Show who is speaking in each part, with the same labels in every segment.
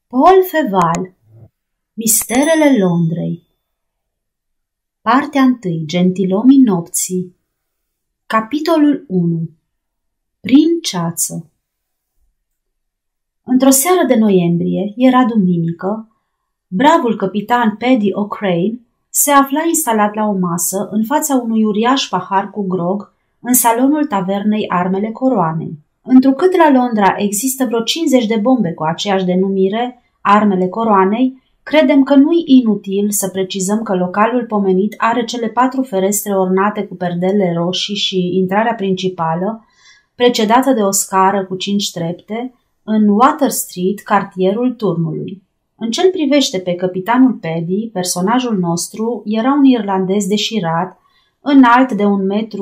Speaker 1: Paul Feval, Misterele Londrei. Partea 1. Gentilomii nopții. Capitolul 1. Prin ceață. Într-o seară de noiembrie, era duminică, bravul capitan Paddy O'Crane se afla instalat la o masă în fața unui uriaș pahar cu grog în salonul tavernei Armele Coroanei. Întrucât la Londra există vreo 50 de bombe cu aceeași denumire, Armele Coroanei, credem că nu-i inutil să precizăm că localul pomenit are cele 4 ferestre ornate cu perdele roșii și intrarea principală, precedată de o scară cu 5 trepte, în Water Street, cartierul Turnului. În ce-l privește pe capitanul Paddy, personajul nostru era un irlandez deșirat, înalt de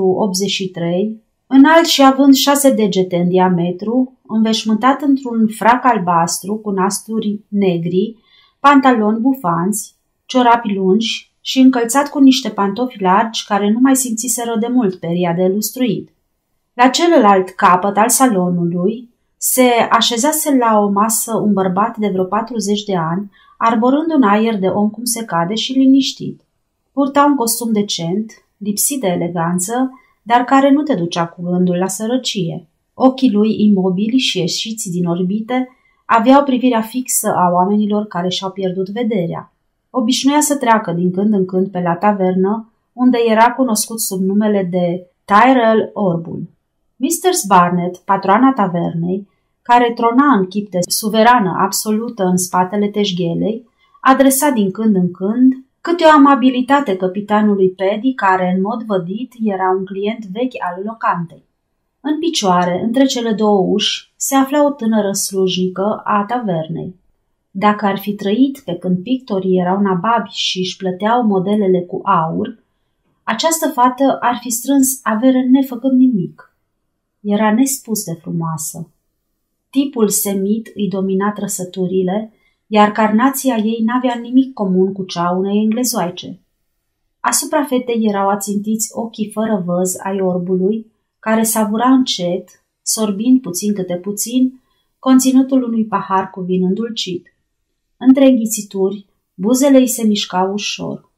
Speaker 1: 1,83 m, înalt și având 6 degete în diametru, înveșmântat într-un frac albastru cu nasturi negri, pantaloni bufanți, ciorapi lungi și încălțat cu niște pantofi largi care nu mai simțiseră de mult peria de lustruit. La celălalt capăt al salonului se așezase la o masă un bărbat de vreo 40 de ani, arborând un aer de om cum se cade și liniștit. Purta un costum decent, lipsit de eleganță, dar care nu te ducea cu gândul la sărăcie. Ochii lui imobili și ieșiți din orbite aveau privirea fixă a oamenilor care și-au pierdut vederea. Obișnuia să treacă din când în când pe la tavernă, unde era cunoscut sub numele de Tyrrell Orbul. Mr. Barnett, patroana tavernei, care trona în chip de suverană absolută în spatele teșghelei, adresa din când în când câte o amabilitate capitanului Paddy, care, în mod vădit, era un client vechi al locantei. În picioare, între cele 2 uși, se afla o tânără slujnică a tavernei. Dacă ar fi trăit pe când pictorii erau nababi și își plăteau modelele cu aur, această fată ar fi strâns avere nefăcând nimic. Era nespus de frumoasă. Tipul semit îi domina trăsăturile, iar carnația ei n-avea nimic comun cu cea unei englezoaice. Asupra fetei erau ațintiți ochii fără văz ai orbului, care savura încet, sorbind puțin câte puțin, conținutul unui pahar cu vin îndulcit. Între înghițituri, buzele îi se mișcau ușor.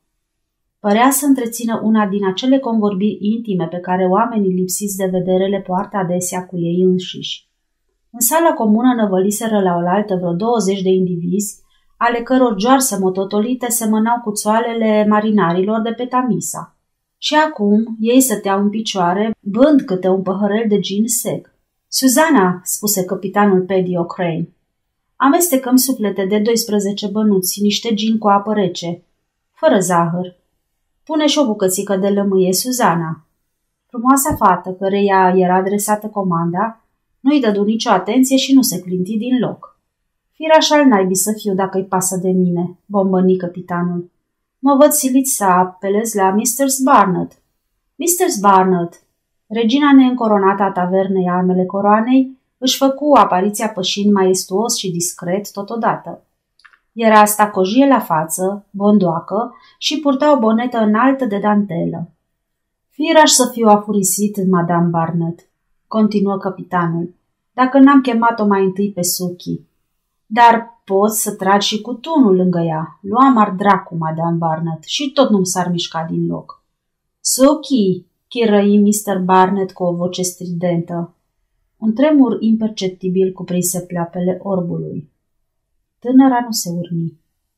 Speaker 1: Părea să întrețină una din acele convorbiri intime pe care oamenii lipsiți de vedere le poartă adesea cu ei înșiși. În sala comună năvăliseră la oaltă vreo 20 de indivizi, ale căror joarse mototolite semănau cu țoalele marinarilor de pe Tamisa. Și acum ei stăteau în picioare, bând câte un păhărel de gin sec. "Suzana," spuse capitanul Paddy O'Crane, "amestecăm suflete de 12 bănuți, niște gin cu apă rece, fără zahăr. Pune și o bucățică de lămâie, Suzana." Frumoasa fată, căreia era adresată comanda, nu-i dădu nicio atenție și nu se clinti din loc. "Firaș al naibii să fiu dacă-i pasă de mine," bombăni capitanul. "Mă văd silit să apelez la Mr. Barnett." Mr. Barnett, regina neîncoronată a tavernei Armele Coroanei, își făcu apariția pășind maestuos și discret totodată. Era stacojie la față, bondoacă și purta o bonetă înaltă de dantelă. "Firaș să fiu afurisit, Madame Barnett," continuă capitanul, "dacă n-am chemat-o mai întâi pe Suchi. Dar poți să tragi și cu tunul lângă ea. Luam ar dracu, Madame Barnett, și tot nu s-ar mișca din loc." "Suchi!" chirăi Mr. Barnett cu o voce stridentă. Un tremur imperceptibil cuprinse pleoapele orbului. Tânăra nu se urni.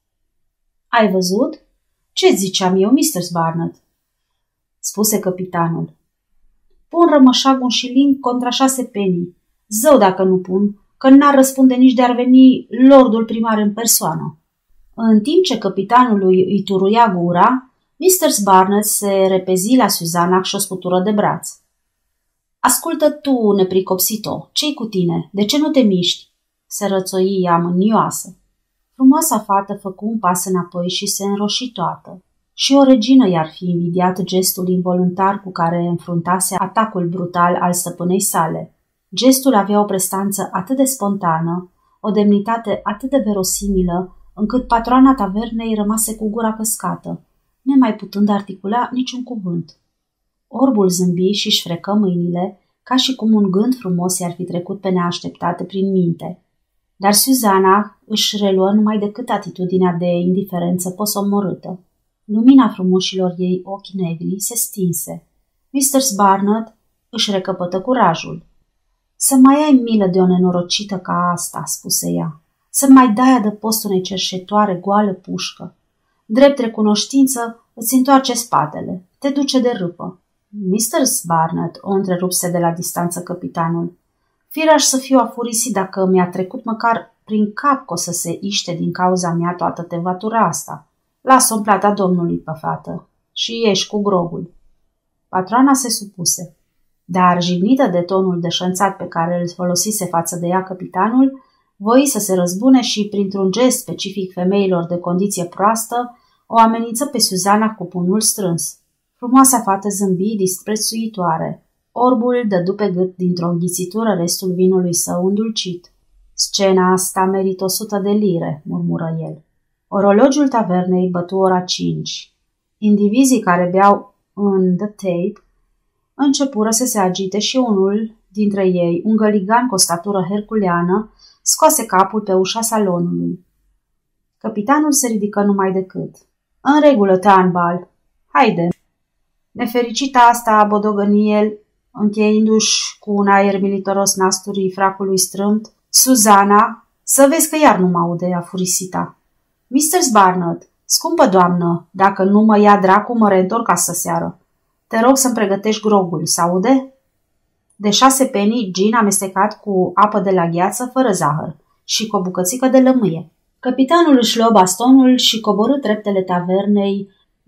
Speaker 1: "Ai văzut? Ce ziceam eu, Mr. Barnett?" spuse capitanul. "Pun rămășag un șiling contra 6 penny. Zău dacă nu pun, că n-ar răspunde nici de-ar veni lordul primar în persoană." În timp ce capitanului îi turuia gura, Mr. Barnett se repezi la Suzana și o scutură de braț. "Ascultă tu, nepricopsito, ce-i cu tine? De ce nu te miști?" se rățoi ea mânioasă. Frumoasa fată făcu un pas înapoi și se înroși toată. Și o regină i-ar fi invidiat gestul involuntar cu care înfruntase atacul brutal al stăpânei sale. Gestul avea o prestanță atât de spontană, o demnitate atât de verosimilă, încât patroana tavernei rămase cu gura căscată, nemai putând articula niciun cuvânt. Orbul zâmbi și-și frecă mâinile, ca și cum un gând frumos i-ar fi trecut pe neașteptate prin minte. dar Susanna își reluă numai decât atitudinea de indiferență posomorâtă. Lumina frumoșilor ei ochi negri se stinse. Mr. Barnard își recăpătă curajul. Să mai ai milă de o nenorocită ca asta, spuse ea. Să mai dai adăpost unei cerșetoare goală pușcă. Drept recunoștință îți întoarce spatele. Te duce de râpă. Mr. Barnard, o întrerupse de la distanță capitanul. Fireaș să fiu afurisit dacă mi-a trecut măcar prin cap că o să se iște din cauza mea toată tevatura asta. Lasă-o în plata domnului pe fată și ieși cu grogul. Patroana se supuse, dar jignită de tonul deșanțat pe care îl folosise față de ea capitanul, voi să se răzbune și, printr-un gest specific femeilor de condiție proastă, o amenință pe Susanna cu pumnul strâns. Frumoasa fată zâmbi disprețuitoare. Orbul dădu pe gât dintr-o înghițitură restul vinului său îndulcit. Scena asta merită 100 de lire, murmură el. Orologiul tavernei bătu ora 5. Indivizii care beau în The Tape începură să se agite și unul dintre ei, un găligan cu o statură herculeană, scoase capul pe ușa salonului. Capitanul se ridică numai decât. În regulă, Turnbull. Haide! Nefericita asta, bodogănie, încheindu-și cu un aer militaros nasturii fracului strâmt, Susanna, să vezi că iar nu mă aude, afurisita. Mr. Barnard, scumpă doamnă, dacă nu mă ia dracu, mă reîntorc astă seară. Te rog să-mi pregătești grogul, s-aude? De 6 penny, gin amestecat cu apă de la gheață, fără zahăr, și cu o bucățică de lămâie. Capitanul își luă bastonul și coborâ treptele tavernei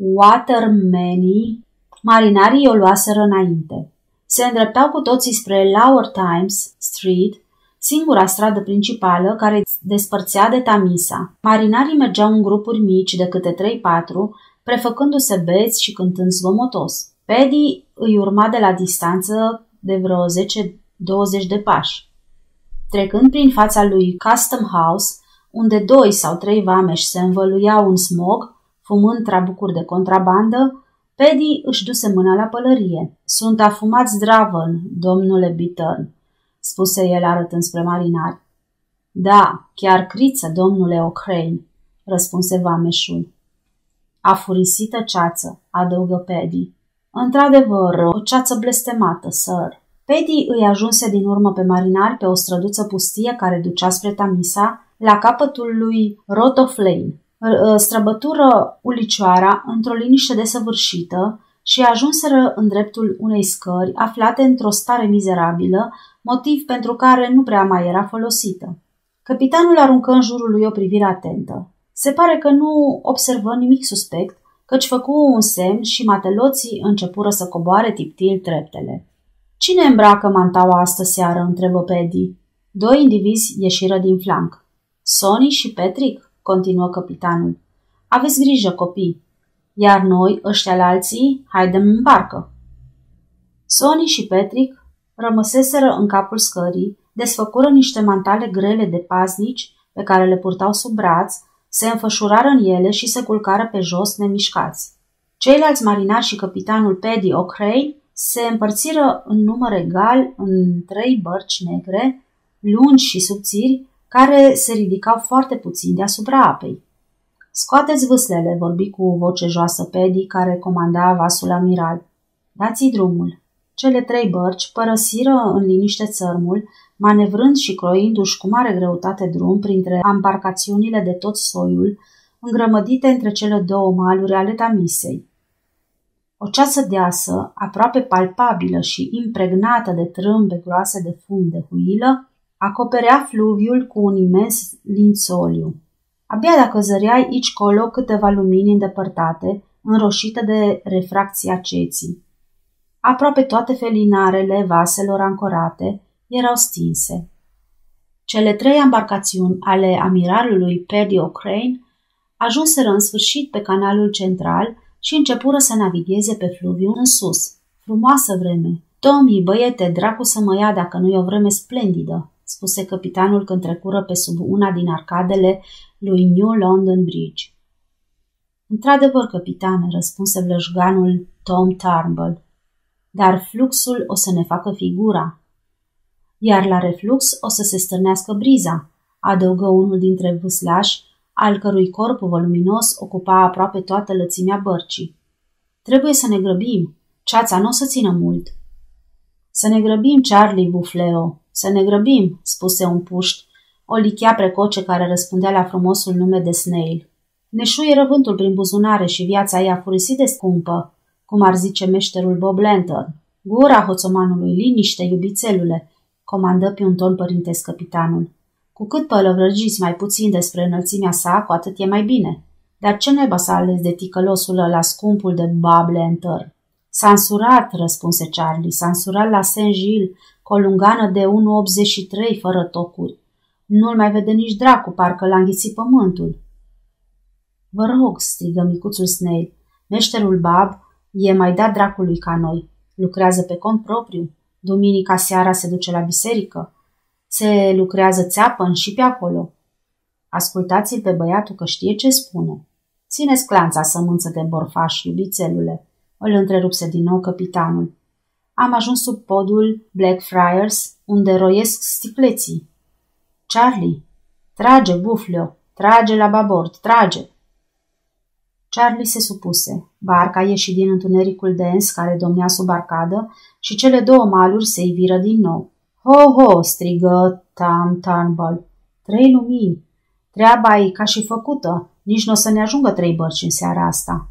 Speaker 1: Watermany. Marinarii o luaseră înainte. Se îndreptau cu toții spre Lower Thames Street, singura stradă principală care despărțea de Tamisa. Marinarii mergeau în grupuri mici de câte 3-4, prefăcându-se beți și cântând zgomotos. Paddy îi urma de la distanță de vreo 10-20 de pași. Trecând prin fața lui Custom House, unde 2 sau 3 vameși se învăluiau în smog, fumând trabucuri de contrabandă, Paddy își duse mâna la pălărie. Sunt afumați zdravăn, domnule Bittern, spuse el arătând spre marinari. Da, chiar criță, domnule O'Crane, răspunse vameșul. Afurisită ceață, adăugă Paddy. Într-adevăr, o ceață blestemată, sir. Paddy îi ajunse din urmă pe marinari pe o străduță pustie care ducea spre Tamisa, la capătul lui Rot of Lane. Străbătură ulicioara într-o liniște desăvârșită și ajunseră în dreptul unei scări aflate într-o stare mizerabilă, motiv pentru care nu prea mai era folosită. Capitanul aruncă în jurul lui o privire atentă. Se pare că nu observă nimic suspect, căci făcu un semn și mateloții începură să coboare tiptil treptele. Cine îmbracă mantaua astă seară?" întrebă Paddy. 2 indivizi ieșiră din flanc. Sonny și Patrick?" continuă capitanul. Aveți grijă, copii, iar noi, ăștia-alții, haidem în barcă." Sonny și Patrick rămăseseră în capul scării, desfăcură niște mantale grele de paznici pe care le purtau sub braț, se înfășurară în ele și se culcară pe jos nemișcați. Ceilalți marinari și capitanul Paddy O'Crane se împărțiră în număr egal în 3 bărci negre, lungi și subțiri, care se ridicau foarte puțin deasupra apei. Scoateți vâslele, vorbi cu voce joasă Paddy, care comanda vasul amiral. Dați-i drumul. Cele 3 bărci părăsiră în liniște țărmul, manevrând și croindu-și cu mare greutate drum printre ambarcațiunile de tot soiul, îngrămădite între cele 2 maluri ale Tamisei. O ceață deasă, aproape palpabilă și impregnată de trâmbe groase de fum de huilă, acoperea fluviul cu un imens lințoliu. Abia dacă zăreai aici colo câteva lumini îndepărtate, înroșite de refracția ceții. Aproape toate felinarele vaselor ancorate erau stinse. Cele 3 ambarcațiuni ale amiralului Paddy O'Crane ajunseră în sfârșit pe canalul central și începură să navigheze pe fluviu în sus. Frumoasă vreme! Tommy, băiete, dracu să mă ia dacă nu e o vreme splendidă, spuse capitanul când trecură pe sub una din arcadele lui New London Bridge. Într-adevăr, capitane, răspunse vlășganul Tom Turnbull, dar fluxul o să ne facă figura, iar la reflux o să se stârnească briza. adăugă unul dintre vâslași, al cărui corp voluminos ocupa aproape toată lățimea bărcii. Trebuie să ne grăbim. Ceața nu o să țină mult. Să ne grăbim, Charlie Bufleo, să ne grăbim, spuse un puști, o lichea precoce care răspundea la frumosul nume de Snail. Ne șuieră vântul prin buzunare și viața ei afurisit de scumpă, cum ar zice meșterul Bob Lantern. Gura hoțomanului, liniște, iubițelule, comandă pe un ton părintesc capitanul. Cu cât pălăvrăgiți mai puțin despre înălțimea sa, cu atât e mai bine. Dar ce naiba să ales de ticălosul ăla scumpul de Bob Lantern? S-a însurat, răspunse Charlie, s-a însurat la Saint-Gilles, cu o lungană de 1,83 fără tocuri. Nu-l mai vede nici dracu, parcă l-a înghițit pământul. Vă rog, strigă micuțul Snail, meșterul Bob e mai dat dracului ca noi. Lucrează pe cont propriu. Duminica seara se duce la biserică. Se lucrează țeapăn și pe acolo. Ascultați-l pe băiatul că știe ce spune. Ține-ți clanța, sămânță de borfaș, iubițelule, îl întrerupse din nou capitanul. Am ajuns sub podul Blackfriars, unde roiesc sticleții. Charlie, trage, Bufleo, trage la babord, trage! Charlie se supuse. Barca ieși din întunericul dens care domnea sub arcadă și cele două maluri se iviră din nou. Ho, ho, strigă Tam Turnbull. 3 lumini. Treaba e ca și făcută. Nici nu o să ne ajungă 3 bărci în seara asta.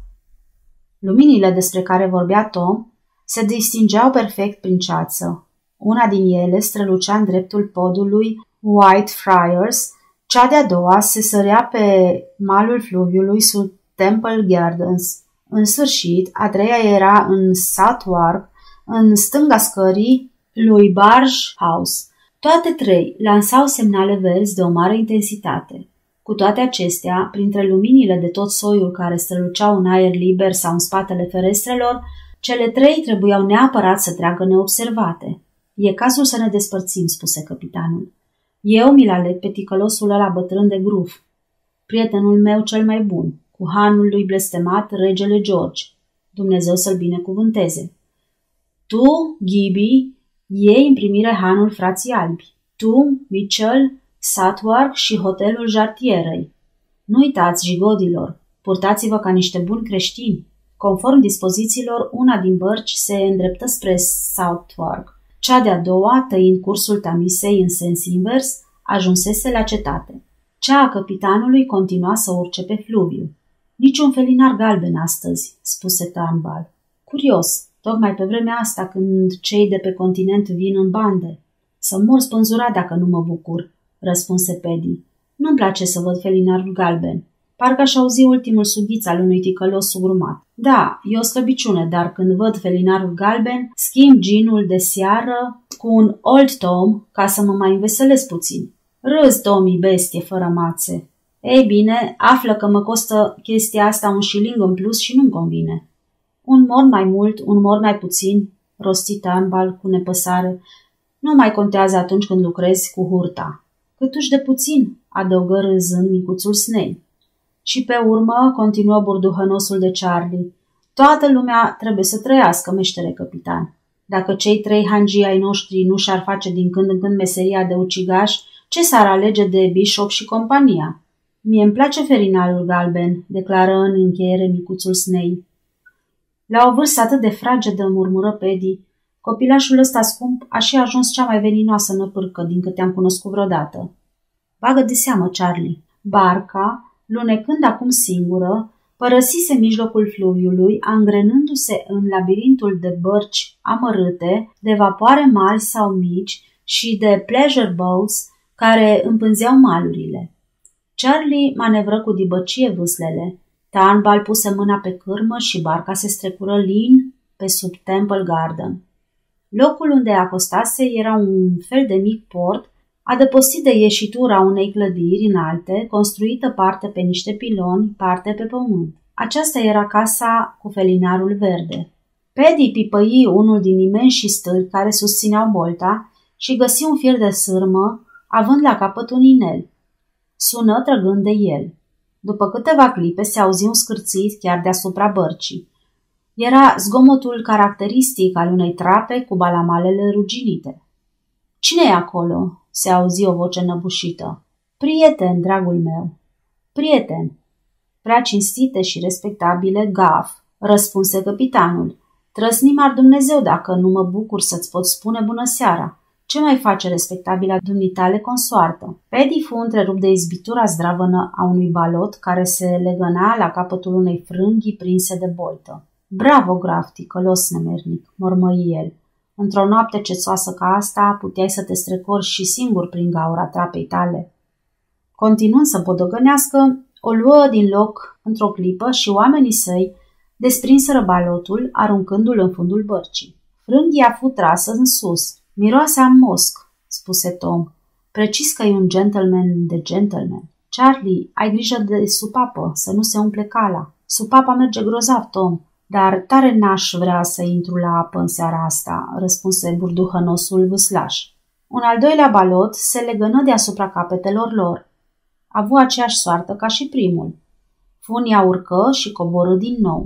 Speaker 1: Luminile despre care vorbea Tom se distingeau perfect prin ceață. Una din ele strălucea în dreptul podului Whitefriars, cea de-a doua se sărea pe malul fluviului sub Temple Gardens. În sfârșit, a treia era în Southwark, în stânga scării lui Barge House. Toate 3 lansau semnale verzi de o mare intensitate. Cu toate acestea, printre luminile de tot soiul care străluceau în aer liber sau în spatele ferestrelor, cele 3 trebuiau neapărat să treacă neobservate. E cazul să ne despărțim, spuse capitanul. Eu mi-l aleg pe ticălosul ăla bătrân de gruf, prietenul meu cel mai bun, cu hanul lui blestemat, regele George. Dumnezeu să-l binecuvânteze. Tu, Gibby, iei în primire hanul frații albi. Tu, Mitchell, Southwark și hotelul Jartierei. Nu uitați, jigodilor, purtați-vă ca niște buni creștini. Conform dispozițiilor, una din bărci se îndreptă spre Southwark. Cea de-a doua, tăind cursul Tamisei în sens invers, ajunsese la cetate. Cea a capitanului continua să urce pe fluviu. Niciun felinar galben astăzi, spuse Turnbull. Curios, tocmai pe vremea asta când cei de pe continent vin în bande. Să mor spânzurat dacă nu mă bucur, răspunse Paddy. Nu-mi place să văd felinarul galben. Parcă aș auzi ultimul sughiț al unui ticălos sugrumat. Da, e o slăbiciune, dar când văd felinarul galben, schimb ginul de seară cu un Old Tom ca să mă mai înveselesc puțin. Râzi, Tommy, bestie fără mațe. Ei bine, află că mă costă chestia asta 1 șiling în plus și nu-mi convine. Un mor mai mult, un mor mai puțin, rosti Turnbull cu nepăsare. Nu mai contează atunci când lucrezi cu hurta. Câtuși de puțin, adăugă râzând micuțul Snail. Și pe urmă continuă burduhănosul de Charlie. Toată lumea trebuie să trăiască, meștere capitan. Dacă cei 3 hangii ai noștri nu și-ar face din când în când meseria de ucigaș, ce s-ar alege de Bishop și compania? Mie îmi place ferinalul galben, declară în încheiere micuțul Snail. La o vârstă atât de fragedă, murmură Paddy, copilașul ăsta scump a și ajuns cea mai veninoasă năpârcă din câte am cunoscut vreodată. Bagă de seamă, Charlie. Barca, lunecând acum singură, părăsise mijlocul fluviului, angrenându-se în labirintul de bărci amărâte, de vapoare mari sau mici și de pleasure boats care împânzeau malurile. Charlie manevră cu dibăcie vâslele. Turnbull puse mâna pe cârmă și barca se strecură lin pe sub Temple Garden. Locul unde acostase era un fel de mic port, adăpostit de ieșitura unei clădiri înalte, construită parte pe niște piloni, parte pe pământ. Aceasta era casa cu felinarul verde. Paddy pipăi unul din imensi stâlpi care susțineau bolta și găsi un fir de sârmă, având la capăt un inel. Sună trăgând de el. După câteva clipe se auzi un scârțit chiar deasupra bărcii. Era zgomotul caracteristic al unei trape cu balamalele ruginite. Cine e acolo?" se auzi o voce năbușită. Prieten, dragul meu, prieten. Prea cinstite și respectabile, Gaf, răspunse capitanul. Trăsni-m-ar Dumnezeu dacă nu mă bucur să-ți pot spune bună seara. Ce mai face respectabila dumitale consoartă? Paddy fu întrerupt de izbitura zdravănă a unui balot care se legăna la capătul unei frânghii prinse de boltă. Bravo, Graf, ticălos nemernic, mormăi el. Într-o noapte cețoasă ca asta puteai să te strecori și singur prin gaura trapei tale. Continuând să podogănească, o luă din loc într-o clipă și oamenii săi desprinseră balotul, aruncându-l în fundul bărcii. Frânghia fu trasă în sus. Miroase a mosc, spuse Tom. Precis că e un gentleman de gentleman. Charlie, ai grijă de supapă, să nu se umple cala. Supapa merge grozav, Tom, dar tare n-aș vrea să intru la apă în seara asta, răspunse burduhănosul vâslaș. Un al doilea balot se legănă deasupra capetelor lor. Avu aceeași soartă ca și primul. Funia urcă și coborâ din nou.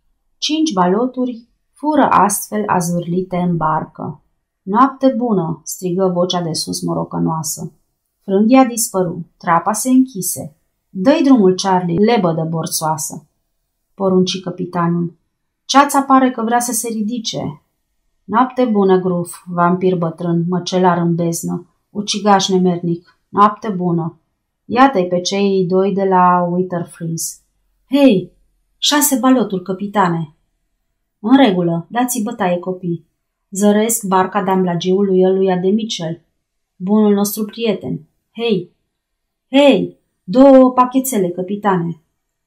Speaker 1: 5 baloturi fură astfel azvârlite în barcă. Noapte bună, strigă vocea de sus morocănoasă. Frânghia dispăru, trapa se închise. Dă-i drumul, Charlie, lebădă borțoasă, porunci capitanul. Ceața pare că vrea să se ridice. Noapte bună, Gruf, vampir bătrân, măcelar în beznă, ucigaș nemernic, noapte bună. Iată-i pe cei 2 de la Winterfreeze. Hei, 6 baloturi, capitane. În regulă, dați-i bătaie, copii. Zăresc barca de-amblagiului ăluia de Mitchell, bunul nostru prieten. Hei, hei, 2 pachețele, capitane.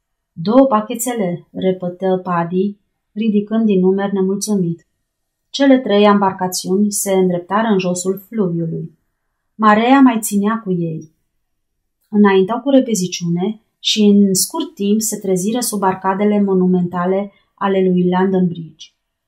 Speaker 1: 2 pachețele, repetă Paddy, ridicând din numeri nemulțumit. Cele 3 embarcațiuni se îndreptară în josul fluviului. Marea mai ținea cu ei. Înaintau cu repeziciune și în scurt timp se treziră sub arcadele monumentale ale lui London Bridge.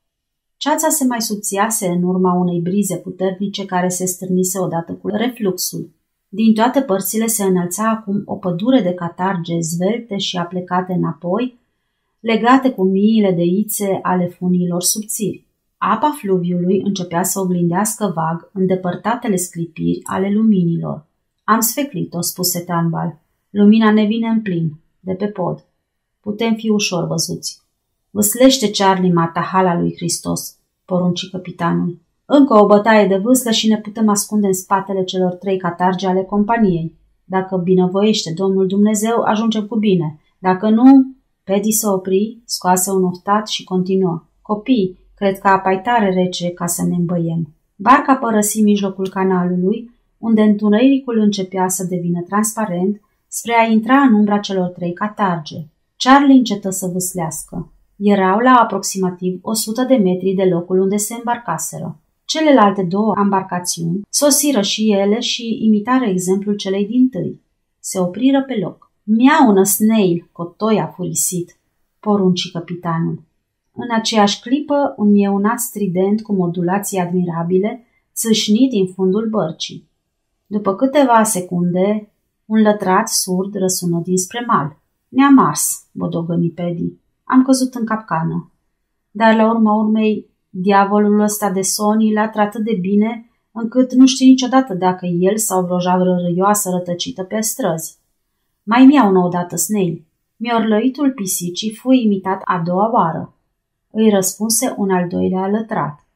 Speaker 1: Ceața se mai subțiase în urma unei brize puternice care se stârnise odată cu refluxul. Din toate părțile se înălța acum o pădure de catarge zvelte și aplecate înapoi, legate cu miile de ițe ale funiilor subțiri. Apa fluviului începea să oglindească vag îndepărtatele sclipiri ale luminilor. Am sfeclit-o, spuse Turnbull. Lumina ne vine în plin, de pe pod. Putem fi ușor văzuți. Vâslește, Charlie, matahala lui Hristos, porunci capitanul. Încă o bătaie de vâslă și ne putem ascunde în spatele celor 3 catarge ale companiei. Dacă binevoiește Domnul Dumnezeu, ajungem cu bine. Dacă nu, Paddy se opri, scoase un oftat și continuă. Copii, cred că apa-i tare rece ca să ne îmbăiem. Barca părăsi mijlocul canalului, unde întunericul începea să devină transparent, spre a intra în umbra celor 3 catarge. Charlie încetă să vâslească. Erau la aproximativ 100 de metri de locul unde se îmbarcaseră. Celelalte 2 embarcațiuni sosiră și ele și imitară exemplul celei dintâi. Se opriră pe loc. Miau un snail, cotoi a furisit, porunci capitanul. În aceeași clipă, un mieunat strident cu modulații admirabile țâșni din fundul bărcii. După câteva secunde, un lătrat surd răsună dinspre mal. Ne-am ars, bodogăni Paddy. Am căzut în capcană. Dar la urma urmei, diavolul ăsta de Sony l-a atât de bine încât nu știi niciodată dacă el sau vreo javră râioasă rătăcită pe străzi. Mai miau odată Snail. Miorlăitul pisicii fu imitat a 2-a oară. Îi răspunse un al 2-lea lătrat.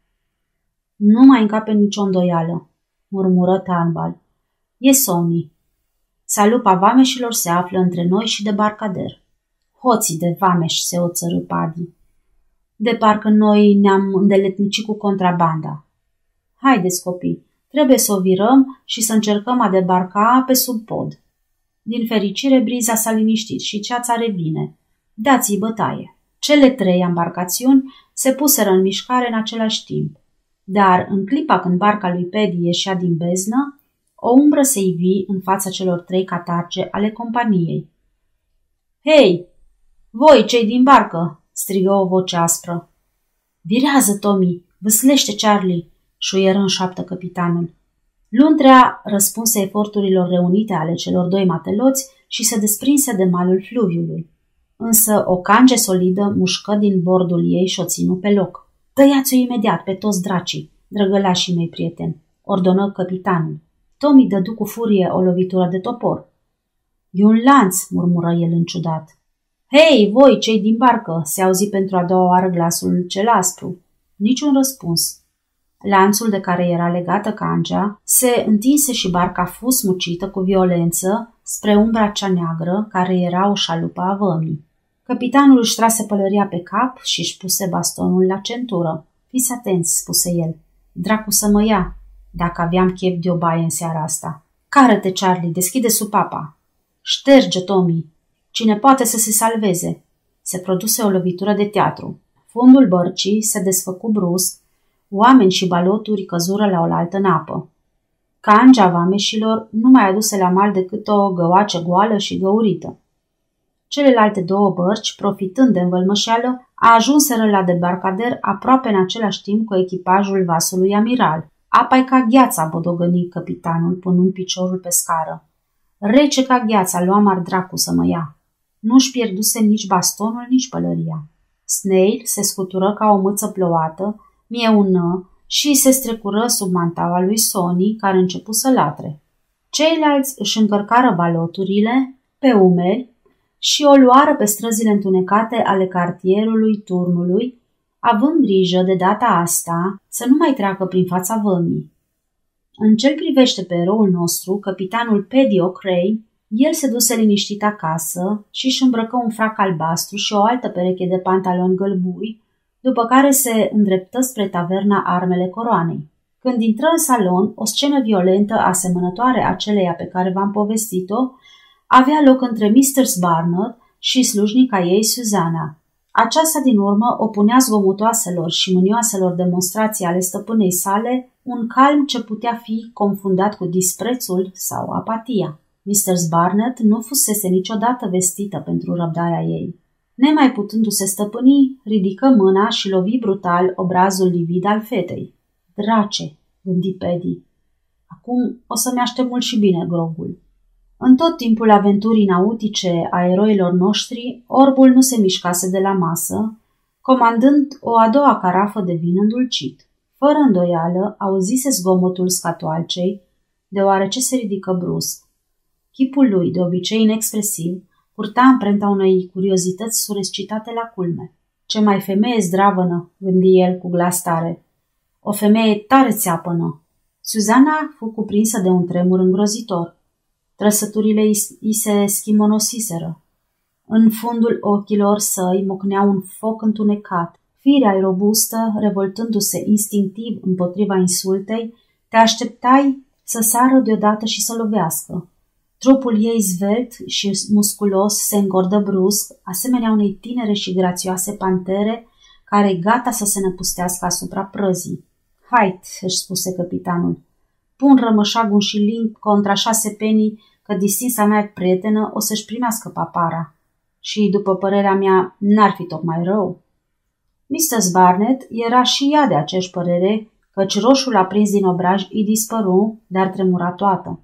Speaker 1: Nu mai încape nicio îndoială, murmură Turnbull. E Sony. Salupa vameșilor se află între noi și de barcader. Hoții de vameș, se oțărâ Paddy. De parcă noi ne-am îndeletnicit cu contrabanda. Haideți, copii, trebuie să o virăm și să încercăm a debarca pe sub pod. Din fericire, briza s-a liniștit și ceața revine. Dați-i bătaie. Cele 3 embarcațiuni se puseră în mișcare în același timp. Dar, în clipa când barca lui Paddy ieșea din beznă, o umbră se ivi în fața celor 3 catarge ale companiei. Hei, voi, cei din barcă!" strigă o voce aspră. Virează, Tommy! Vâslește, Charlie!" șuieră în șoaptă capitanul. Luntrea răspunse eforturilor reunite ale celor 2 mateloți și se desprinse de malul fluviului. Însă o cange solidă mușcă din bordul ei și o ținu pe loc. Tăiați-o imediat pe toți dracii, drăgălașii mei prieteni, ordonă capitanul. Tommy dădu cu furie o lovitură de topor. E un lanț, murmură el înciudat. Hei, voi, cei din barcă, se auzi pentru a doua oară glasul cel aspru. Niciun răspuns. Lanțul de care era legată cangea se întinse și barca fu smucită cu violență spre umbra cea neagră, care era o șalupă a vămii. Capitanul își trase pălăria pe cap și își puse bastonul la centură. Fiți atenți, spuse el. Dracu să mă ia, dacă aveam chef de o baie în seara asta. Cară-te, Charlie, deschide supapa. Șterge, Tommy. Cine poate să se salveze. Se produse o lovitură de teatru. Fundul bărcii se desfăcu brusc, oameni și baloturi căzură la oaltă în apă. Cangea vameșilor nu mai aduse la mal decât o găoace goală și găurită. Celelalte două bărci, profitând de învălmășeală, ajunseră la debarcader aproape în același timp cu echipajul vasului amiral. Apa-i ca gheața, bodogăni capitanul, punând piciorul pe scară. Rece ca gheața, luam dracu să mă ia. Nu-și pierduse nici bastonul, nici pălăria. Snail se scutură ca o mâță plouată, mieună și se strecură sub mantaua lui Sony, care începu să latre. Ceilalți își încărcară baloturile pe umeri și o luară pe străzile întunecate ale cartierului turnului, având grijă de data asta să nu mai treacă prin fața vămii. În ce-l privește pe eroul nostru, capitanul Paddy O'Crane, el se duse liniștit acasă și își îmbrăcă un frac albastru și o altă pereche de pantaloni gălbui, după care se îndreptă spre taverna Armele Coroanei. Când intră în salon, o scenă violentă asemănătoare aceleia pe care v-am povestit-o avea loc între Mr. Barnard și slujnica ei, Susanna. Aceasta din urmă opunea zgomotoaselor și mânioaselor demonstrații ale stăpânei sale un calm ce putea fi confundat cu disprețul sau apatia. Mr. Barnett nu fusese niciodată vestită pentru răbdarea ei. Nemai putându-se stăpâni, ridică mâna și lovi brutal obrazul livid al fetei. Drace, gândi Paddy. Acum o să-mi aștept mult și bine grogul. În tot timpul aventurii nautice a eroilor noștri, orbul nu se mișcase de la masă, comandând o a doua carafă de vin îndulcit. Fără îndoială, auzise zgomotul scatoalcei, deoarece se ridică brusc. Chipul lui, de obicei inexpresiv, purta amprenta unei curiozități surescitate la culme. Ce mai femeie zdravănă, gândi el cu glas tare. O femeie tare țeapănă. Susanna fu cuprinsă de un tremur îngrozitor. Trăsăturile îi se schimonosiseră. În fundul ochilor săi mocnea un foc întunecat. Firea robustă, revoltându-se instinctiv împotriva insultei, te așteptai să sară deodată și să lovească. Trupul ei zvelt și musculos se îngordă brusc, asemenea unei tinere și grațioase pantere care e gata să se năpustească asupra prăzii. Hait, își spuse capitanul, pun rămășagul și link contra 6 penii că distinsa mea prietenă o să-și primească papara. Și, după părerea mea, n-ar fi tocmai rău. Mrs. Barnett era și ea de aceeași părere, căci roșul aprins din obraj îi dispăru, dar tremura toată.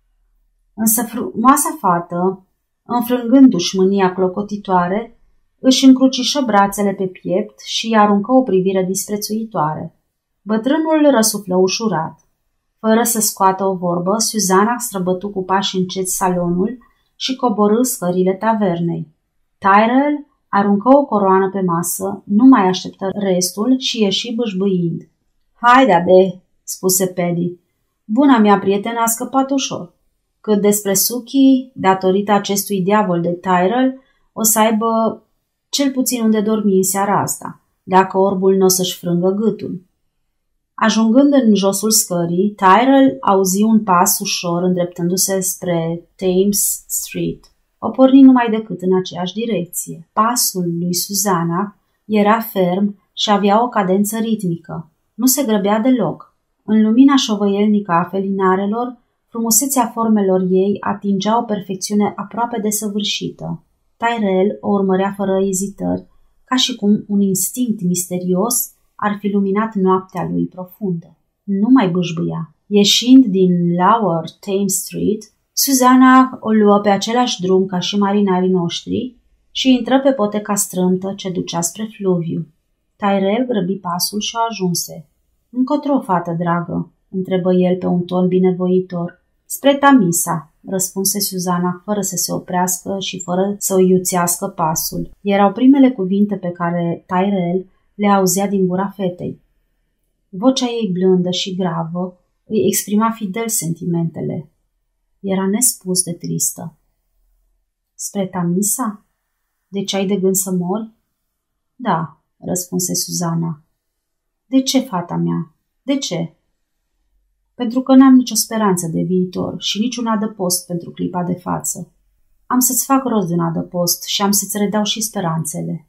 Speaker 1: Însă frumoasa fată, înfrângându-și mânia clocotitoare, își încrucișă brațele pe piept și îi aruncă o privire disprețuitoare. Bătrânul răsuflă ușurat. Fără să scoată o vorbă, Susanna străbătu cu pași înceți salonul și coborâ scările tavernei. Tyrell aruncă o coroană pe masă, nu mai așteptă restul și ieși bâșbâind. Haide, spuse Paddy. Buna mea prietenă a scăpat ușor. Cât despre Suki, datorită acestui diavol de Tyrell, o să aibă cel puțin unde dormi în seara asta, dacă orbul nu o să-și frângă gâtul. Ajungând în josul scării, Tyrell auzi un pas ușor îndreptându-se spre Thames Street. O porni numai decât în aceeași direcție. Pasul lui Susanna era ferm și avea o cadență ritmică. Nu se grăbea deloc. În lumina șovăielnică a felinarelor, frumusețea formelor ei atingea o perfecțiune aproape desăvârșită. Tyrell o urmărea fără ezitări, ca și cum un instinct misterios ar fi luminat noaptea lui profundă. Nu mai bâșbâia. Ieșind din Lower Thames Street, Susanna o luă pe același drum ca și marinarii noștri și intră pe poteca strâmtă ce ducea spre fluviu. Tyrell grăbi pasul și o ajunse. Încotro, fată dragă?" întrebă el pe un ton binevoitor. Spre Tamisa, răspunse Suzana, fără să se oprească și fără să o iuțească pasul. Erau primele cuvinte pe care Tyrell le auzea din gura fetei. Vocea ei blândă și gravă îi exprima fidel sentimentele. Era nespus de tristă. Spre Tamisa? Deci ai de gând să mori? Da, răspunse Suzana. De ce, fata mea? De ce? Pentru că n-am nicio speranță de viitor și niciun adăpost pentru clipa de față. Am să-ți fac rost de un adăpost și am să-ți redau și speranțele.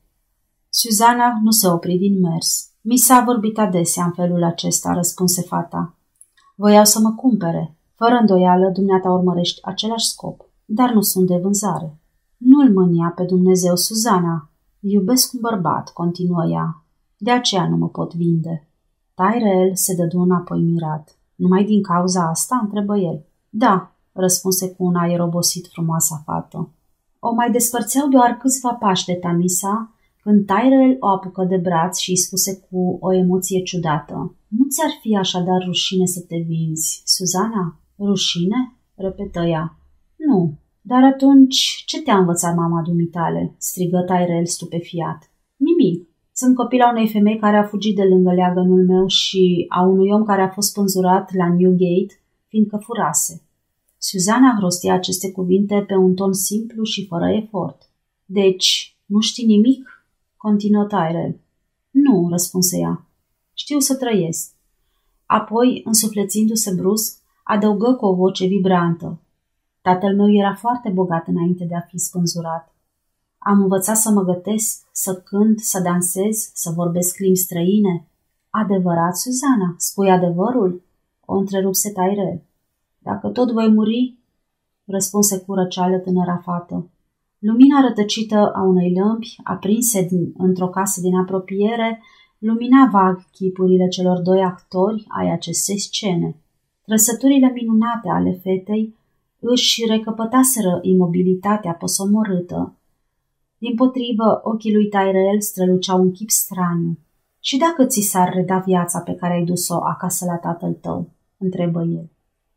Speaker 1: Suzana nu se opri din mers. Mi s-a vorbit adesea în felul acesta, răspunse fata. Voiau să mă cumpere. Fără îndoială, dumneata urmărești același scop, dar nu sunt de vânzare. Nu-l mânia pe Dumnezeu, Suzana. Iubesc un bărbat, continuă ea. De aceea nu mă pot vinde. Tyrell se dădu înapoi mirat. Numai din cauza asta? Întrebă el. Da, răspunse cu un aer obosit frumoasa fată. O mai despărțeau doar câțiva pași de Tamisa, când Tyrell o apucă de braț și îi spuse cu o emoție ciudată. Nu ți-ar fi așadar rușine să te vinzi, Suzana? Rușine? Repetă ea. Nu, dar atunci ce te-a învățat mama dumitale? Strigă Tyrell stupefiat. Nimic. Sunt copila unei femei care a fugit de lângă leagănul meu și a unui om care a fost spânzurat la Newgate, fiindcă furase. Suzana rostia aceste cuvinte pe un ton simplu și fără efort. Deci, nu știi nimic? Continuă Tyrell. Nu, răspunse ea. Știu să trăiesc. Apoi, însuflețindu-se brusc, adăugă cu o voce vibrantă. Tatăl meu era foarte bogat înainte de a fi spânzurat. Am învățat să mă gătesc, să cânt, să dansez, să vorbesc limbi străine. Adevărat, Suzana? Spui adevărul? O întrerupse Tyrell. Dacă tot voi muri, răspunse cu răceală tânăra fată. Lumina rătăcită a unei lămpi, aprinse într-o casă din apropiere, lumina vag chipurile celor doi actori ai acestei scene. Trăsăturile minunate ale fetei își recăpătaseră imobilitatea posomorâtă. Dimpotrivă, ochii lui Tyrell străluceau un chip straniu. Și dacă ți s-ar reda viața pe care ai dus-o acasă la tatăl tău? Întrebă el.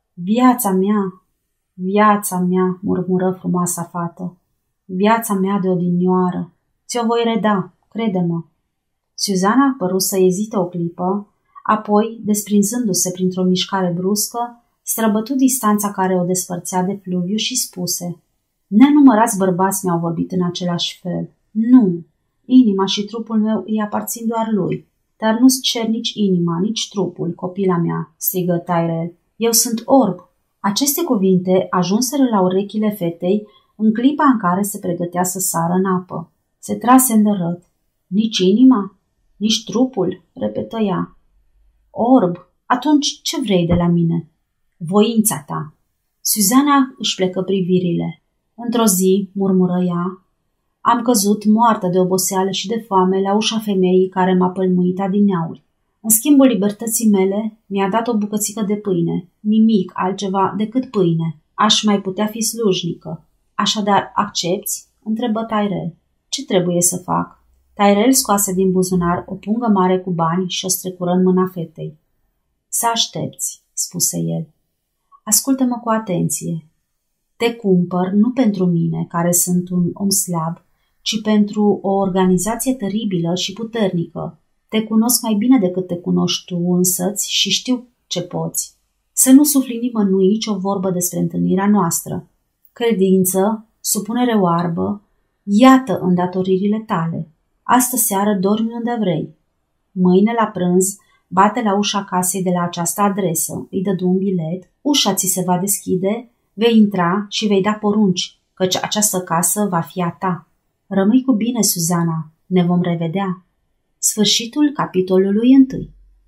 Speaker 1: Viața mea, murmură frumoasa fată. Viața mea de odinioară. Ți-o voi reda, crede-mă. Suzana păru să ezite o clipă, apoi, desprinzându-se printr-o mișcare bruscă, străbătu distanța care o despărțea de fluviu și spuse: Nenumărați bărbați mi-au vorbit în același fel. Nu, inima și trupul meu îi aparțin doar lui. Dar nu-ți cer nici inima, nici trupul, copila mea, strigă Tyrell. Eu sunt orb. Aceste cuvinte ajunseră la urechile fetei în clipa în care se pregătea să sară în apă. Se trase îndărăt. Nici inima? Nici trupul? Repetă ea. Orb, atunci ce vrei de la mine? Voința ta. Suzana își plecă privirile. Într-o zi, murmură ea, am căzut moartă de oboseală și de foame la ușa femeii care m-a pălmuit adineauri. În schimbul libertății mele, mi-a dat o bucățică de pâine, nimic altceva decât pâine. Aș mai putea fi slujnică. Așadar, accepți? Întrebă Tyrell. Ce trebuie să fac? Tyrell scoase din buzunar o pungă mare cu bani și o strecură în mâna fetei. Să aștepți, spuse el. Ascultă-mă cu atenție. Te cumpăr nu pentru mine, care sunt un om slab, ci pentru o organizație teribilă și puternică. Te cunosc mai bine decât te cunoști tu însăți și știu ce poți. Să nu sufli nimănui nicio vorbă despre întâlnirea noastră. Credință, supunere oarbă, iată îndatoririle tale. Astă seară dormi unde vrei. Mâine la prânz bate la ușa casei de la această adresă, îi dădu un bilet, ușa ți se va deschide, vei intra și vei da porunci, căci această casă va fi a ta. Rămâi cu bine, Suzana, ne vom revedea. Sfârșitul capitolului 1.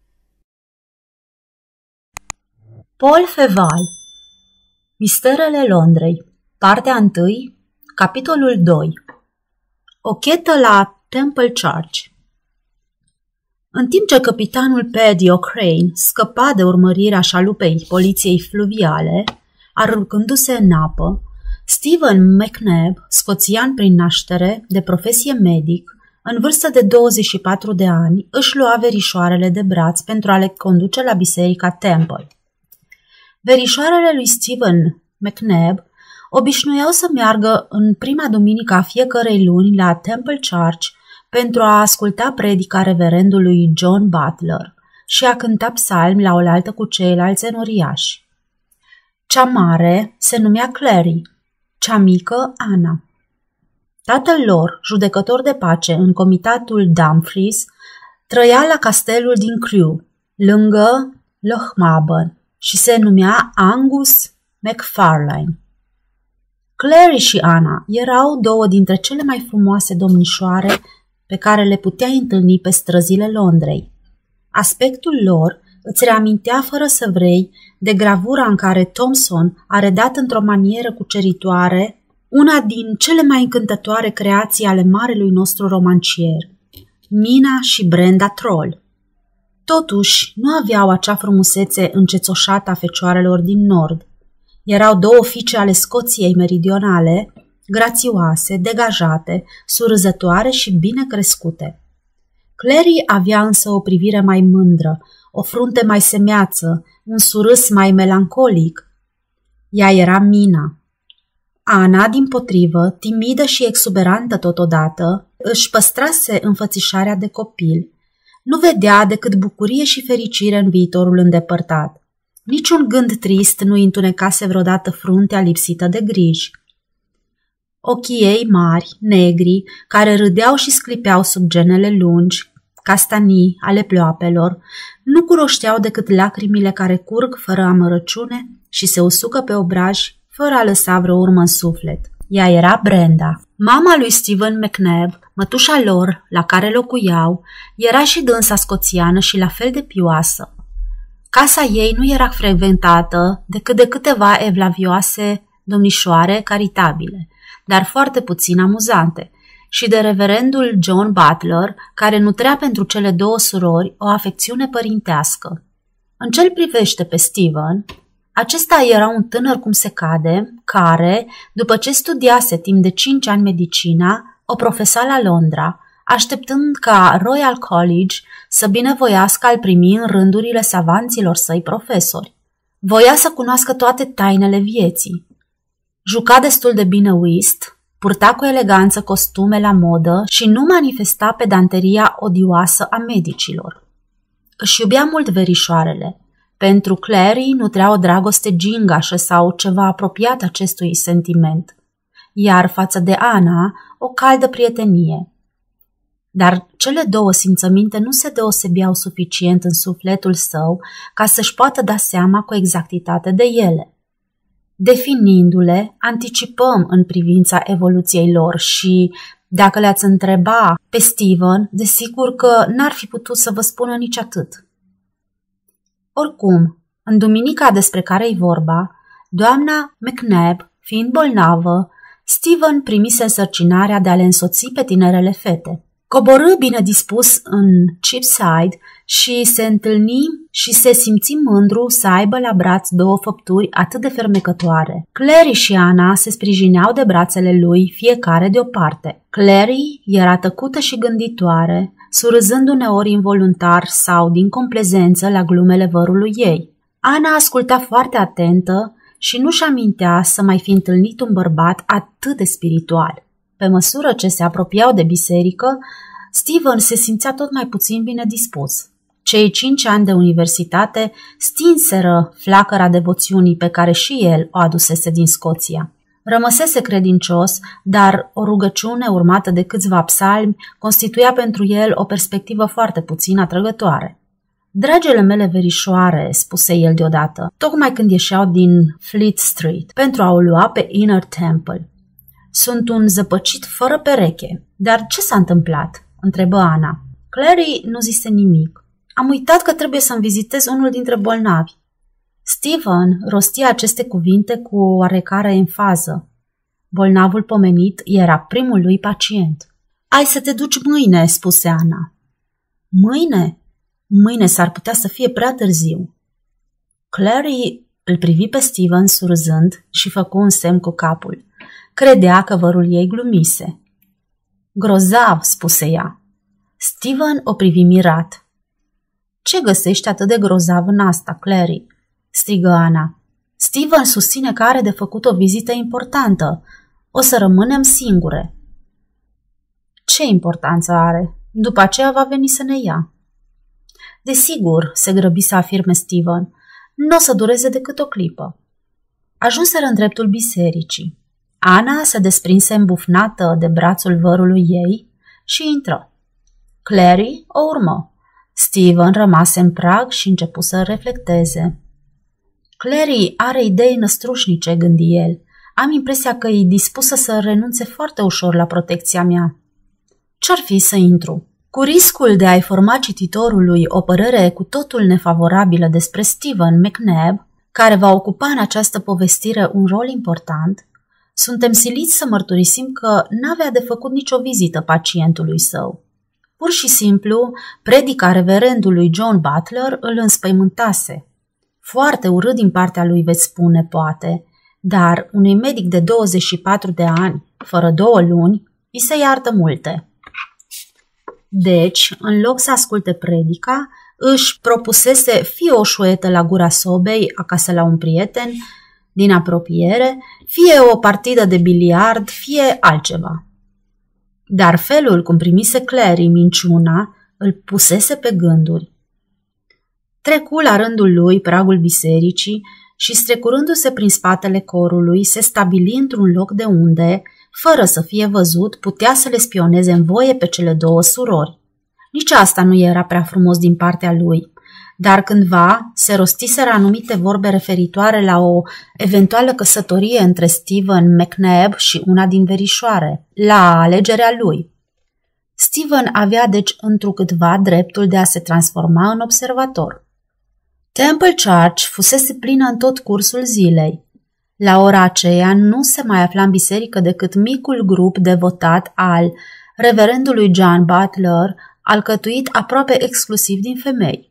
Speaker 1: Paul Feval. Misterele Londrei. Partea 1, capitolul 2. O chetă la Temple Church. În timp ce capitanul Paddy O'Crane scăpa de urmărirea șalupei poliției fluviale, aruncându-se în apă, Stephen McNabb, scoțian prin naștere, de profesie medic, în vârstă de 24 de ani, își lua verișoarele de braț pentru a le conduce la biserica Temple. Verișoarele lui Stephen McNabb obișnuiau să meargă în prima duminică a fiecărei luni la Temple Church pentru a asculta predica reverendului John Butler și a cânta psalmi la oaltă cu ceilalți enoriași. Cea mare se numea Clary, cea mică Ana. Tatăl lor, judecător de pace în comitatul Dumfries, trăia la castelul din Crewe, lângă Lochmaben, și se numea Angus MacFarlane. Clary și Ana erau două dintre cele mai frumoase domnișoare pe care le puteai întâlni pe străzile Londrei. Aspectul lor îți reamintea fără să vrei de gravura în care Thomson a redat într-o manieră cuceritoare una din cele mai încântătoare creații ale marelui nostru romancier, Mina și Brenda Troll. Totuși, nu aveau acea frumusețe încețoșată a fecioarelor din nord. Erau două fiice ale Scoției meridionale, grațioase, degajate, surâzătoare și bine crescute. Clary avea însă o privire mai mândră, o frunte mai semeață, un surâs mai melancolic. Ea era Mina. Ana, dimpotrivă, timidă și exuberantă totodată, își păstrase înfățișarea de copil. Nu vedea decât bucurie și fericire în viitorul îndepărtat. Niciun gând trist nu întunecase vreodată fruntea lipsită de griji. Ochii ei mari, negri, care râdeau și sclipeau sub genele lungi, castanii ale ploapelor, nu curoșteau decât lacrimile care curg fără amărăciune și se usucă pe obraj fără a lăsa vreo urmă în suflet. Ea era Brenda. Mama lui Stephen McNabb, mătușa lor, la care locuiau, era și dânsa scoțiană și la fel de pioasă. Casa ei nu era frecventată decât de câteva evlavioase domnișoare caritabile, dar foarte puțin amuzante, și de reverendul John Butler, care nutrea pentru cele două surori o afecțiune părintească. În ce-l privește pe Stephen, acesta era un tânăr cum se cade, care, după ce studiase timp de 5 ani medicina, o profesa la Londra, așteptând ca Royal College să binevoiască a-l primi în rândurile savanților săi profesori. Voia să cunoască toate tainele vieții. Juca destul de bine whist, purta cu eleganță costume la modă și nu manifesta pedanteria odioasă a medicilor. Își iubea mult verișoarele. Pentru Clary nutrea o dragoste gingașă sau ceva apropiat acestui sentiment, iar față de Ana o caldă prietenie. Dar cele două simțăminte nu se deosebeau suficient în sufletul său ca să-și poată da seama cu exactitate de ele. Definindu-le, anticipăm în privința evoluției lor și, dacă le-ați întreba pe Stephen, desigur că n-ar fi putut să vă spună nici atât. Oricum, în duminica despre care-i vorba, doamna McNabb, fiind bolnavă, Stephen primise însărcinarea de a le însoți pe tinerele fete. Coborâ bine dispus în Cheapside și se întâlni și se simți mândru să aibă la braț două făpturi atât de fermecătoare. Clary și Ana se sprijineau de brațele lui, fiecare de o parte. Clary era tăcută și gânditoare, surâzând uneori involuntar sau din complezență la glumele vărului ei. Ana asculta foarte atentă și nu-și amintea să mai fi întâlnit un bărbat atât de spiritual. Pe măsură ce se apropiau de biserică, Stephen se simțea tot mai puțin bine dispus. Cei 5 ani de universitate stinseră flacăra devoțiunii pe care și el o adusese din Scoția. Rămăsese credincios, dar o rugăciune urmată de câțiva psalmi constituia pentru el o perspectivă foarte puțin atrăgătoare. Dragele mele verișoare, spuse el deodată, tocmai când ieșeau din Fleet Street pentru a o lua pe Inner Temple. Sunt un zăpăcit fără pereche. Dar ce s-a întâmplat? Întrebă Ana. Clary nu zise nimic. Am uitat că trebuie să-mi vizitez unul dintre bolnavi. Stephen rostia aceste cuvinte cu o oarecare enfază. Bolnavul pomenit era primul lui pacient. Ai să te duci mâine, spuse Ana. Mâine? Mâine s-ar putea să fie prea târziu. Clary îl privi pe Stephen surâzând și făcu un semn cu capul. Credea că vărul ei glumise. Grozav, spuse ea. Stephen o privi mirat. Ce găsești atât de grozav în asta, Clary? Strigă Ana. Steven susține că are de făcut o vizită importantă. O să rămânem singure. Ce importanță are? După aceea va veni să ne ia. Desigur, se grăbi să afirme Steven, nu o să dureze decât o clipă. Ajunseră în dreptul bisericii. Ana se desprinse îmbufnată de brațul vărului ei și intră. Clary o urmă. Steven rămase în prag și începu să reflecteze. Clary are idei năstrușnice, gândi el. Am impresia că e dispusă să renunțe foarte ușor la protecția mea. Ce-ar fi să intru? Cu riscul de a-i forma cititorului o părere cu totul nefavorabilă despre Stephen McNabb, care va ocupa în această povestire un rol important, suntem siliți să mărturisim că n-avea de făcut nicio vizită pacientului său. Pur și simplu, predica reverendului John Butler îl înspăimântase. Foarte urât din partea lui, veți spune, poate, dar unui medic de 24 de ani, fără 2 luni, îi se iartă multe. Deci, în loc să asculte predica, își propusese fie o șuetă la gura sobei acasă la un prieten din apropiere, fie o partidă de biliard, fie altceva. Dar felul cum primise Clary minciuna îl pusese pe gânduri. Trecu la rândul lui pragul bisericii și, strecurându-se prin spatele corului, se stabili într-un loc de unde, fără să fie văzut, putea să le spioneze în voie pe cele 2 surori. Nici asta nu era prea frumos din partea lui, dar cândva se rostiseră anumite vorbe referitoare la o eventuală căsătorie între Stephen McNabb și una din verișoare, la alegerea lui. Stephen avea deci întrucâtva dreptul de a se transforma în observator. Temple Church fusese plină în tot cursul zilei. La ora aceea nu se mai afla în biserică decât micul grup devotat al reverendului John Butler, alcătuit aproape exclusiv din femei.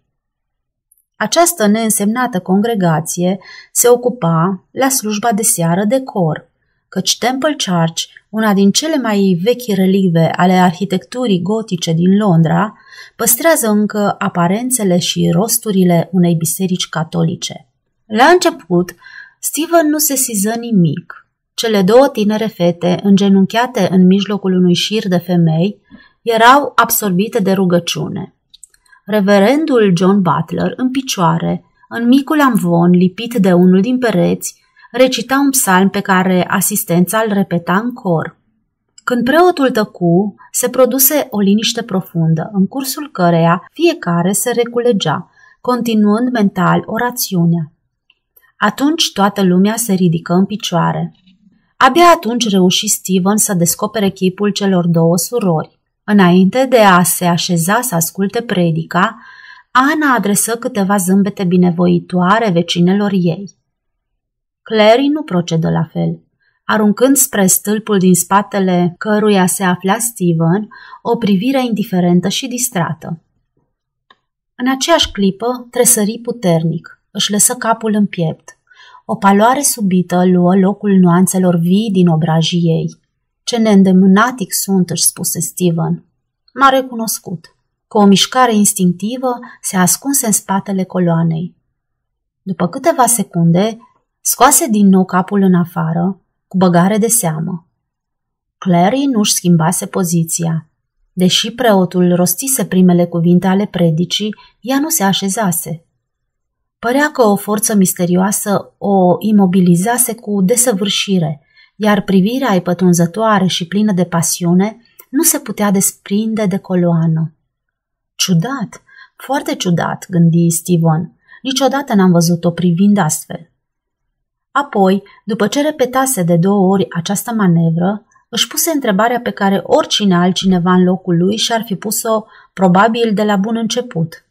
Speaker 1: Această neînsemnată congregație se ocupa la slujba de seară de cor, căci Temple Church, una din cele mai vechi relicve ale arhitecturii gotice din Londra, păstrează încă aparențele și rosturile unei biserici catolice. La început, Stephen nu se sesiză nimic. Cele 2 tinere fete, îngenunchiate în mijlocul unui șir de femei, erau absorbite de rugăciune. Reverendul John Butler, în picioare, în micul amvon lipit de unul din pereți, recita un psalm pe care asistența îl repeta în cor. Când preotul tăcu, se produse o liniște profundă, în cursul căreia fiecare se reculegea, continuând mental orațiunea. Atunci toată lumea se ridică în picioare. Abia atunci reuși Stephen să descopere chipul celor 2 surori. Înainte de a se așeza să asculte predica, Ana adresă câteva zâmbete binevoitoare vecinelor ei. Clary nu procedă la fel. Aruncând spre stâlpul din spatele căruia se afla Stephen o privire indiferentă și distrată. În aceeași clipă tresări puternic, își lăsă capul în piept. O paloare subită luă locul nuanțelor vii din obrajii ei. Ce neîndemânatic sunt, își spuse Stephen. M-a recunoscut. Cu o mișcare instinctivă se ascunse în spatele coloanei. După câteva secunde, scoase din nou capul în afară, cu băgare de seamă. Clary nu-și schimbase poziția. Deși preotul rostise primele cuvinte ale predicii, ea nu se așezase. Părea că o forță misterioasă o imobilizase cu desăvârșire, iar privirea ei pătrunzătoare și plină de pasiune nu se putea desprinde de coloană. Ciudat, foarte ciudat, gândi Stephen. Niciodată n-am văzut-o privind astfel. Apoi, după ce repetase de 2 ori această manevră, își puse întrebarea pe care oricine altcineva în locul lui și-ar fi pus-o probabil de la bun început.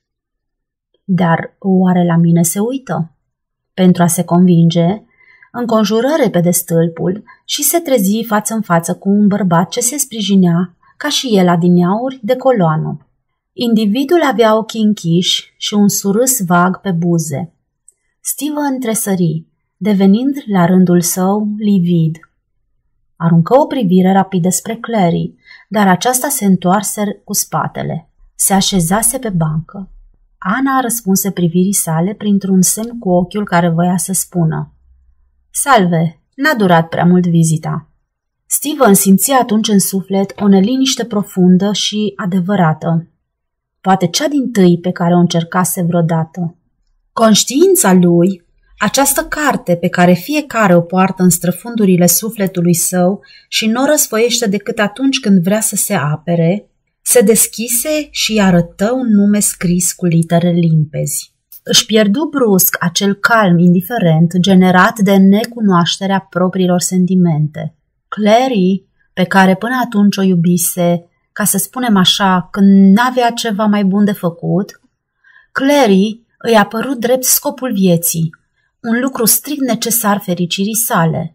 Speaker 1: Dar oare la mine se uită? Pentru a se convinge, înconjură repede stâlpul și se trezi față în față cu un bărbat ce se sprijinea, ca și el adineauri, de coloană. Individul avea ochii închiși și un surâs vag pe buze. Stephen tresări, devenind la rândul său livid. Aruncă o privire rapidă spre Clary, dar aceasta se întoarse cu spatele. Se așezase pe bancă. Ana răspunse privirii sale printr-un semn cu ochiul care voia să spună: Salve, n-a durat prea mult vizita. Steven simțea atunci în suflet o neliniște profundă și adevărată, poate cea dintâi pe care o încercase vreodată. Conștiința lui, această carte pe care fiecare o poartă în străfundurile sufletului său și nu o răsfoiește decât atunci când vrea să se apere, se deschise și îi arătă un nume scris cu litere limpezi. Își pierdu brusc acel calm indiferent generat de necunoașterea propriilor sentimente. Clary, pe care până atunci o iubise, ca să spunem așa, când n-avea ceva mai bun de făcut, Clary îi a părut drept scopul vieții, un lucru strict necesar fericirii sale.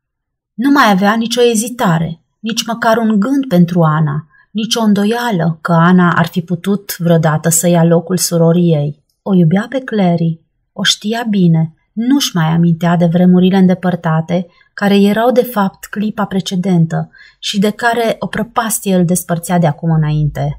Speaker 1: Nu mai avea nicio ezitare, nici măcar un gând pentru Ana, nici o îndoială că Ana ar fi putut vreodată să ia locul surorii ei. O iubea pe Clary, o știa bine, nu-și mai amintea de vremurile îndepărtate, care erau de fapt clipa precedentă și de care o prăpastie îl despărțea de acum înainte.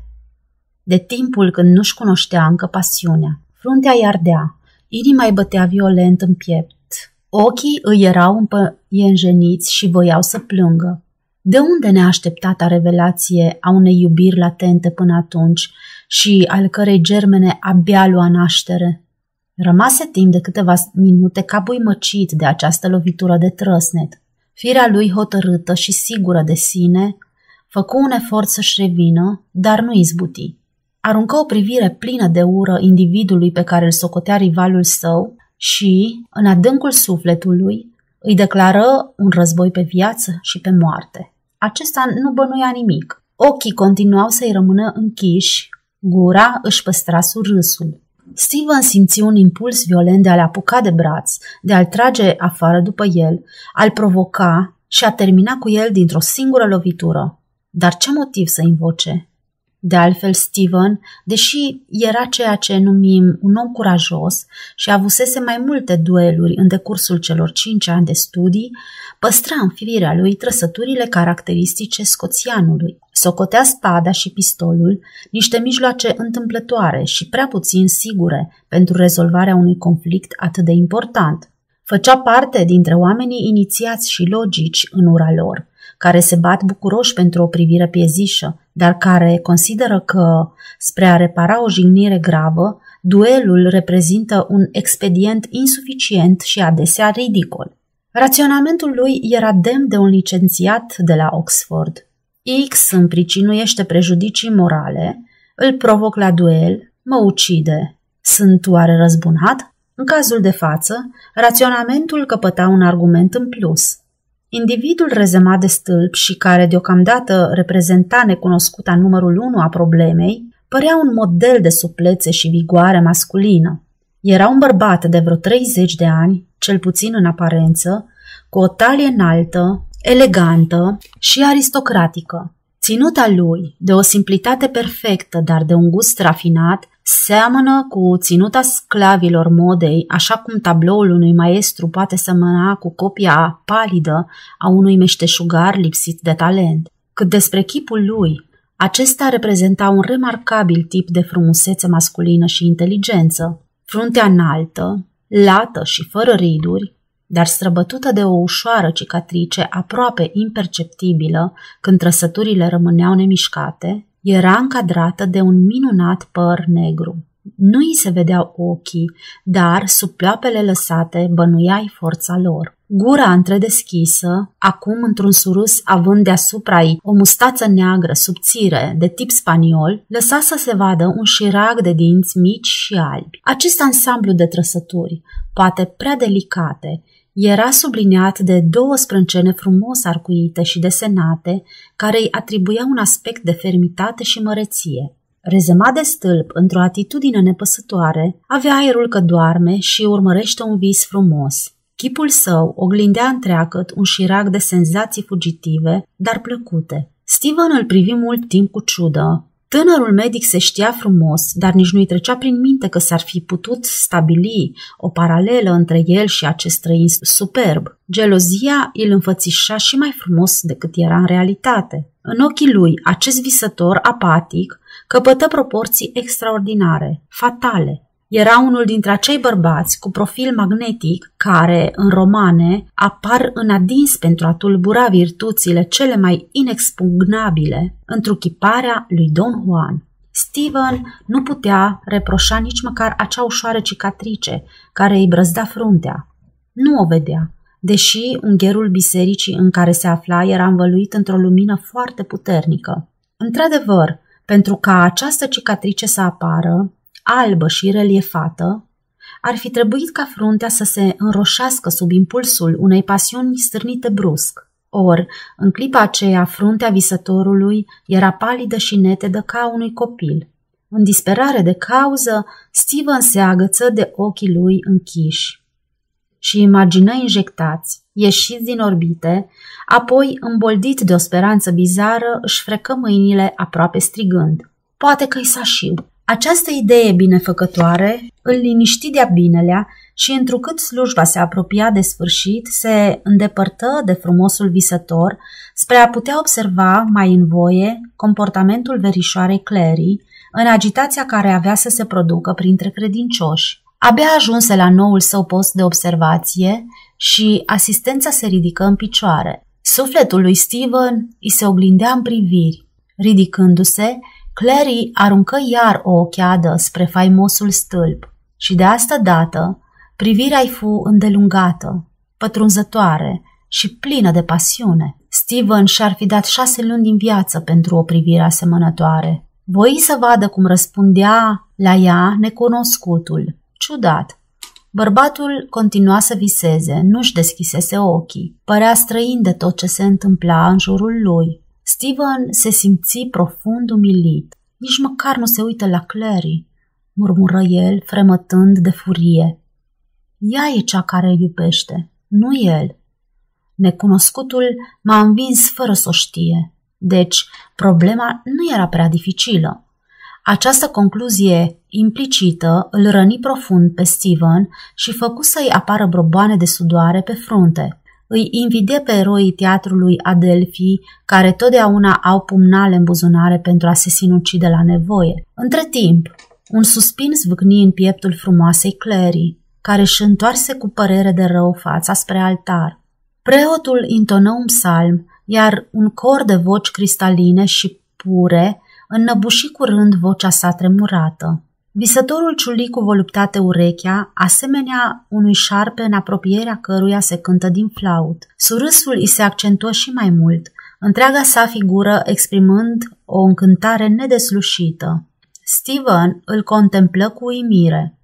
Speaker 1: De timpul când nu-și cunoștea încă pasiunea, fruntea îi ardea, inima îi bătea violent în piept, ochii îi erau împăienjeniți și voiau să plângă. De unde neașteptata revelație a unei iubiri latente până atunci și al cărei germene abia lua naștere? Rămase timp de câteva minute ca buimăcit de această lovitură de trăsnet. Firea lui hotărâtă și sigură de sine făcu un efort să-și revină, dar nu izbuti. Aruncă o privire plină de ură individului pe care îl socotea rivalul său și, în adâncul sufletului, îi declară un război pe viață și pe moarte. Acesta nu bănuia nimic. Ochii continuau să-i rămână închiși, gura își păstra surâsul. Steven simți un impuls violent de a-l apuca de braț, de a-l trage afară după el, a-l provoca și a termina cu el dintr-o singură lovitură. Dar ce motiv să invoce? De altfel, Steven, deși era ceea ce numim un om curajos și avusese mai multe dueluri în decursul celor 5 ani de studii, păstra în firea lui trăsăturile caracteristice scoțianului. Socotea spada și pistolul niște mijloace întâmplătoare și prea puțin sigure pentru rezolvarea unui conflict atât de important. Făcea parte dintre oamenii inițiați și logici în ura lor, care se bat bucuroși pentru o privire piezișă, dar care consideră că, spre a repara o jignire gravă, duelul reprezintă un expedient insuficient și adesea ridicol. Raționamentul lui era demn de un licențiat de la Oxford. X îmi pricinuiește prejudicii morale, îl provoc la duel, mă ucide. Sunt oare răzbunat? În cazul de față, raționamentul căpăta un argument în plus. Individul rezemat de stâlp și care deocamdată reprezenta necunoscuta numărul 1 a problemei, părea un model de suplețe și vigoare masculină. Era un bărbat de vreo 30 de ani, cel puțin în aparență, cu o talie înaltă, elegantă și aristocratică. Ținuta lui, de o simplitate perfectă, dar de un gust rafinat, seamănă cu ținuta sclavilor modei, așa cum tabloul unui maestru poate semăna cu copia palidă a unui meșteșugar lipsit de talent. Cât despre chipul lui, acesta reprezenta un remarcabil tip de frumusețe masculină și inteligență. Fruntea înaltă, lată și fără riduri, dar străbătută de o ușoară cicatrice aproape imperceptibilă când trăsăturile rămâneau nemișcate, era încadrată de un minunat păr negru. Nu îi se vedeau ochii, dar sub pleoapele lăsate bănuiai forța lor. Gura întredeschisă, acum într-un surâs având deasupra-i o mustață neagră subțire de tip spaniol, lăsa să se vadă un șirag de dinți mici și albi. Acest ansamblu de trăsături, poate prea delicate, era subliniat de 2 sprâncene frumos arcuite și desenate, care îi atribuia un aspect de fermitate și măreție. Rezemat de stâlp, într-o atitudine nepăsătoare, avea aerul că doarme și urmărește un vis frumos. Chipul său oglindea întreagăt un șirag de senzații fugitive, dar plăcute. Steven îl privi mult timp cu ciudă. Tânărul medic se știa frumos, dar nici nu-i trecea prin minte că s-ar fi putut stabili o paralelă între el și acest străin superb. Gelozia îl înfățișa și mai frumos decât era în realitate. În ochii lui, acest visător apatic căpătă proporții extraordinare, fatale. Era unul dintre acei bărbați cu profil magnetic care, în romane, apar în adins pentru a tulbura virtuțile cele mai inexpugnabile, întruchiparea lui Don Juan. Steven nu putea reproșa nici măcar acea ușoară cicatrice care îi brăzda fruntea. Nu o vedea, deși ungherul bisericii în care se afla era învăluit într-o lumină foarte puternică. Într-adevăr, pentru ca această cicatrice să apară, albă și reliefată, ar fi trebuit ca fruntea să se înroșească sub impulsul unei pasiuni stârnite brusc. Ori, în clipa aceea, fruntea visătorului era palidă și netedă ca unui copil. În disperare de cauză, Steven se agăță de ochii lui închiși și imagină injectați, ieșiți din orbite, apoi, îmboldit de o speranță bizară, își frecă mâinile aproape strigând: "Poate că-i sașiu." Această idee binefăcătoare îl liniști de-a binelea și, întrucât slujba se apropia de sfârșit, se îndepărtă de frumosul visător spre a putea observa mai în voie comportamentul verișoarei Clary în agitația care avea să se producă printre credincioși. Abia ajunse la noul său post de observație și asistența se ridică în picioare. Sufletul lui Steven îi se oglindea în priviri. Ridicându-se, Clary aruncă iar o ocheadă spre faimosul stâlp și de asta dată privirea-i fu îndelungată, pătrunzătoare și plină de pasiune. Steven și-ar fi dat 6 luni din viață pentru o privire asemănătoare. Voi să vadă cum răspundea la ea necunoscutul. Ciudat. Bărbatul continua să viseze, nu-și deschisese ochii. Părea străin de tot ce se întâmpla în jurul lui. Steven se simți profund umilit. Nici măcar nu se uită la Clary, murmură el, fremătând de furie. Ea e cea care îl iubește, nu el. Necunoscutul m-a învins fără să o știe. Deci, problema nu era prea dificilă. Această concluzie implicită îl răni profund pe Steven și făcu să-i apară broboane de sudoare pe frunte. Îi invidie pe eroii teatrului Adelphi, care totdeauna au pumnale în buzunare pentru a se sinucide la nevoie. Între timp, un suspin zvâcni în pieptul frumoasei Clary, care își întoarse cu părere de rău fața spre altar. Preotul intonă un psalm, iar un cor de voci cristaline și pure înnăbuși curând vocea sa tremurată. Visătorul ciuli cu voluptate urechea, asemenea unui șarpe în apropierea căruia se cântă din flaut. Surâsul îi se accentuă și mai mult, întreaga sa figură exprimând o încântare nedeslușită. Steven îl contemplă cu uimire.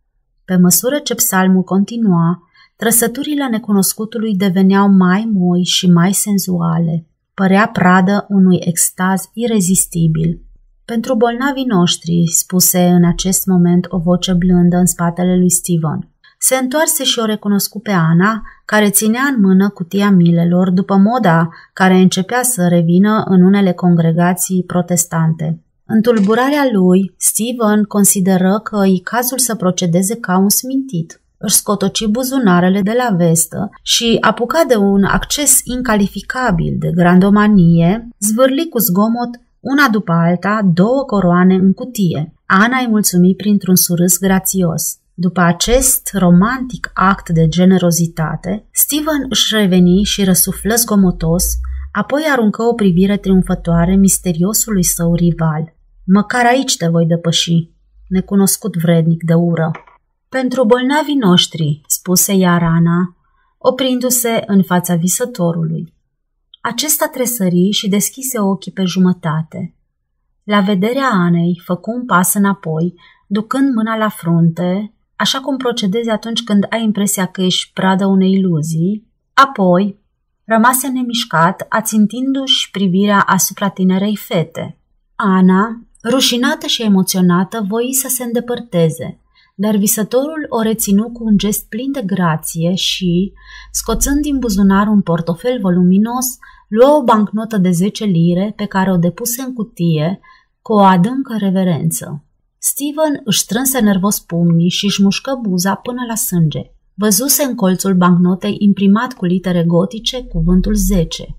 Speaker 1: Pe măsură ce psalmul continua, trăsăturile necunoscutului deveneau mai moi și mai senzuale. Părea pradă unui extaz irezistibil. Pentru bolnavii noștri, spuse în acest moment o voce blândă în spatele lui Steven. Se întoarse și o recunoscu pe Ana, care ținea în mână cutia milelor după moda care începea să revină în unele congregații protestante. În tulburarea lui, Steven consideră că e cazul să procedeze ca un smintit. Își scotoci buzunarele de la vestă și, apucat de un acces incalificabil de grandomanie, zvârli cu zgomot una după alta 2 coroane în cutie. Ana îi mulțumi printr-un surâs grațios. După acest romantic act de generozitate, Steven își reveni și răsuflă zgomotos, apoi aruncă o privire triumfătoare misteriosului său rival. Măcar aici te voi depăși, necunoscut vrednic de ură. Pentru bolnavii noștri, spuse iar Ana, oprindu-se în fața visătorului. Acesta tresări și deschise ochii pe jumătate. La vederea Anei, făcu un pas înapoi, ducând mâna la frunte, așa cum procedezi atunci când ai impresia că ești pradă unei iluzii, apoi rămase nemișcat, ațintindu-și privirea asupra tinerei fete. Ana, rușinată și emoționată, voi să se îndepărteze, dar visătorul o reținu cu un gest plin de grație și, scoțând din buzunar un portofel voluminos, luă o bancnotă de 10 lire pe care o depuse în cutie cu o adâncă reverență. Steven își strânse nervos pumnii și își mușcă buza până la sânge. Văzuse în colțul bancnotei imprimat cu litere gotice cuvântul 10.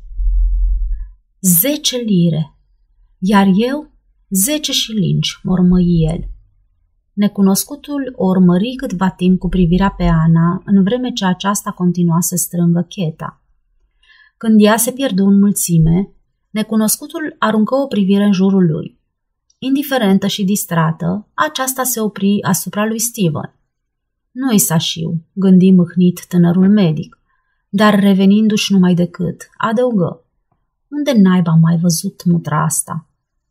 Speaker 1: 10 lire! Iar eu 10 șilingi, mormăi el. Necunoscutul o urmări câtva timp cu privirea pe Ana, în vreme ce aceasta continua să strângă cheta. Când ea se pierdu în mulțime, necunoscutul aruncă o privire în jurul lui. Indiferentă și distrată, aceasta se opri asupra lui Steven. Nu-i sașiu, gândi mâhnit tânărul medic, dar revenindu-și numai decât, adăugă. Unde naiba am mai văzut mutra asta?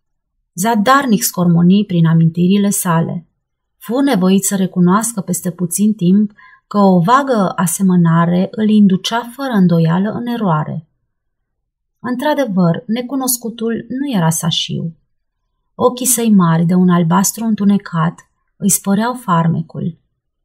Speaker 1: Zadarnic scormoni prin amintirile sale. Fu nevoit să recunoască peste puțin timp că o vagă asemănare îl inducea fără îndoială în eroare. Într-adevăr, necunoscutul nu era sașiu. Ochii săi mari de un albastru întunecat îi spăreau farmecul.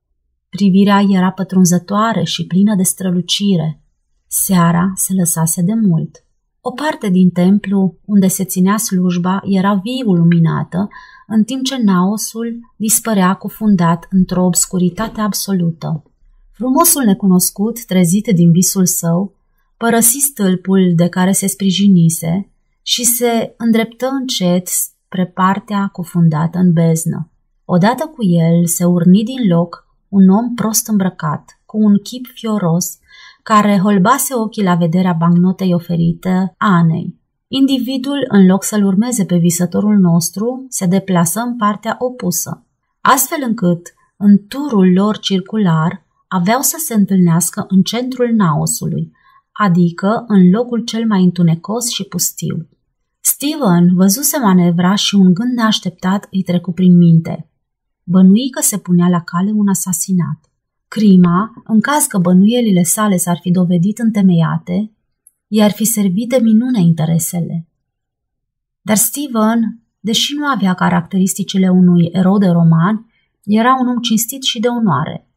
Speaker 1: Privirea era pătrunzătoare și plină de strălucire. Seara se lăsase de mult. O parte din templu, unde se ținea slujba, era viu luminată, în timp ce naosul dispărea cufundat într-o obscuritate absolută. Frumosul necunoscut, trezit din visul său, părăsi stâlpul de care se sprijinise și se îndreptă încet spre partea cufundată în beznă. Odată cu el se urni din loc un om prost îmbrăcat, cu un chip fioros, care holbase ochii la vederea bancnotei oferite Anei. Individul, în loc să-l urmeze pe visătorul nostru, se deplasă în partea opusă, astfel încât, în turul lor circular, aveau să se întâlnească în centrul naosului, adică în locul cel mai întunecos și pustiu. Steven văzuse manevra și un gând neașteptat îi trecu prin minte. Bănui că se punea la cale un asasinat. Crima, în caz că bănuielile sale s-ar fi dovedit întemeiate, i-ar fi servit de minune interesele. Dar Steven, deși nu avea caracteristicile unui erou de roman, era un om cinstit și de onoare.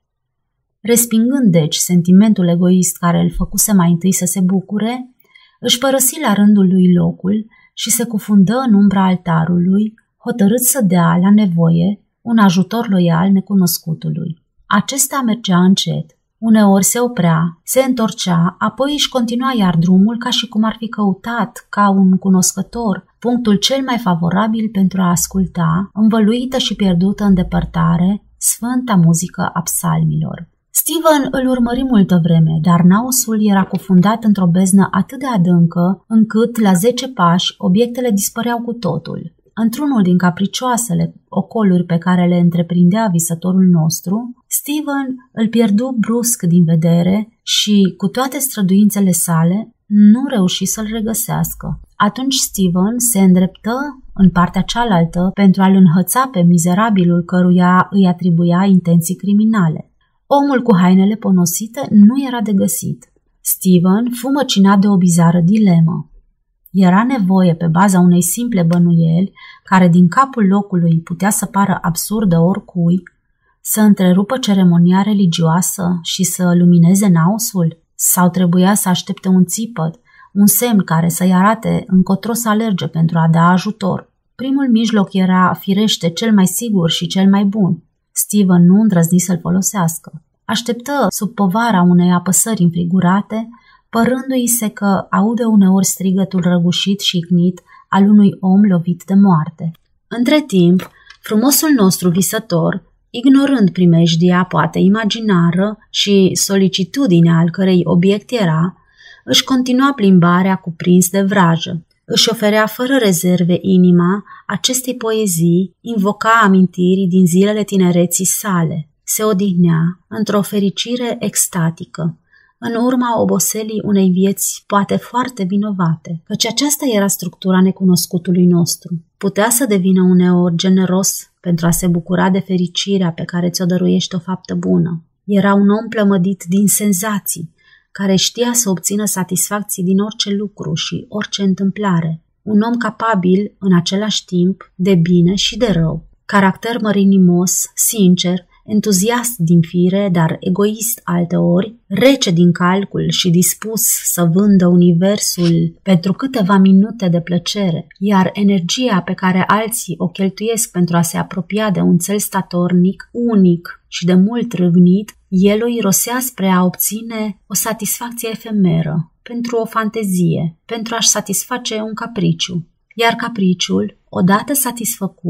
Speaker 1: Respingând deci sentimentul egoist care îl făcuse mai întâi să se bucure, își părăsi la rândul lui locul și se cufundă în umbra altarului, hotărât să dea, la nevoie, un ajutor loial necunoscutului. Acesta mergea încet. Uneori se oprea, se întorcea, apoi își continua iar drumul ca și cum ar fi căutat, ca un cunoscător, punctul cel mai favorabil pentru a asculta, învăluită și pierdută în depărtare, sfânta muzică a psalmilor. Steven îl urmări multă vreme, dar naosul era cufundat într-o beznă atât de adâncă, încât, la 10 pași, obiectele dispăreau cu totul. Într-unul din capricioasele ocoluri pe care le întreprindea visătorul nostru, Steven îl pierdu brusc din vedere și, cu toate străduințele sale, nu reuși să-l regăsească. Atunci Steven se îndreptă în partea cealaltă pentru a-l înhăța pe mizerabilul căruia îi atribuia intenții criminale. Omul cu hainele ponosite nu era de găsit. Steven fu măcinat de o bizară dilemă. Era nevoie, pe baza unei simple bănuieli, care din capul locului putea să pară absurdă oricui, să întrerupă ceremonia religioasă și să lumineze naosul? Sau trebuia să aștepte un țipăt, un semn care să-i arate încotro să alerge pentru a da ajutor? Primul mijloc era, firește, cel mai sigur și cel mai bun. Steven nu îndrăzni să-l folosească. Așteptă sub povara unei apăsări înfrigurate, părându-i se că aude uneori strigătul răgușit și ignit al unui om lovit de moarte. Între timp, frumosul nostru visător, ignorând primejdia poate imaginară și solicitudinea al cărei obiect era, își continua plimbarea cuprins de vrajă. Își oferea fără rezerve inima acestei poezii, invoca amintiri din zilele tinereții sale, se odihnea într-o fericire extatică, în urma oboselii unei vieți poate foarte vinovate, căci aceasta era structura necunoscutului nostru. Putea să devină uneori generos pentru a se bucura de fericirea pe care ți-o dăruiește o faptă bună. Era un om plămădit din senzații, care știa să obțină satisfacții din orice lucru și orice întâmplare. Un om capabil, în același timp, de bine și de rău. Caracter mărinimos, sincer, entuziast din fire, dar egoist alteori, rece din calcul și dispus să vândă universul pentru câteva minute de plăcere, iar energia pe care alții o cheltuiesc pentru a se apropia de un cel statornic, unic și de mult râvnit, el o irosea spre a obține o satisfacție efemeră, pentru o fantezie, pentru a-și satisface un capriciu. Iar capriciul, odată satisfăcut,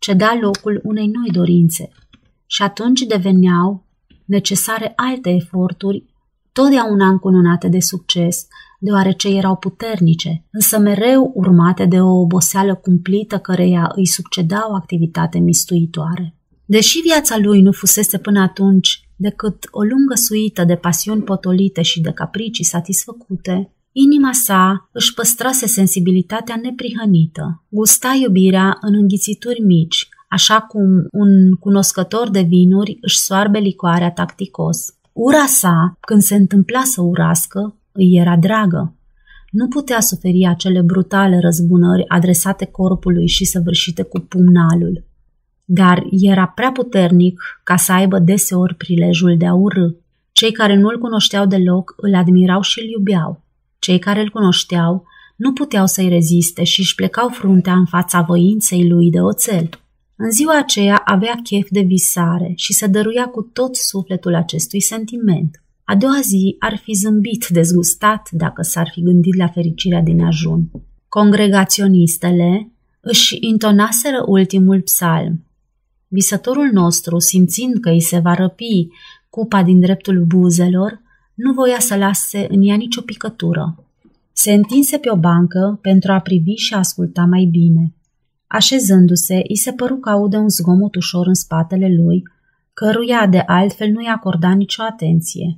Speaker 1: ceda locul unei noi dorințe și atunci deveneau necesare alte eforturi, totdeauna încununate de succes, deoarece erau puternice, însă mereu urmate de o oboseală cumplită căreia îi succeda o activitate mistuitoare. Deși viața lui nu fusese până atunci decât o lungă suită de pasiuni potolite și de capricii satisfăcute, inima sa își păstrase sensibilitatea neprihănită, gusta iubirea în înghițituri mici, așa cum un cunoscător de vinuri își soarbe licoarea tacticos. Ura sa, când se întâmpla să urască, îi era dragă. Nu putea suferi acele brutale răzbunări adresate corpului și săvârșite cu pumnalul. Dar era prea puternic ca să aibă deseori prilejul de a urâ. Cei care nu îl cunoșteau deloc îl admirau și îl iubeau. Cei care îl cunoșteau nu puteau să-i reziste și își plecau fruntea în fața voinței lui de oțel. În ziua aceea avea chef de visare și se dăruia cu tot sufletul acestui sentiment. A doua zi ar fi zâmbit dezgustat dacă s-ar fi gândit la fericirea din ajun. Congregaționistele își intonaseră ultimul psalm. Visătorul nostru, simțind că îi se va răpi cupa din dreptul buzelor, nu voia să lase în ea nicio picătură. Se întinse pe o bancă pentru a privi și a asculta mai bine. Așezându-se, îi se păru că aude un zgomot ușor în spatele lui, căruia de altfel nu-i acorda nicio atenție.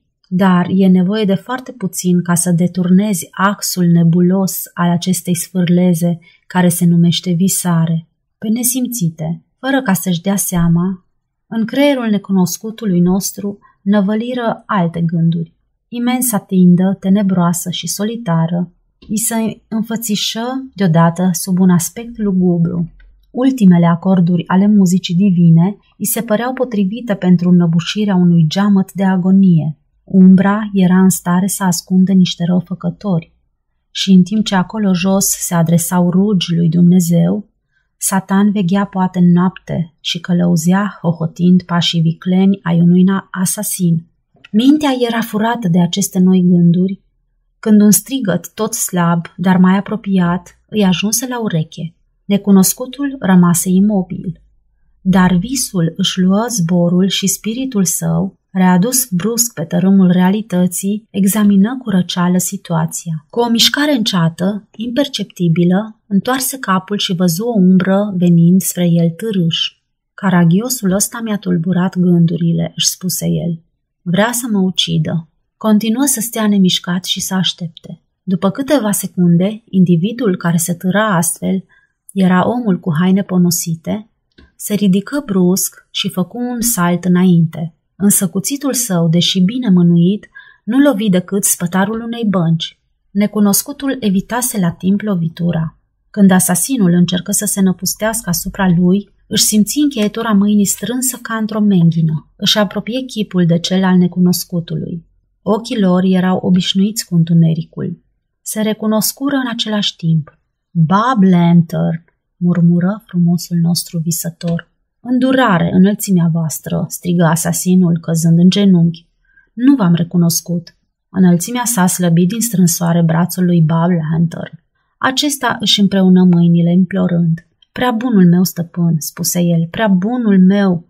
Speaker 1: Dar e nevoie de foarte puțin ca să deturnezi axul nebulos al acestei sfârleze care se numește visare. Pe nesimțite, fără ca să-și dea seama, în creierul necunoscutului nostru năvăliră alte gânduri. Imensa tindă, tenebroasă și solitară, îi se înfățișă deodată sub un aspect lugubru. Ultimele acorduri ale muzicii divine îi se păreau potrivite pentru înnăbușirea unui geamăt de agonie. Umbra era în stare să ascundă niște răufăcători și în timp ce acolo jos se adresau rugi lui Dumnezeu, Satan veghea poate în noapte și călăuzea, hohotind pașii vicleni ai unui asasin. Mintea era furată de aceste noi gânduri, când un strigăt tot slab, dar mai apropiat, îi ajunse la ureche. Necunoscutul rămase imobil. Dar visul își luă zborul și spiritul său, readus brusc pe tărâmul realității, examină cu răceală situația. Cu o mișcare înceată, imperceptibilă, întoarse capul și văzu o umbră venind spre el târâș. Caragiosul ăsta mi-a tulburat gândurile, își spuse el. Vrea să mă ucidă. Continuă să stea nemișcat și să aștepte. După câteva secunde, individul care se târa astfel, era omul cu haine ponosite, se ridică brusc și făcu un salt înainte. Însă cuțitul său, deși bine mânuit, nu lovi decât spătarul unei bănci. Necunoscutul evitase la timp lovitura. Când asasinul încercă să se năpustească asupra lui, își simți încheietura mâinii strânsă ca într-o menghină. Își apropie chipul de cel al necunoscutului. Ochii lor erau obișnuiți cu întunericul. Se recunoscură în același timp. Bob Lantern, murmură frumosul nostru visător. Îndurare, înălțimea voastră, strigă asasinul, căzând în genunchi. Nu v-am recunoscut. Înălțimea sa slăbi din strânsoare brațul lui Bob Lantern. Acesta își împreună mâinile implorând. Prea bunul meu stăpân, spuse el, prea bunul meu.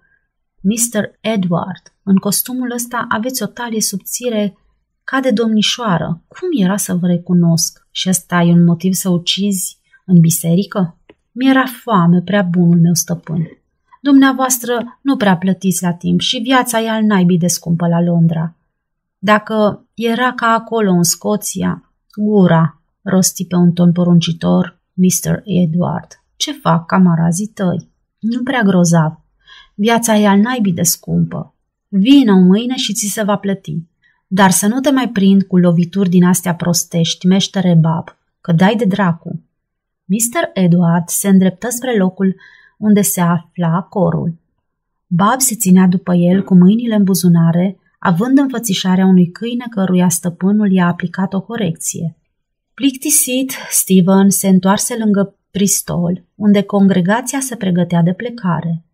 Speaker 1: Mr. Edward, în costumul ăsta aveți o talie subțire ca de domnișoară. Cum era să vă recunosc? Și ăsta e un motiv să ucizi în biserică? Mi-era foame, prea bunul meu stăpân. Dumneavoastră nu prea plătiți la timp și viața e al naibii de scumpă la Londra. Dacă era ca acolo în Scoția, gura, rosti pe un ton poruncitor Mr. Edward. Ce fac camarazii tăi? Nu prea grozav. Viața e al naibii de scumpă. Vină mâine și ți se va plăti. Dar să nu te mai prind cu lovituri din astea prostești, meștere Bob, că dai de dracu. Mr. Edward se îndreptă spre locul unde se afla corul. Bob se ținea după el cu mâinile în buzunare, având înfățișarea unui câine căruia stăpânul i-a aplicat o corecție. Plictisit, Stephen se întoarse lângă pristol, unde congregația se pregătea de plecare.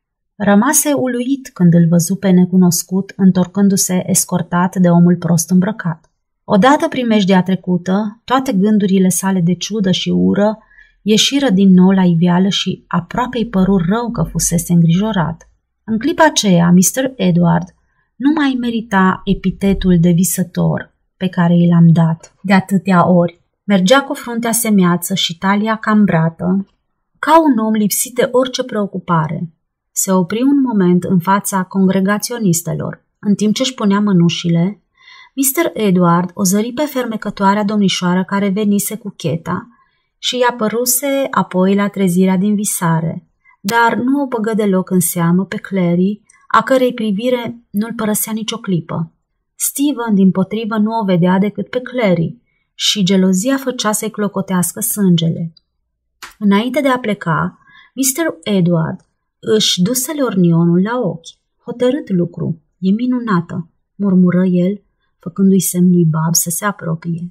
Speaker 1: Rămase uluit când îl văzu pe necunoscut întorcându-se escortat de omul prost îmbrăcat. Odată primejdea trecută, toate gândurile sale de ciudă și ură ieșiră din nou la iveală și aproape-i păru rău că fusese îngrijorat. În clipa aceea, Mr. Edward nu mai merita epitetul de visător pe care i l-am dat de atâtea ori. Mergea cu fruntea semeață și talia cambrată, ca un om lipsit de orice preocupare. Se opri un moment în fața congregaționistelor. În timp ce își punea mănușile, Mr. Edward o zări pe fermecătoarea domnișoară care venise cu cheta și i-a păruse apoi la trezirea din visare, dar nu o băgă deloc în seamă pe Clary, a cărei privire nu-l părăsea nicio clipă. Stephen, dimpotrivă, nu o vedea decât pe Clary și gelozia făcea să-i clocotească sângele. Înainte de a pleca, Mr. Edward își duse lornionul la ochi. Hotărât lucru, e minunată, murmură el, făcându-i semn lui Bob să se apropie.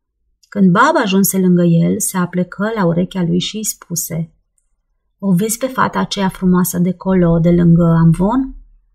Speaker 1: Când Bob ajunse lângă el, se aplecă la urechea lui și îi spuse: "O vezi pe fata aceea frumoasă de colo, de lângă amvon?"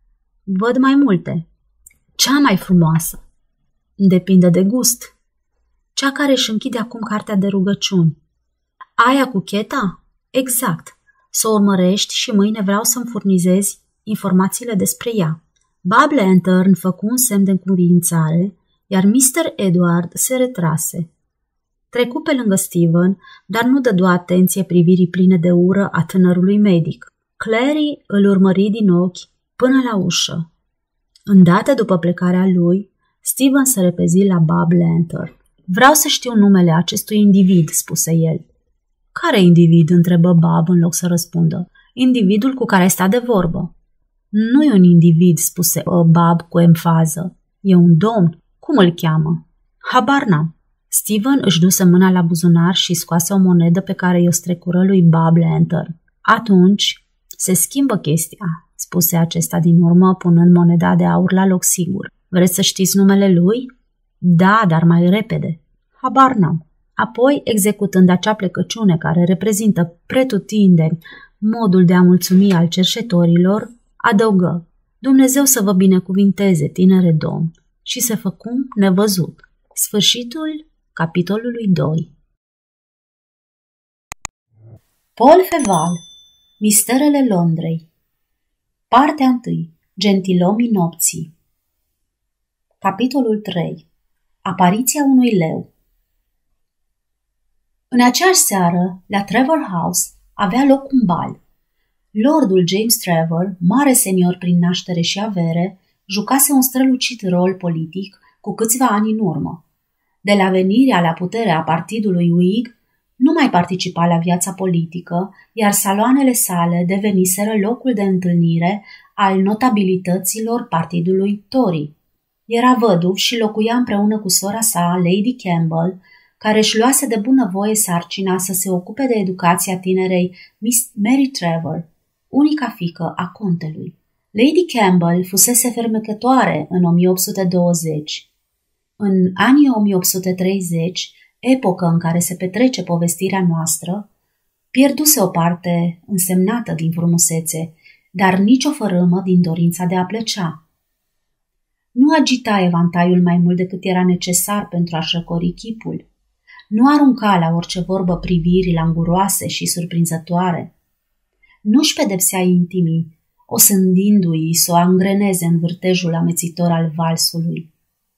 Speaker 1: "Văd mai multe." "Cea mai frumoasă?" "Depinde de gust." "Cea care își închide acum cartea de rugăciuni." "Aia cu cheta?" "Exact. Să o urmărești și mâine vreau să-mi furnizezi informațiile despre ea." Bob Lantern făcu un semn de încuvințare, iar Mr. Edward se retrase. Trecu pe lângă Stephen, dar nu dădu atenție privirii pline de ură a tânărului medic. Clary îl urmări din ochi până la ușă. Îndată după plecarea lui, Stephen se repezi la Bob Lantern. "Vreau să știu numele acestui individ," spuse el. "Care individ?" întrebă Bob în loc să răspundă. "Individul cu care ai stat de vorbă." "Nu e un individ," spuse Bob cu emfază. "E un domn. Cum îl cheamă?" "Habar n-am." Stephen își duse mâna la buzunar și scoase o monedă pe care i-o strecură lui Bob Lantern. "Atunci se schimbă chestia," spuse acesta din urmă, punând moneda de aur la loc sigur. "Vreți să știți numele lui?" "Da, dar mai repede." "Habar n-am." Apoi, executând acea plecăciune care reprezintă pretutindeni modul de a mulțumi al cerșetorilor, adăugă: "Dumnezeu să vă binecuvinteze, tinere domn," și se făcu nevăzut. Sfârșitul capitolului 2. Paul Feval, Misterele Londrei. Partea 1. Gentilomii nopții. Capitolul 3. Apariția unui leu. În aceeași seară, la Trevor House, avea loc un bal. Lordul James Trevor, mare senior prin naștere și avere, jucase un strălucit rol politic cu câțiva ani în urmă. De la venirea la putere a partidului Whig, nu mai participa la viața politică, iar saloanele sale deveniseră locul de întâlnire al notabilităților partidului Tory. Era văduv și locuia împreună cu sora sa, Lady Campbell, care își luase de bunăvoie sarcina să se ocupe de educația tinerei Miss Mary Trevor, unica fiică a contelui. Lady Campbell fusese fermecătoare în 1820. În anii 1830, epocă în care se petrece povestirea noastră, pierduse o parte însemnată din frumusețe, dar nicio fărâmă din dorința de a plăcea. Nu agita evantaiul mai mult decât era necesar pentru a-și răcori chipul. Nu arunca la orice vorbă priviri languroase și surprinzătoare. Nu-și pedepsea intimii, osândindu-i să o angreneze în vârtejul amețitor al valsului.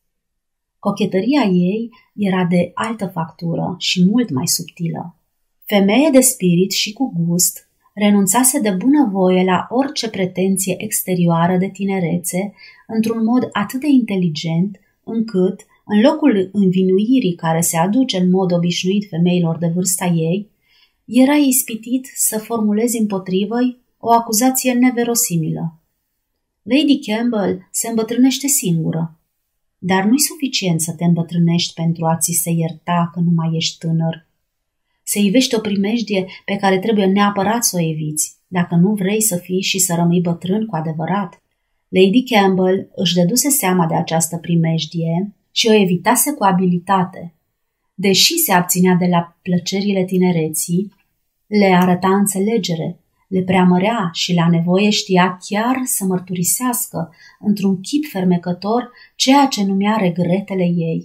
Speaker 1: Cochetăria ei era de altă factură și mult mai subtilă. Femeie de spirit și cu gust, renunțase de bunăvoie la orice pretenție exterioară de tinerețe, într-un mod atât de inteligent, încât, în locul învinuirii care se aduce în mod obișnuit femeilor de vârsta ei, era ispitit să formuleze împotrivă-i o acuzație neverosimilă. Lady Campbell se îmbătrânește singură, dar nu-i suficient să te îmbătrânești pentru a ți se ierta că nu mai ești tânăr. Se ivește o primejdie pe care trebuie neapărat să o eviți, dacă nu vrei să fii și să rămâi bătrân cu adevărat. Lady Campbell își dăduse seama de această primejdie și o evitase cu abilitate. Deși se abținea de la plăcerile tinereții, le arăta înțelegere, le preamărea și la nevoie știa chiar să mărturisească într-un chip fermecător ceea ce numea regretele ei.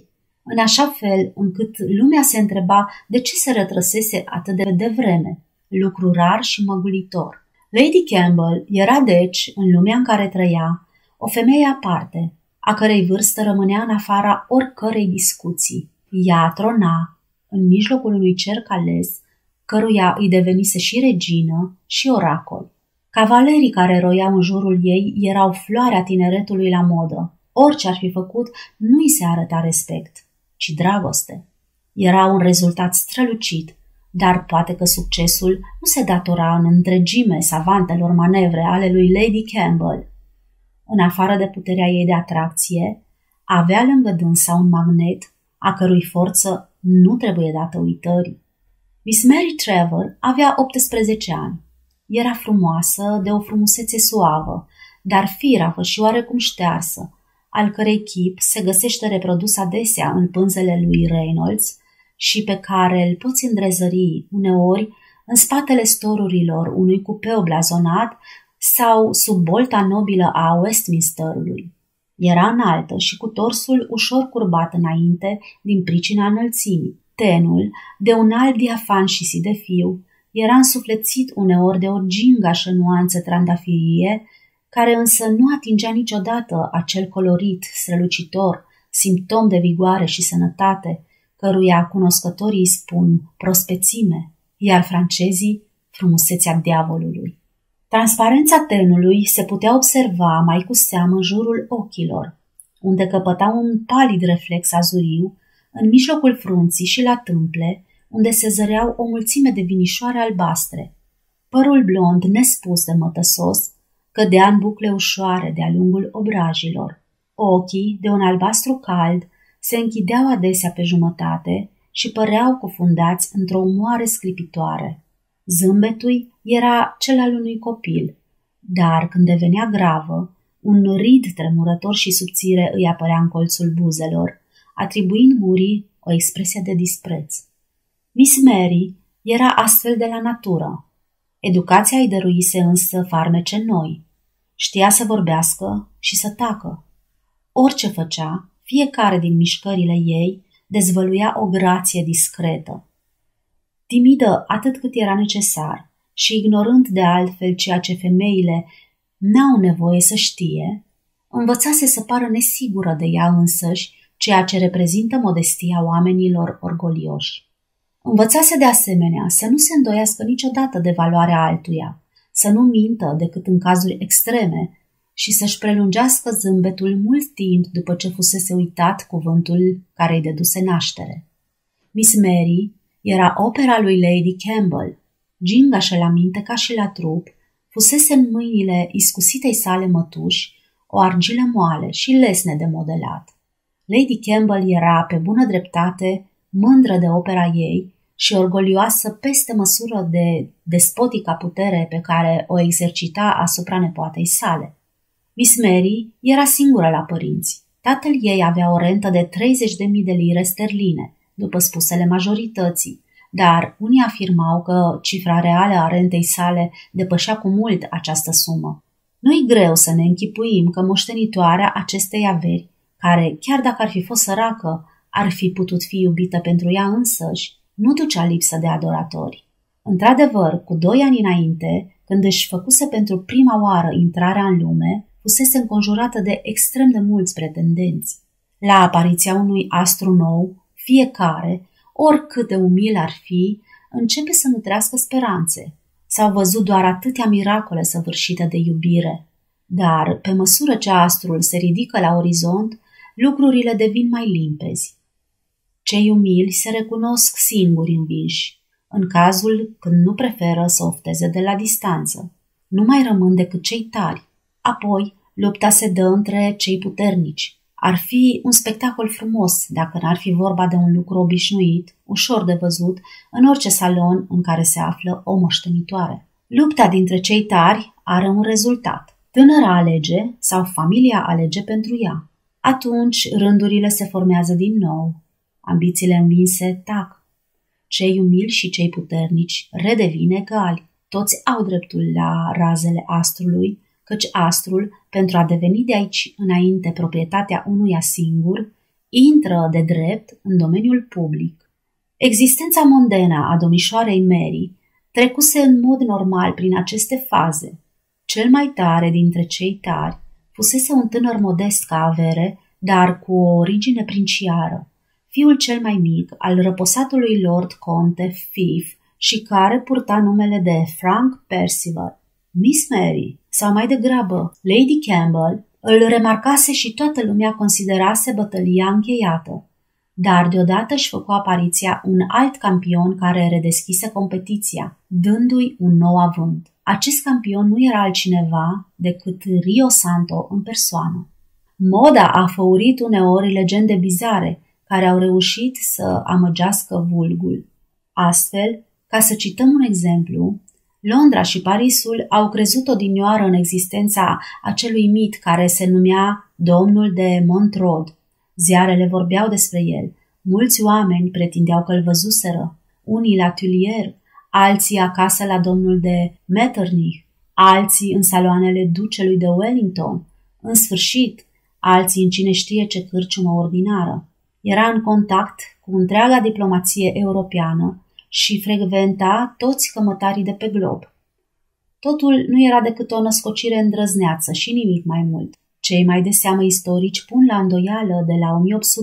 Speaker 1: în așa fel încât lumea se întreba de ce se retrăsese atât de devreme, lucru rar și măgulitor. Lady Campbell era deci, în lumea în care trăia, o femeie aparte, a cărei vârstă rămânea în afara oricărei discuții. Ea trona în mijlocul unui cerc ales, căruia îi devenise și regină și oracol. Cavalerii care roiau în jurul ei erau floarea tineretului la modă. Orice ar fi făcut, nu îi se arăta respect, ci dragoste. Era un rezultat strălucit, dar poate că succesul nu se datora în întregime savantelor manevre ale lui Lady Campbell. În afară de puterea ei de atracție, avea lângă dânsa un magnet a cărui forță nu trebuie dată uitării. Miss Mary Trevor avea 18 ani. Era frumoasă, de o frumusețe suavă, dar firavă și oarecum ștearsă, al cărei chip se găsește reprodus adesea în pânzele lui Reynolds și pe care îl poți îndrezări uneori în spatele storurilor unui cupeu blazonat sau sub bolta nobilă a Westminsterului. Era înaltă și cu torsul ușor curbat înainte din pricina înălțimii. Tenul, de un alb diafan și sidefiu, era însuflețit uneori de o gingașă nuanță trandafirie, care însă nu atingea niciodată acel colorit strălucitor, simptom de vigoare și sănătate, căruia cunoscătorii îi spun prospețime, iar francezii frumusețea diavolului. Transparența tenului se putea observa mai cu seamă în jurul ochilor, unde căpăta un palid reflex azuriu, în mijlocul frunții și la tâmple, unde se zăreau o mulțime de vinișoare albastre. Părul blond nespus de mătăsos cădea în bucle ușoare de-a lungul obrajilor. Ochii, de un albastru cald, se închideau adesea pe jumătate și păreau cufundați într-o umoare sclipitoare. Zâmbetul era cel al unui copil, dar când devenea gravă, un rid tremurător și subțire îi apărea în colțul buzelor, atribuind gurii o expresie de dispreț. Miss Mary era astfel de la natură. Educația îi dăruise însă farmece noi. Știa să vorbească și să tacă. Orice făcea, fiecare din mișcările ei dezvăluia o grație discretă. Timidă atât cât era necesar și ignorând de altfel ceea ce femeile n-au nevoie să știe, învățase să pară nesigură de ea însăși, ceea ce reprezintă modestia oamenilor orgolioși. Învățase de asemenea să nu se îndoiască niciodată de valoarea altuia, să nu mintă decât în cazuri extreme și să-și prelungească zâmbetul mult timp după ce fusese uitat cuvântul care îi dăduse naștere. Miss Mary era opera lui Lady Campbell. Gingașă la minte ca și la trup, fusese în mâinile iscusitei sale mătuși o argilă moale și lesne de modelat. Lady Campbell era, pe bună dreptate, mândră de opera ei și orgolioasă peste măsură de despotica putere pe care o exercita asupra nepoatei sale. Miss Mary era singură la părinți. Tatăl ei avea o rentă de 30.000 de lire sterline, după spusele majorității, dar unii afirmau că cifra reală a rentei sale depășea cu mult această sumă. Nu-i greu să ne închipuim că moștenitoarea acestei averi, care, chiar dacă ar fi fost săracă, ar fi putut fi iubită pentru ea însăși, nu ducea lipsă de adoratori. Într-adevăr, cu 2 ani înainte, când își făcuse pentru prima oară intrarea în lume, fusese înconjurată de extrem de mulți pretendenți. La apariția unui astru nou, fiecare, oricât de umil ar fi, începe să nutrească speranțe. S-au văzut doar atâtea miracole săvârșite de iubire, dar, pe măsură ce astrul se ridică la orizont, lucrurile devin mai limpezi. Cei umili se recunosc singuri învinși, în cazul când nu preferă să ofteze de la distanță. Nu mai rămân decât cei tari. Apoi, lupta se dă între cei puternici. Ar fi un spectacol frumos dacă n-ar fi vorba de un lucru obișnuit, ușor de văzut, în orice salon în care se află o moștenitoare. Lupta dintre cei tari are un rezultat. Tânăra alege sau familia alege pentru ea. Atunci rândurile se formează din nou. Ambițiile învinse tac. Cei umili și cei puternici redevin egali. Toți au dreptul la razele astrului, căci astrul, pentru a deveni de aici înainte proprietatea unuia singur, intră de drept în domeniul public. Existența mondenă a domnișoarei Mary trecuse în mod normal prin aceste faze. Cel mai tare dintre cei tari fusese un tânăr modest ca avere, dar cu o origine princiară, fiul cel mai mic al răposatului Lord Conte Fife și care purta numele de Frank Percival. Miss Mary, sau mai degrabă Lady Campbell, îl remarcase și toată lumea considerase bătălia încheiată. Dar deodată își făcu apariția un alt campion care redeschise competiția, dându-i un nou avânt. Acest campion nu era altcineva decât Rio Santo în persoană. Moda a făurit uneori legende bizare care au reușit să amăgească vulgul. Astfel, ca să cităm un exemplu, Londra și Parisul au crezut odinioară în existența acelui mit care se numea Domnul de Montrode. Ziarele vorbeau despre el, mulți oameni pretindeau că îl văzuseră, unii la Tuileries, alții acasă la domnul de Metternich, alții în saloanele ducelui de Wellington, în sfârșit, alții în cine știe ce cârciumă ordinară. Era în contact cu întreaga diplomație europeană și frecventa toți cămătarii de pe glob. Totul nu era decât o născocire îndrăzneață și nimic mai mult. Cei mai de seamă istorici pun la îndoială de la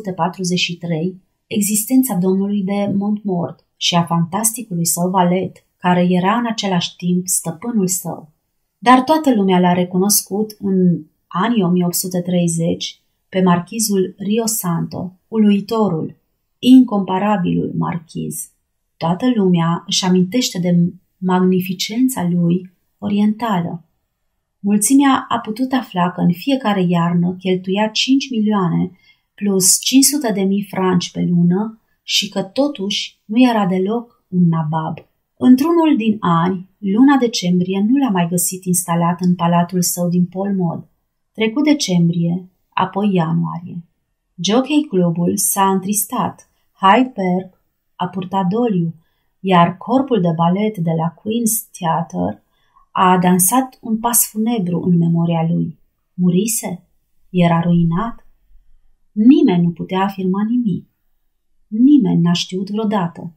Speaker 1: 1843 existența domnului de Montmort și a fantasticului său valet, care era în același timp stăpânul său. Dar toată lumea l-a recunoscut în anii 1830 pe marchizul Rio Santo, uluitorul, incomparabilul marchiz. Toată lumea își amintește de magnificența lui orientală. Mulțimea a putut afla că în fiecare iarnă cheltuia 5 milioane plus 500.000 franci pe lună și că totuși nu era deloc un nabab. Într-unul din ani, luna decembrie nu l-a mai găsit instalat în palatul său din Pall Mall. Trecut decembrie, apoi ianuarie. Jockey Clubul s-a întristat, Hyde Park a purtat doliu, iar corpul de balet de la Queen's Theatre a dansat un pas funebru în memoria lui. Murise? Era ruinat? Nimeni nu putea afirma nimic. Nimeni n-a știut vreodată.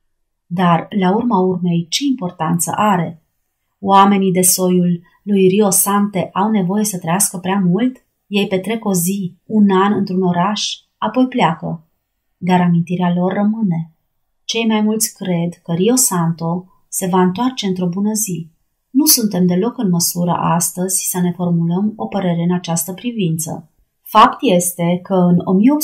Speaker 1: Dar, la urma urmei, ce importanță are? Oamenii de soiul lui Rio Sante au nevoie să trăiască prea mult? Ei petrec o zi, un an într-un oraș, apoi pleacă. Dar amintirea lor rămâne. Cei mai mulți cred că Rio Santo se va întoarce într-o bună zi. Nu suntem deloc în măsură astăzi să ne formulăm o părere în această privință. Fapt este că în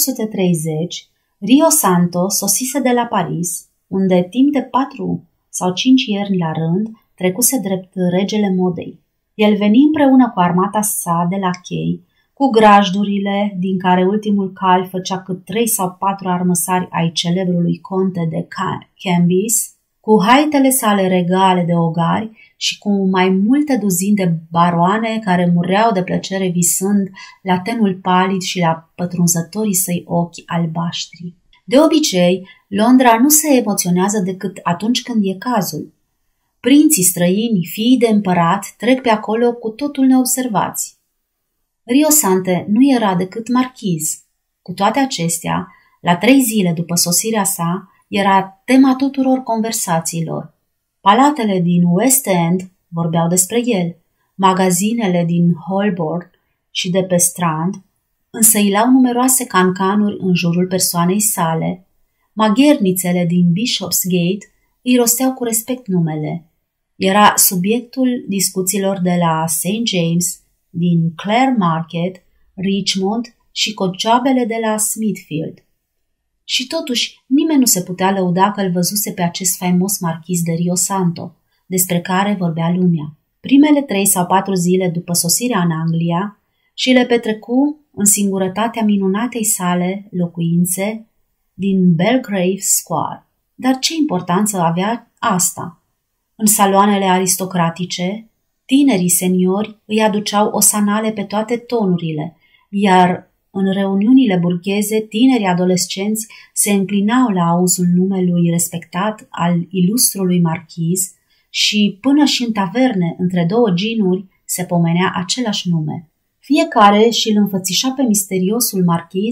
Speaker 1: 1830 Rio Santo sosise de la Paris, unde timp de 4 sau 5 ierni la rând trecuse drept regele modei. El veni împreună cu armata sa de la chei, cu grajdurile, din care ultimul cal făcea cât 3 sau 4 armăsari ai celebrului conte de Cambis, cu haitele sale regale de ogari și cu mai multe duzini de baroane care mureau de plăcere visând la tenul palid și la pătrunzătorii săi ochi albaștri. De obicei, Londra nu se emoționează decât atunci când e cazul. Prinții străini, fiii de împărat, trec pe acolo cu totul neobservați. Rio Sante nu era decât marchiz. Cu toate acestea, la 3 zile după sosirea sa, era tema tuturor conversațiilor. Palatele din West End vorbeau despre el, magazinele din Holborn și de pe Strand însăilau numeroase cancanuri în jurul persoanei sale, maghernițele din Bishopsgate îi rosteau cu respect numele. Era subiectul discuțiilor de la St. James, din Clare Market, Richmond și cocioabele de la Smithfield. Și totuși nimeni nu se putea lăuda că îl văzuse pe acest faimos marchiz de Rio Santo, despre care vorbea lumea. Primele 3 sau 4 zile după sosirea în Anglia și le petrecu în singurătatea minunatei sale locuințe din Belgrave Square. Dar ce importanță avea asta? În saloanele aristocratice, tinerii seniori îi aduceau osanale pe toate tonurile, iar în reuniunile burgheze, tinerii adolescenți se înclinau la auzul numelui respectat al ilustrului marchiz și până și în taverne, între 2 ginuri, se pomenea același nume. Fiecare și îl înfățișa pe misteriosul marchiz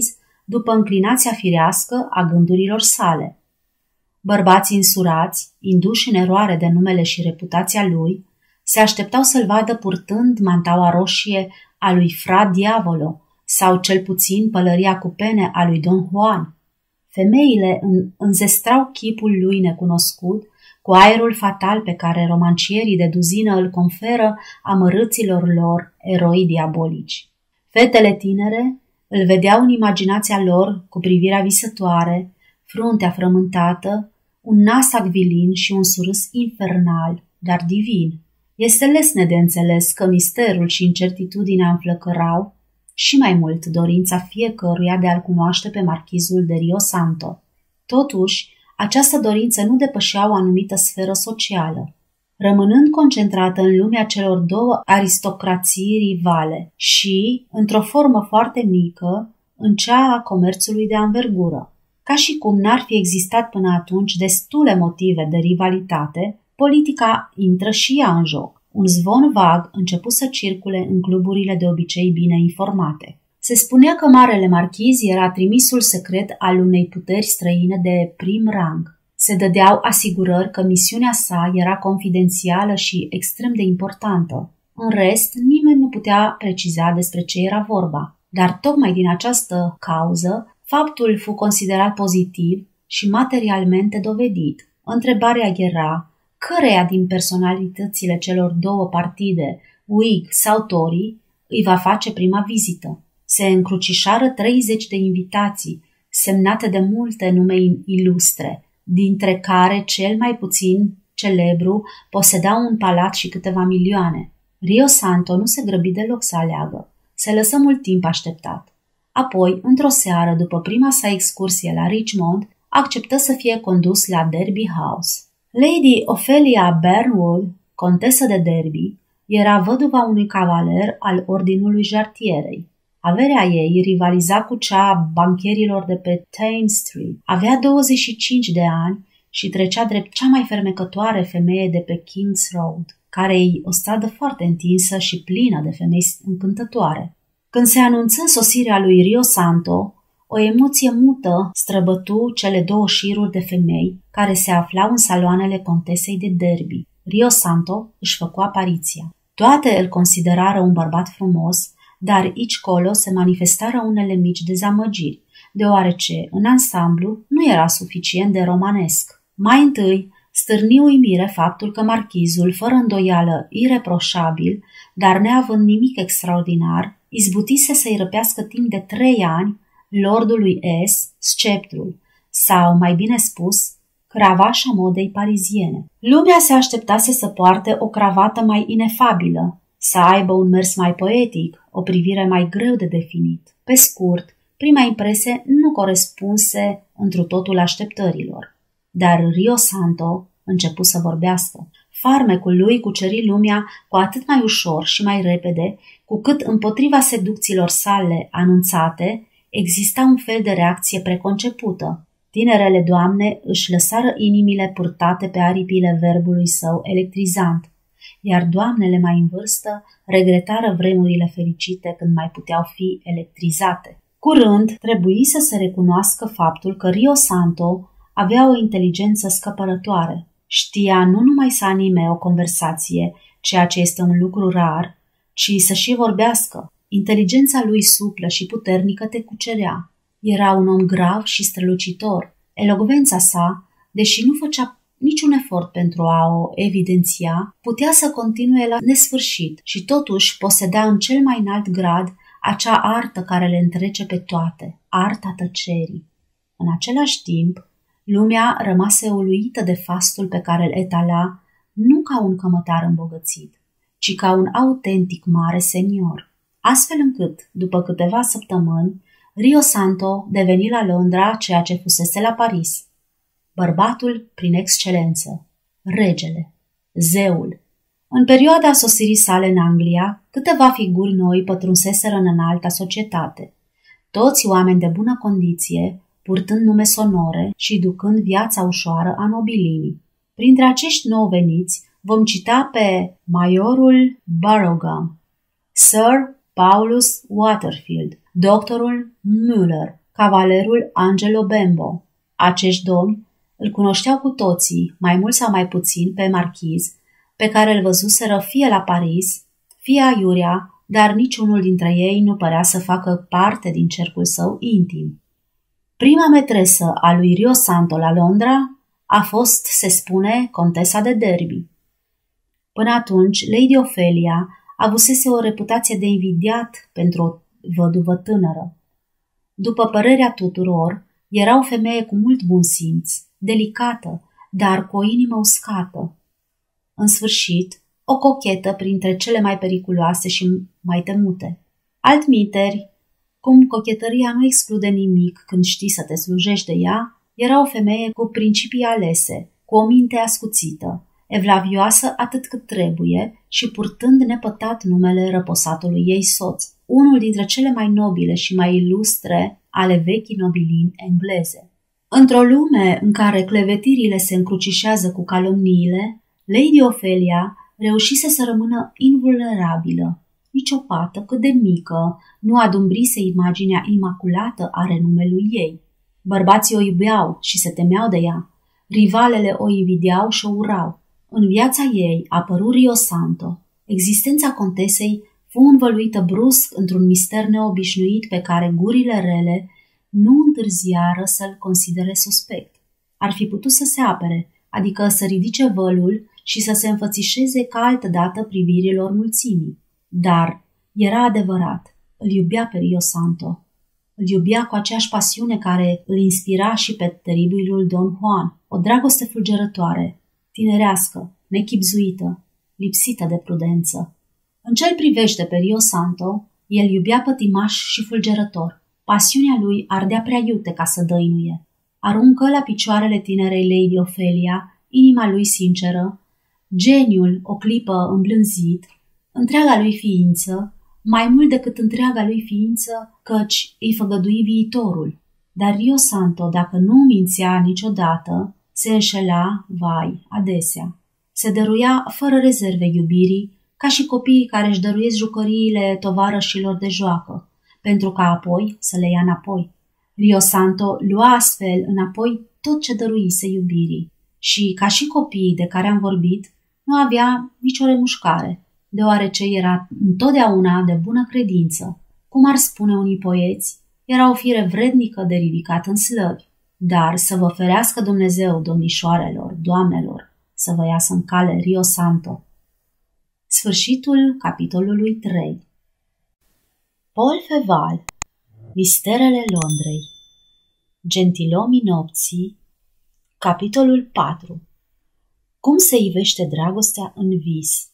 Speaker 1: după înclinația firească a gândurilor sale. Bărbații însurați, induși în eroare de numele și reputația lui, se așteptau să-l vadă purtând mantaua roșie a lui Fra Diavolo sau cel puțin pălăria cu pene a lui Don Juan. Femeile înzestrau chipul lui necunoscut cu aerul fatal pe care romancierii de duzină îl conferă amărâților lor eroi diabolici. Fetele tinere îl vedeau în imaginația lor cu privirea visătoare, fruntea frământată, un nas acvilin și un surâs infernal, dar divin. Este lesne de înțeles că misterul și incertitudinea înflăcărau și mai mult dorința fiecăruia de a-l cunoaște pe marchizul de Rio Santo. Totuși, această dorință nu depășea o anumită sferă socială, rămânând concentrată în lumea celor două aristocrații rivale și, într-o formă foarte mică, în cea a comerțului de anvergură. Ca și cum n-ar fi existat până atunci destule motive de rivalitate, politica intră și ea în joc. Un zvon vag începu să circule în cluburile de obicei bine informate. Se spunea că marele marchiz era trimisul secret al unei puteri străine de prim rang. Se dădeau asigurări că misiunea sa era confidențială și extrem de importantă. În rest, nimeni nu putea preciza despre ce era vorba. Dar tocmai din această cauză, faptul fu considerat pozitiv și materialmente dovedit. Întrebarea era: căreia din personalitățile celor două partide, Whig sau Tory, îi va face prima vizită? Se încrucișară 30 de invitații, semnate de multe nume ilustre, dintre care cel mai puțin celebru poseda un palat și câteva milioane. Rio Santo nu se grăbi deloc să aleagă. Se lăsă mult timp așteptat. Apoi, într-o seară, după prima sa excursie la Richmond, acceptă să fie condus la Derby House. Lady Ophelia Burnwood, contesă de Derby, era văduva unui cavaler al ordinului Jartierei. Averea ei rivaliza cu cea a bancherilor de pe Thames Street. Avea 25 de ani și trecea drept cea mai fermecătoare femeie de pe King's Road, care e o stradă foarte întinsă și plină de femei încântătoare. Când se anunță sosirea lui Rio Santo, o emoție mută străbătu cele două șiruri de femei care se aflau în saloanele contesei de Derby. Rio Santo își făcu apariția. Toate îl considerară un bărbat frumos, dar aici colo se manifestară unele mici dezamăgiri, deoarece, în ansamblu, nu era suficient de romanesc. Mai întâi, stârni uimire faptul că marchizul, fără îndoială ireproșabil, dar neavând nimic extraordinar, izbutise să-i răpească timp de 3 ani lordului S. sceptrul, sau, mai bine spus, cravașa modei pariziene. Lumea se așteptase să poarte o cravată mai inefabilă, să aibă un mers mai poetic, o privire mai greu de definit. Pe scurt, prima impresie nu corespunse întru totul așteptărilor. Dar Rio Santo începu să vorbească. Farmecul lui cuceri lumea cu atât mai ușor și mai repede, cu cât împotriva seducțiilor sale anunțate exista un fel de reacție preconcepută. Tinerele doamne își lăsară inimile purtate pe aripile verbului său electrizant, iar doamnele mai în vârstă regretară vremurile fericite când mai puteau fi electrizate. Curând, trebuie să se recunoască faptul că Rio Santo avea o inteligență scăpărătoare. Știa nu numai să anime o conversație, ceea ce este un lucru rar, ci să și vorbească. Inteligența lui suplă și puternică te cucerea. Era un om grav și strălucitor. Elocvența sa, deși nu făcea niciun efort pentru a o evidenția, putea să continue la nesfârșit și totuși posedea în cel mai înalt grad acea artă care le întrece pe toate, arta tăcerii. În același timp, lumea rămase uluită de fastul pe care îl etala nu ca un cămătar îmbogățit, ci ca un autentic mare senior. Astfel încât, după câteva săptămâni, Rio Santo deveni la Londra ceea ce fusese la Paris. Bărbatul prin excelență, regele, zeul. În perioada sosirii sale în Anglia, câteva figuri noi pătrunseseră în înalta societate. Toți oameni de bună condiție, purtând nume sonore și ducând viața ușoară a nobilimii. Printre acești nou veniți vom cita pe Majorul Barrowgam, Sir Paulus Waterfield, doctorul Müller, cavalerul Angelo Bembo. Acești domni îl cunoșteau cu toții, mai mult sau mai puțin, pe marchiz, pe care îl văzuseră fie la Paris, fie aiurea, dar niciunul dintre ei nu părea să facă parte din cercul său intim. Prima metresă a lui Rio Santo la Londra a fost, se spune, Contesa de Derby. Până atunci, Lady Ophelia avusese o reputație de invidiat pentru o văduvă tânără. După părerea tuturor, era o femeie cu mult bun simț, delicată, dar cu o inimă uscată. În sfârșit, o cochetă printre cele mai periculoase și mai temute. Altminteri, cum cochetăria nu exclude nimic când știi să te slujești de ea, era o femeie cu principii alese, cu o minte ascuțită, evlavioasă atât cât trebuie și purtând nepătat numele răposatului ei soț, unul dintre cele mai nobile și mai ilustre ale vechii nobilini engleze. Într-o lume în care clevetirile se încrucișează cu calomniile, Lady Ophelia reușise să rămână invulnerabilă. Nici o pată, cât de mică, nu adumbrise imaginea imaculată a renumelui ei. Bărbații o iubeau și se temeau de ea. Rivalele o invidiau și o urau. În viața ei a apărut Rio Santo. Existența contesei fu învăluită brusc într-un mister neobișnuit pe care gurile rele nu întârziară să-l considere suspect. Ar fi putut să se apere, adică să ridice vălul și să se înfățișeze ca altădată privirilor mulțimii. Dar era adevărat, îl iubea pe Rio Santo. Îl iubea cu aceeași pasiune care îl inspira și pe teribilul Don Juan, o dragoste fulgerătoare, tinerească, nechibzuită, lipsită de prudență. În ce-l privește pe Rio Santo, el iubea pătimaș și fulgerător. Pasiunea lui ardea prea iute ca să dăinuie. Aruncă la picioarele tinerei Lady Ophelia inima lui sinceră, geniul o clipă îmblânzit, întreaga lui ființă, mai mult decât întreaga lui ființă, căci îi făgădui viitorul. Dar Rio Santo, dacă nu mințea niciodată, se înșela, vai, adesea. Se dăruia fără rezerve iubirii, ca și copiii care își dăruiesc jucăriile tovarășilor de joacă, pentru ca apoi să le ia înapoi. Rio Santo lua astfel înapoi tot ce dăruise iubirii și, ca și copiii de care am vorbit, nu avea nicio remușcare, deoarece era întotdeauna de bună credință. Cum ar spune unii poeți, era o fire vrednică de ridicat în slăvi. Dar să vă ferească Dumnezeu, domnișoarelor, doamnelor, să vă iasă în cale Rio Santo. Sfârșitul capitolului 3. Paul Feval, Misterele Londrei, Gentilomii nopții, capitolul 4. Cum se ivește dragostea în vis?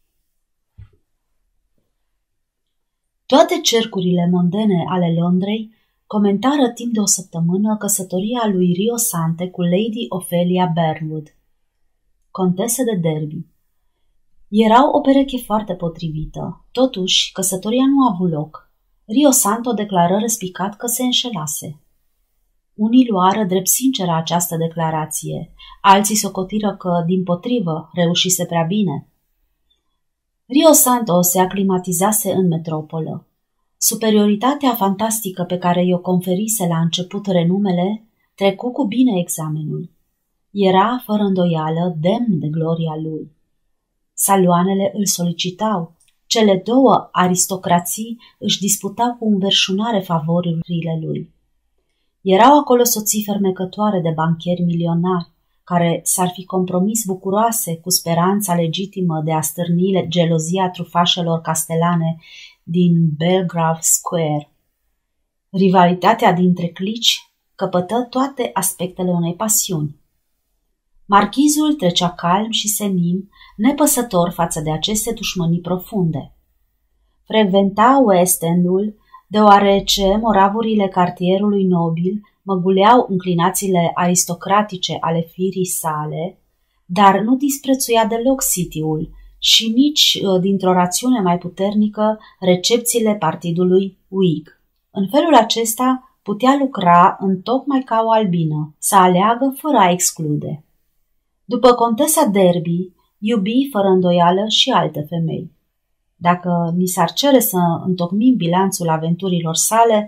Speaker 1: Toate cercurile mondene ale Londrei comentară timp de o săptămână căsătoria lui Rio Santo cu Lady Ophelia Burnwood, contesă de Derby. Erau o pereche foarte potrivită. Totuși, căsătoria nu a avut loc. Rio Santo declară răspicat că se înșelase. Unii luară drept sinceră această declarație, alții socotiră că, dimpotrivă, reușise prea bine. Rio Santo se aclimatizase în metropolă. Superioritatea fantastică pe care i-o conferise la început renumele trecu cu bine examenul. Era, fără îndoială, demn de gloria lui. Saloanele îl solicitau. Cele două aristocrații își disputau cu înverșunare favorurile lui. Erau acolo soții fermecătoare de banchieri milionari, care s-ar fi compromis bucuroase cu speranța legitimă de a stârni gelozia trufașelor castelane din Belgrave Square. Rivalitatea dintre clici căpătă toate aspectele unei pasiuni. Marchizul trecea calm și senin, nepăsător față de aceste dușmănii profunde. Frecventa West End-ul, deoarece moravurile cartierului nobil măguleau înclinațiile aristocratice ale firii sale, dar nu disprețuia deloc City-ul și nici, dintr-o rațiune mai puternică, recepțiile partidului Whig. În felul acesta putea lucra întocmai ca o albină, să aleagă fără a exclude. După contesa Derby, iubi fără îndoială și alte femei. Dacă ni s-ar cere să întocmim bilanțul aventurilor sale,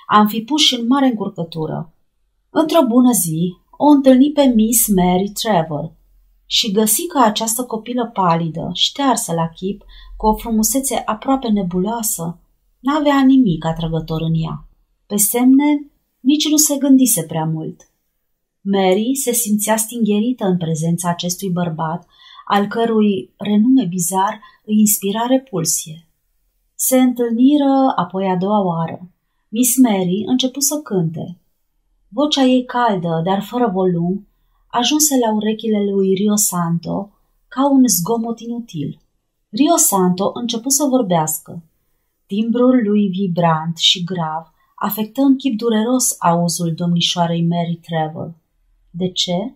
Speaker 1: am fi puși în mare încurcătură. Într-o bună zi, o întâlni pe Miss Mary Trevor și găsi că această copilă palidă, ștearsă la chip, cu o frumusețe aproape nebuloasă, n-avea nimic atrăgător în ea. Pe semne, nici nu se gândise prea mult. Mary se simțea stingherită în prezența acestui bărbat, al cărui renume bizar îi inspira repulsie. Se întâlniră apoi a doua oară. Miss Mary începu să cânte. Vocea ei caldă, dar fără volum, ajunse la urechile lui Rio Santo ca un zgomot inutil. Rio Santo începu să vorbească. Timbrul lui vibrant și grav afectă în chip dureros auzul domnișoarei Mary Trevor. De ce?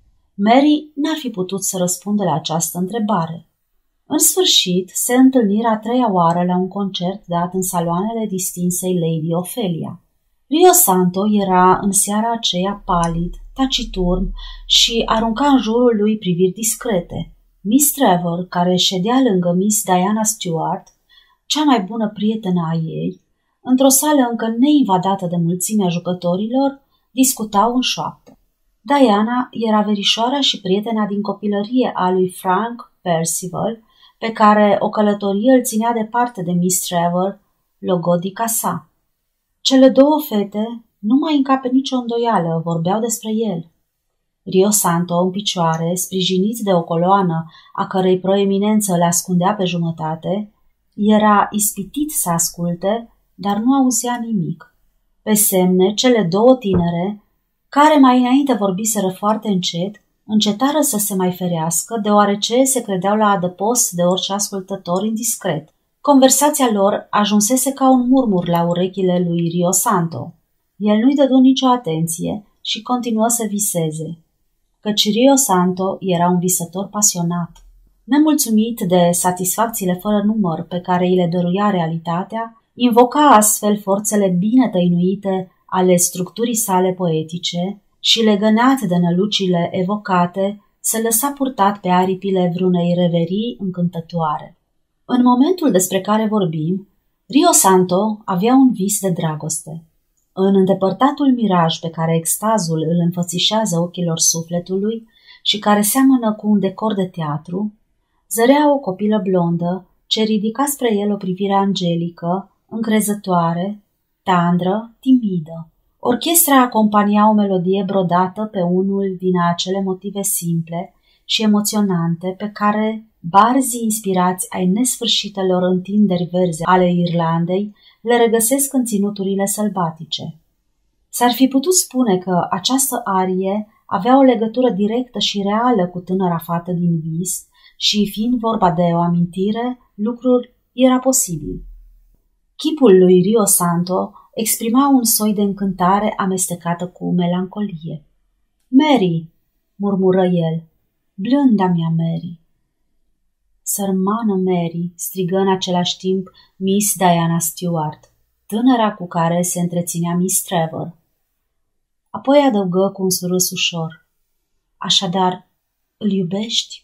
Speaker 1: Mary n-ar fi putut să răspundă la această întrebare. În sfârșit, se întâlniră a treia oară la un concert dat în saloanele distinsei Lady Ophelia. Rio Santo era în seara aceea palid, taciturn și arunca în jurul lui priviri discrete. Miss Trevor, care ședea lângă Miss Diana Stuart, cea mai bună prietenă a ei, într-o sală încă neinvadată de mulțimea jucătorilor, discutau în șoaptă. Diana era verișoara și prietena din copilărie a lui Frank Percival, pe care o călătorie îl ținea departe de Miss Trevor, logodica sa. Cele două fete, nu mai încape nicio îndoială, vorbeau despre el. Rio Santo, în picioare, sprijinit de o coloană a cărei proeminență le ascundea pe jumătate, era ispitit să asculte, dar nu auzea nimic. Pe semne, cele două tinere, care mai înainte vorbiseră foarte încet, încetară să se mai ferească, deoarece se credeau la adăpost de orice ascultător indiscret. Conversația lor ajunsese ca un murmur la urechile lui Rio Santo. El nu-i dădu nicio atenție și continuă să viseze, căci Rio Santo era un visător pasionat. Nemulțumit de satisfacțiile fără număr pe care îi le dăruia realitatea, invoca astfel forțele bine tăinuite ale structurii sale poetice și, legănat de nălucile evocate, se lăsa purtat pe aripile vreunei reverii încântătoare. În momentul despre care vorbim, Rio Santo avea un vis de dragoste. În îndepărtatul miraj pe care extazul îl înfățișează ochilor sufletului și care seamănă cu un decor de teatru, zărea o copilă blondă ce ridica spre el o privire angelică, încrezătoare, tandră, timidă. Orchestra acompania o melodie brodată pe unul din acele motive simple și emoționante pe care barzii inspirați ai nesfârșitelor întinderi verzi ale Irlandei le regăsesc în ținuturile sălbatice. S-ar fi putut spune că această arie avea o legătură directă și reală cu tânăra fată din vis și, fiind vorba de o amintire, lucrul era posibil. Chipul lui Rio Santo exprima un soi de încântare amestecată cu melancolie. Mary, murmură el, blânda mea Mary. Sărmană Mary, strigă în același timp Miss Diana Stuart, tânăra cu care se întreținea Miss Trevor. Apoi adăugă cu un surâs ușor. Așadar, îl iubești?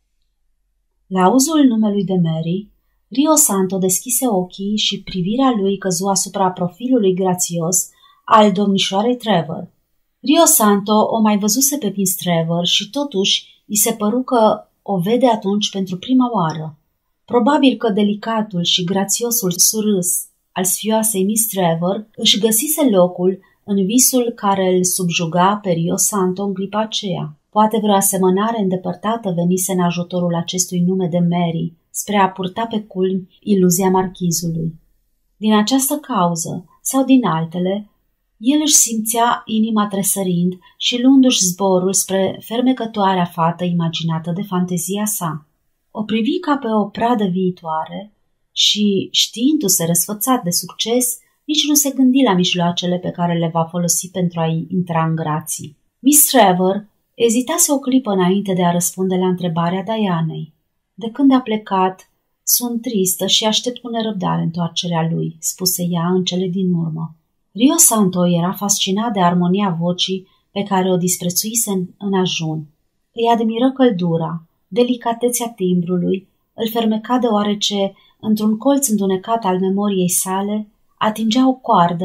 Speaker 1: La auzul numelui de Mary, Rio Santo deschise ochii și privirea lui căzu asupra profilului grațios al domnișoarei Trevor. Rio Santo o mai văzuse pe Miss Trevor și totuși îi se păru că o vede atunci pentru prima oară. Probabil că delicatul și grațiosul surâs al sfioasei Miss Trevor își găsise locul în visul care îl subjuga pe Rio Santo în clipa aceea. Poate vreo asemănare îndepărtată venise în ajutorul acestui nume de Mary spre a purta pe culmi iluzia marchizului. Din această cauză sau din altele, el își simțea inima tresărind și luându-și zborul spre fermecătoarea fată imaginată de fantezia sa. O privi ca pe o pradă viitoare și, știindu-se răsfățat de succes, nici nu se gândi la mijloacele pe care le va folosi pentru a-i intra în grații. Miss Trevor ezitase o clipă înainte de a răspunde la întrebarea Dianei. De când a plecat, sunt tristă și aștept cu nerăbdare întoarcerea lui, spuse ea în cele din urmă. Rio Santo era fascinat de armonia vocii pe care o disprețuise în ajun. Îi admiră căldura, delicatețea timbrului, îl fermeca deoarece, într-un colț întunecat al memoriei sale, atingea o coardă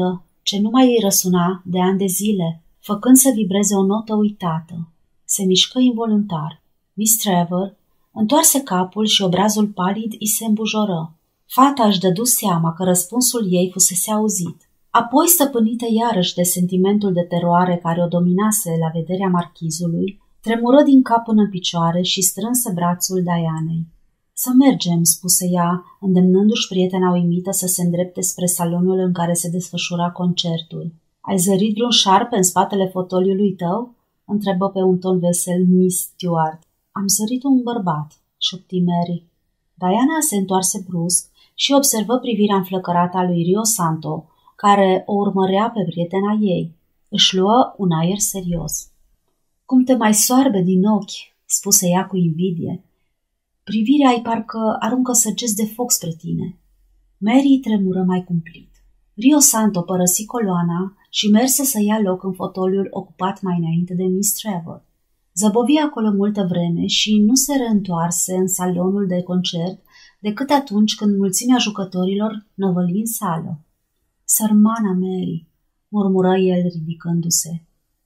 Speaker 1: ce nu mai îi răsuna de ani de zile, făcând să vibreze o notă uitată. Se mișcă involuntar. Miss Trevor întoarse capul și obrazul palid îi se îmbujoră. Fata își dădu seama că răspunsul ei fusese auzit. Apoi, stăpânită iarăși de sentimentul de teroare care o dominase la vederea marchizului, tremură din cap până în picioare și strânse brațul Dianei. Să mergem, spuse ea, îndemnându-și prietena uimită să se îndrepte spre salonul în care se desfășura concertul. Ai zărit vreun șarpe în spatele fotoliului tău? Întrebă pe un ton vesel Miss Stuart. Am zărit un bărbat, șopti Mary. Diana se întoarse brusc și observă privirea înflăcărată a lui Rio Santo, care o urmărea pe prietena ei. Își luă un aer serios. Cum te mai soarbe din ochi, spuse ea cu invidie. Privirea ai parcă aruncă săgeți de foc spre tine. Mary tremură mai cumplit. Rio Santo părăsi coloana și merse să ia loc în fotoliul ocupat mai înainte de Miss Trevor. Zăbovi acolo multă vreme și nu se reîntoarse în salonul de concert decât atunci când mulțimea jucătorilor năvăli în sală. Sărmana Mary, murmură el ridicându-se.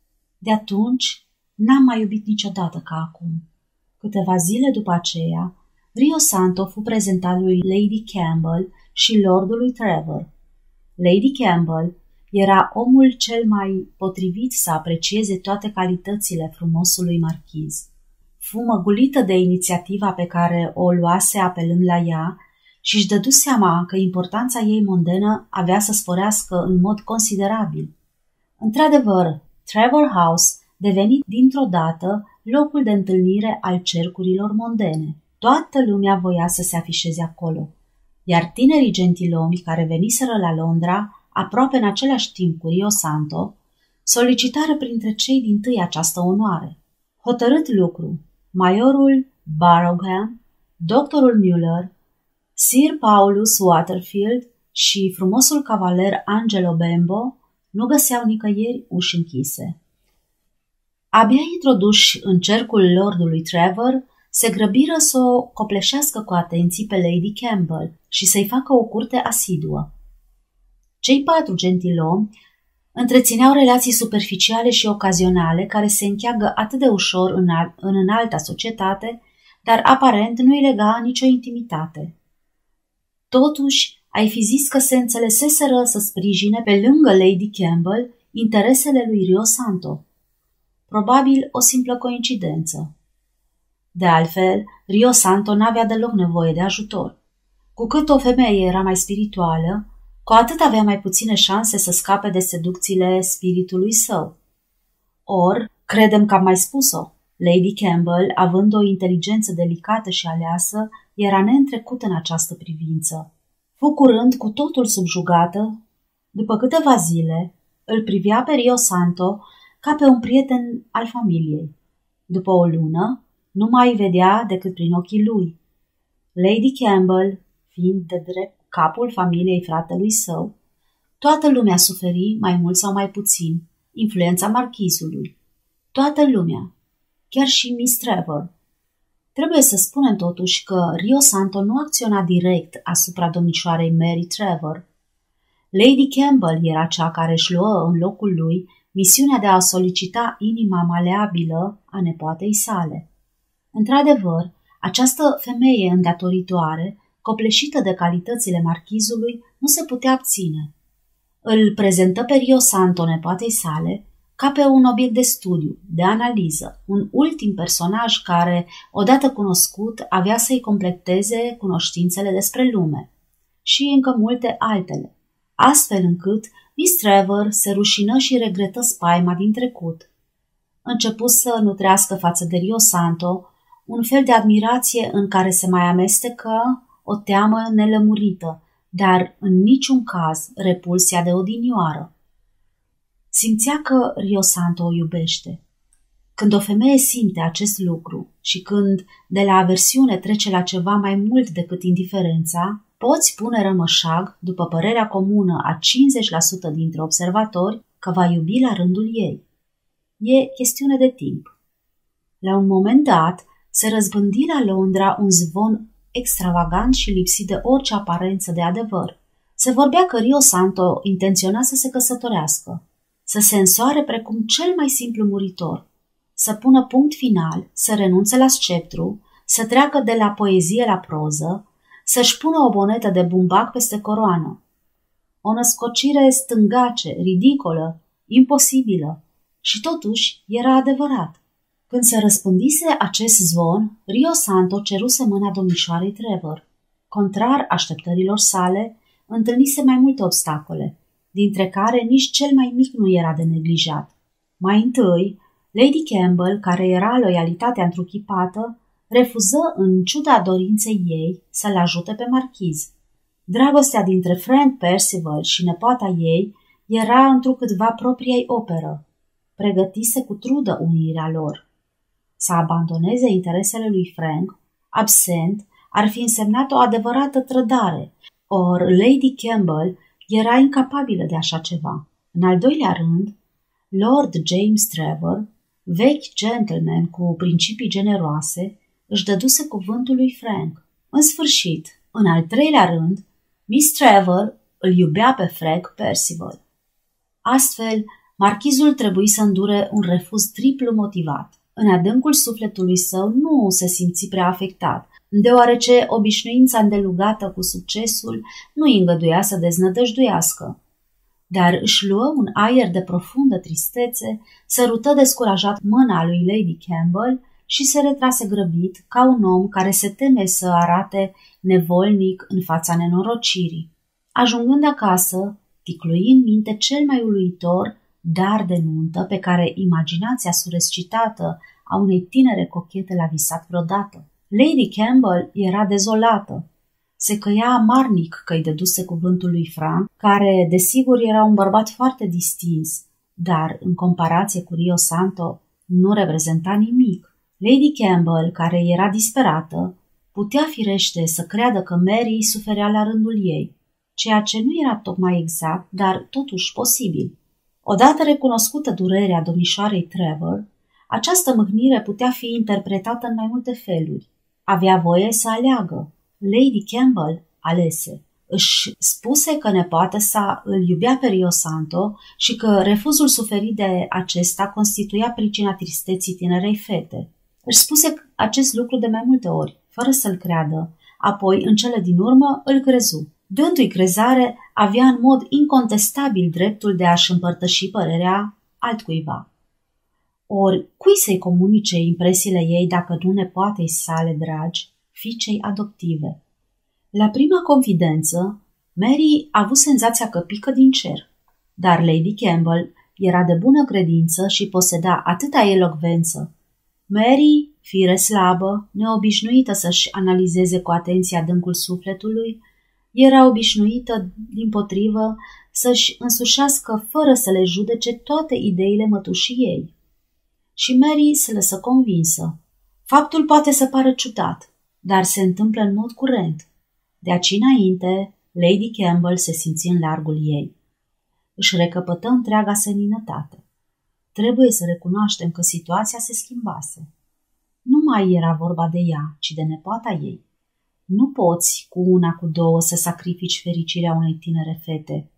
Speaker 1: De atunci n-am mai iubit niciodată ca acum. Câteva zile după aceea, Rio Santo fu prezentat lui Lady Campbell și lordului Trevor. Lady Campbell era omul cel mai potrivit să aprecieze toate calitățile frumosului marchiz. Fu măgulită de inițiativa pe care o luase apelând la ea și își dădu seama că importanța ei mondenă avea să sporească în mod considerabil. Într-adevăr, Trevor House deveni dintr-o dată locul de întâlnire al cercurilor mondene. Toată lumea voia să se afișeze acolo, iar tinerii gentilomi care veniseră la Londra aproape în același timp cu Rio Santo, solicitară printre cei dintâi această onoare. Hotărât lucru, majorul Barrowham, doctorul Muller, Sir Paulus Waterfield și frumosul cavaler Angelo Bembo nu găseau nicăieri uși închise. Abia introduși în cercul lordului Trevor, se grăbiră să o copleșească cu atenții pe Lady Campbell și să-i facă o curte asiduă. Cei 4 gentilomi întrețineau relații superficiale și ocazionale care se încheagă atât de ușor în înalta societate, dar aparent nu-i lega nicio intimitate. Totuși, ai fi zis că se înțeleseseră să sprijine pe lângă Lady Campbell interesele lui Rio Santo. Probabil o simplă coincidență. De altfel, Rio Santo n-avea deloc nevoie de ajutor. Cu cât o femeie era mai spirituală, cu atât avea mai puține șanse să scape de seducțiile spiritului său. Or, credem că am mai spus-o, Lady Campbell, având o inteligență delicată și aleasă, era neîntrecută în această privință. Fu curând cu totul subjugată. După câteva zile, îl privea pe Rio Santo ca pe un prieten al familiei. După o lună, nu mai vedea decât prin ochii lui. Lady Campbell, fiind de drept capul familiei fratelui său, toată lumea suferi, mai mult sau mai puțin, influența marchizului. Toată lumea, chiar și Miss Trevor. Trebuie să spunem totuși că Rio Santo nu acționa direct asupra domnișoarei Mary Trevor. Lady Campbell era cea care își luă în locul lui misiunea de a solicita inima maleabilă a nepoatei sale. Într-adevăr, această femeie îndatoritoare, copleșită de calitățile marchizului, nu se putea abține. Îl prezentă pe Rio Santo nepoatei sale ca pe un obiect de studiu, de analiză, un ultim personaj care, odată cunoscut, avea să-i completeze cunoștințele despre lume și încă multe altele, astfel încât Miss Trevor se rușină și regretă spaima din trecut. Începu să nutrească față de Rio Santo un fel de admirație în care se mai amestecă o teamă nelămurită, dar în niciun caz repulsia de odinioară. Simțea că Rio Santo o iubește. Când o femeie simte acest lucru și când de la aversiune trece la ceva mai mult decât indiferența, poți pune rămășag, după părerea comună a 50% dintre observatori, că va iubi la rândul ei. E chestiune de timp. La un moment dat, se răzbândi la Londra un zvon extravagant și lipsit de orice aparență de adevăr. Se vorbea că Rio Santo intenționa să se căsătorească, să se însoare precum cel mai simplu muritor, să pună punct final, să renunțe la sceptru, să treacă de la poezie la proză, să-și pună o bonetă de bumbac peste coroană. O născocire stângace, ridicolă, imposibilă, și totuși era adevărat. Când se răspândise acest zvon, Rio Santo ceruse mâna domnișoarei Trevor. Contrar așteptărilor sale, întâlnise mai multe obstacole, dintre care nici cel mai mic nu era de neglijat. Mai întâi, Lady Campbell, care era loialitatea întruchipată, refuză în ciuda dorinței ei să-l ajute pe marchiz. Dragostea dintre Frank Percival și nepoata ei era întrucâtva propria-i operă. Pregătise cu trudă unirea lor. Să abandoneze interesele lui Frank, absent, ar fi însemnat o adevărată trădare, or Lady Campbell era incapabilă de așa ceva. În al doilea rând, Lord James Trevor, vechi gentleman cu principii generoase, își dăduse cuvântul lui Frank. În sfârșit, în al treilea rând, Miss Trevor îl iubea pe Frank Percival. Astfel, marchizul trebuie să îndure un refuz triplu motivat. În adâncul sufletului său nu se simți prea afectat, deoarece obișnuința îndelugată cu succesul nu îi îngăduia să deznădăjduiască. Dar își luă un aer de profundă tristețe, sărută descurajat mâna lui Lady Campbell și se retrase grăbit, ca un om care se teme să arate nevolnic în fața nenorocirii. Ajungând acasă, ticlui în minte cel mai uluitor dar de nuntă pe care imaginația surescitată a unei tinere cochete l-a visat vreodată. Lady Campbell era dezolată. Se căia amarnic că îi dăduse cuvântul lui Frank, care, desigur, era un bărbat foarte distins, dar, în comparație cu Rio Santo, nu reprezenta nimic. Lady Campbell, care era disperată, putea firește să creadă că Mary suferea la rândul ei, ceea ce nu era tocmai exact, dar totuși posibil. Odată recunoscută durerea domnișoarei Trevor, această mâhnire putea fi interpretată în mai multe feluri. Avea voie să aleagă. Lady Campbell alese. Își spuse că nepoata sa îl iubea pe Rio Santo și că refuzul suferit de acesta constituia pricina tristeții tinerei fete. Își spuse acest lucru de mai multe ori, fără să-l creadă. Apoi, în cele din urmă, îl crezu. Dându-i crezare, avea în mod incontestabil dreptul de a-și împărtăși părerea altcuiva. Ori, cui să-i comunice impresiile ei dacă nu nepoatei sale dragi, fiicei adoptive? La prima confidență, Mary a avut senzația că pică din cer, dar Lady Campbell era de bună credință și poseda atâta elocvență. Mary, fire slabă, neobișnuită să-și analizeze cu atenție adâncul sufletului, era obișnuită, dimpotrivă, să-și însușească fără să le judece toate ideile mătușii ei. Și Mary se lăsă convinsă. Faptul poate să pară ciudat, dar se întâmplă în mod curent. De aici înainte, Lady Campbell se simți în largul ei. Își recăpătă întreaga seninătate. Trebuie să recunoaștem că situația se schimbase. Nu mai era vorba de ea, ci de nepoata ei. Nu poți, cu una, cu două, să sacrifici fericirea unei tinere fete.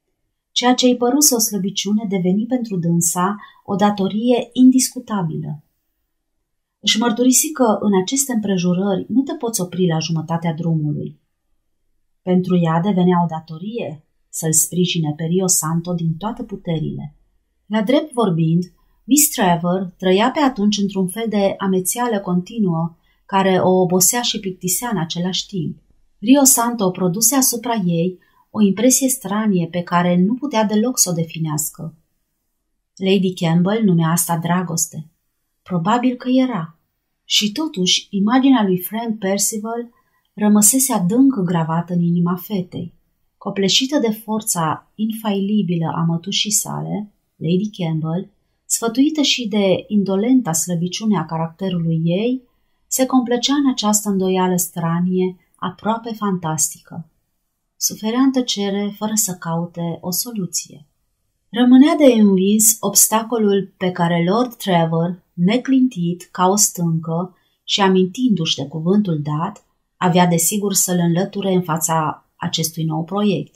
Speaker 1: Ceea ce îi păruse o slăbiciune deveni pentru dânsa o datorie indiscutabilă. Își mărturisi că în aceste împrejurări nu te poți opri la jumătatea drumului. Pentru ea devenea o datorie să-l sprijine pe Rio Santo din toate puterile. La drept vorbind, Miss Trevor trăia pe atunci într-un fel de amețeală continuă care o obosea și plictisea în același timp. Rio Santo produse asupra ei o impresie stranie pe care nu putea deloc să o definească. Lady Campbell numea asta dragoste. Probabil că era. Și totuși, imaginea lui Frank Percival rămăsese adânc gravată în inima fetei. Copleșită de forța infailibilă a mătușii sale, Lady Campbell, sfătuită și de indolenta slăbiciune a caracterului ei, se complăcea în această îndoială stranie, aproape fantastică. Suferea în tăcere fără să caute o soluție. Rămânea de învins obstacolul pe care Lord Trevor, neclintit ca o stâncă și amintindu-și de cuvântul dat, avea desigur să-l înlăture în fața acestui nou proiect.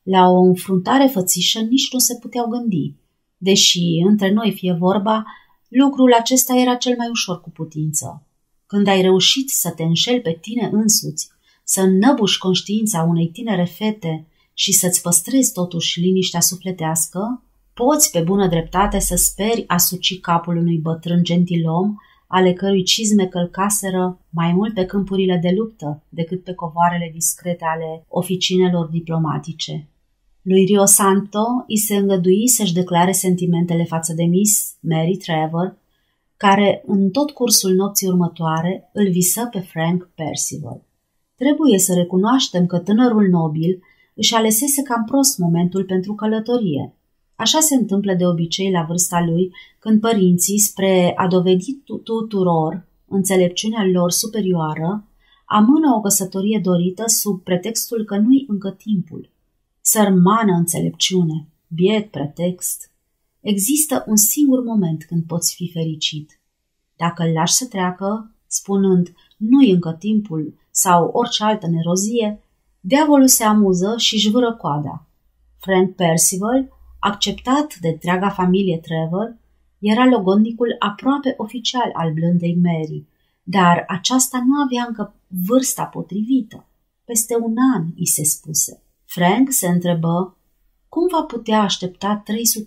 Speaker 1: La o înfruntare fățișă nici nu se puteau gândi, deși, între noi fie vorba, lucrul acesta era cel mai ușor cu putință. Când ai reușit să te înșeli pe tine însuți, să înnăbuși conștiința unei tinere fete și să-ți păstrezi totuși liniștea sufletească, poți pe bună dreptate să speri a suci capul unui bătrân gentilom, ale cărui cizme călcaseră mai mult pe câmpurile de luptă decât pe covoarele discrete ale oficinelor diplomatice. Lui Rio Santo îi se îngădui să-și declare sentimentele față de Miss Mary Trevor, care în tot cursul nopții următoare îl visă pe Frank Percival. Trebuie să recunoaștem că tânărul nobil își alesese cam prost momentul pentru călătorie. Așa se întâmplă de obicei la vârsta lui, când părinții, spre a dovedi tuturor înțelepciunea lor superioară, amână o căsătorie dorită sub pretextul că nu-i încă timpul. Sărmană înțelepciune, biet pretext. Există un singur moment când poți fi fericit. Dacă îl lași să treacă, spunând nu-i încă timpul sau orice altă nerozie, diavolul se amuză și își vâră coada. Frank Percival, acceptat de întreaga familie Trevor, era logodnicul aproape oficial al blândei Mary, dar aceasta nu avea încă vârsta potrivită. Peste un an, i se spuse. Frank se întrebă cum va putea aștepta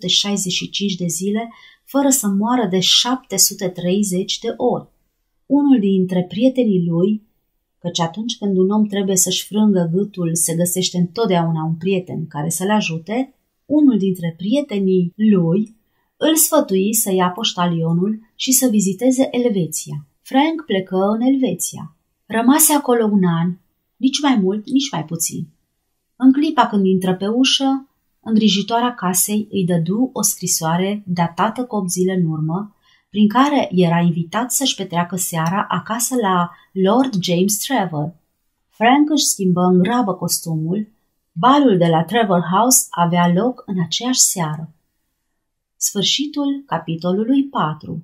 Speaker 1: 365 de zile fără să moară de 730 de ori. Unul dintre prietenii lui, căci atunci când un om trebuie să-și frângă gâtul, se găsește întotdeauna un prieten care să-l ajute, unul dintre prietenii lui îl sfătui să ia poștalionul și să viziteze Elveția. Frank plecă în Elveția. Rămase acolo un an, nici mai mult, nici mai puțin. În clipa când intră pe ușă, îngrijitoarea casei îi dădu o scrisoare datată cu 8 zile în urmă, prin care era invitat să-și petreacă seara acasă la Lord James Trevor. Frank își schimbă în grabă costumul. Balul de la Trevor House avea loc în aceeași seară. Sfârșitul capitolului 4.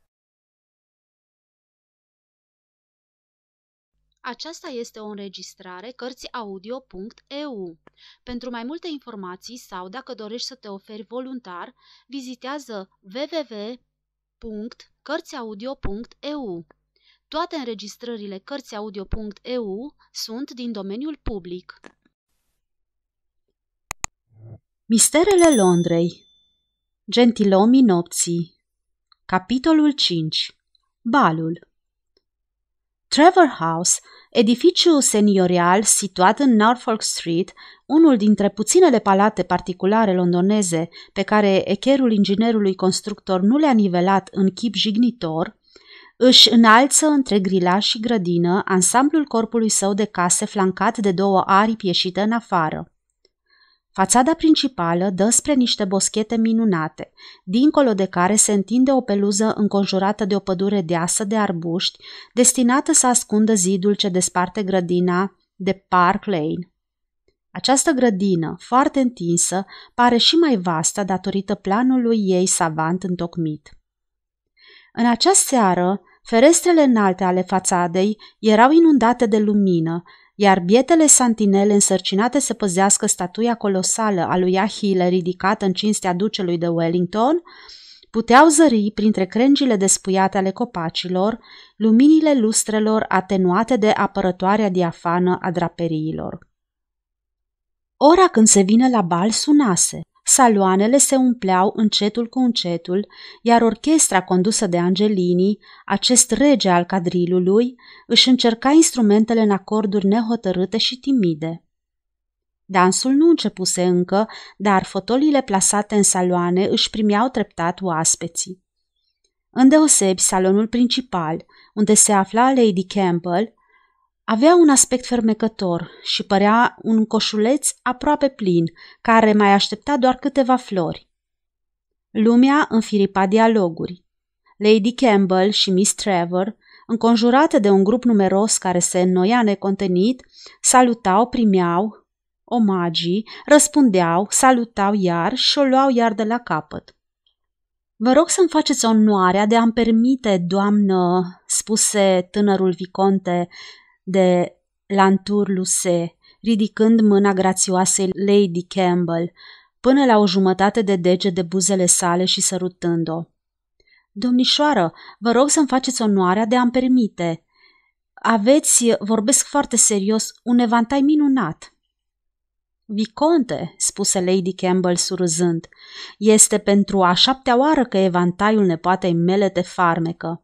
Speaker 2: Aceasta este o înregistrare Cărțiaudio.eu. Pentru mai multe informații sau dacă dorești să te oferi voluntar, vizitează www.cărțiaudio.eu. Toate înregistrările Cărțiaudio.eu sunt din domeniul public.
Speaker 1: Misterele Londrei. Gentilomii nopții. Capitolul 5. Balul. Trevor House, edificiu seniorial situat în Norfolk Street, unul dintre puținele palate particulare londoneze pe care echerul inginerului constructor nu le-a nivelat în chip jignitor, își înalță între grilaș și grădină ansamblul corpului său de case flancat de 2 aripi ieșite în afară. Fațada principală dă spre niște boschete minunate, dincolo de care se întinde o peluză înconjurată de o pădure deasă de arbuști, destinată să ascundă zidul ce desparte grădina de Park Lane. Această grădină, foarte întinsă, pare și mai vastă datorită planului ei savant întocmit. În acea seară, ferestrele înalte ale fațadei erau inundate de lumină, iar bietele santinele însărcinate să păzească statuia colosală a lui Achille ridicată în cinstea ducelui de Wellington, puteau zări printre crengile despuiate ale copacilor luminile lustrelor atenuate de apărătoarea diafană a draperiilor. Ora când se vine la bal sunase. Saloanele se umpleau încetul cu încetul, iar orchestra condusă de Angelini, acest rege al cadrilului, își încerca instrumentele în acorduri nehotărâte și timide. Dansul nu începuse încă, dar fotoliile plasate în saloane își primeau treptat oaspeții. Îndeosebi salonul principal, unde se afla Lady Campbell, avea un aspect fermecător și părea un coșuleț aproape plin, care mai aștepta doar câteva flori. Lumea înfiripa dialoguri. Lady Campbell și Miss Trevor, înconjurate de un grup numeros care se înnoia necontenit, salutau, primeau omagii, răspundeau, salutau iar și o luau iar de la capăt. "Vă rog să-mi faceți onoarea de a-mi permite, doamnă," spuse tânărul viconte de Lantour-Lucé, ridicând mâna grațioasei Lady Campbell până la o jumătate de deget de buzele sale și sărutând-o. Domnișoară, vă rog să-mi faceți onoarea de a-mi permite. Aveți, vorbesc foarte serios, un evantai minunat. Viconte, spuse Lady Campbell surâzând, este pentru a 7-a oară că evantaiul nepoatei mele te farmecă.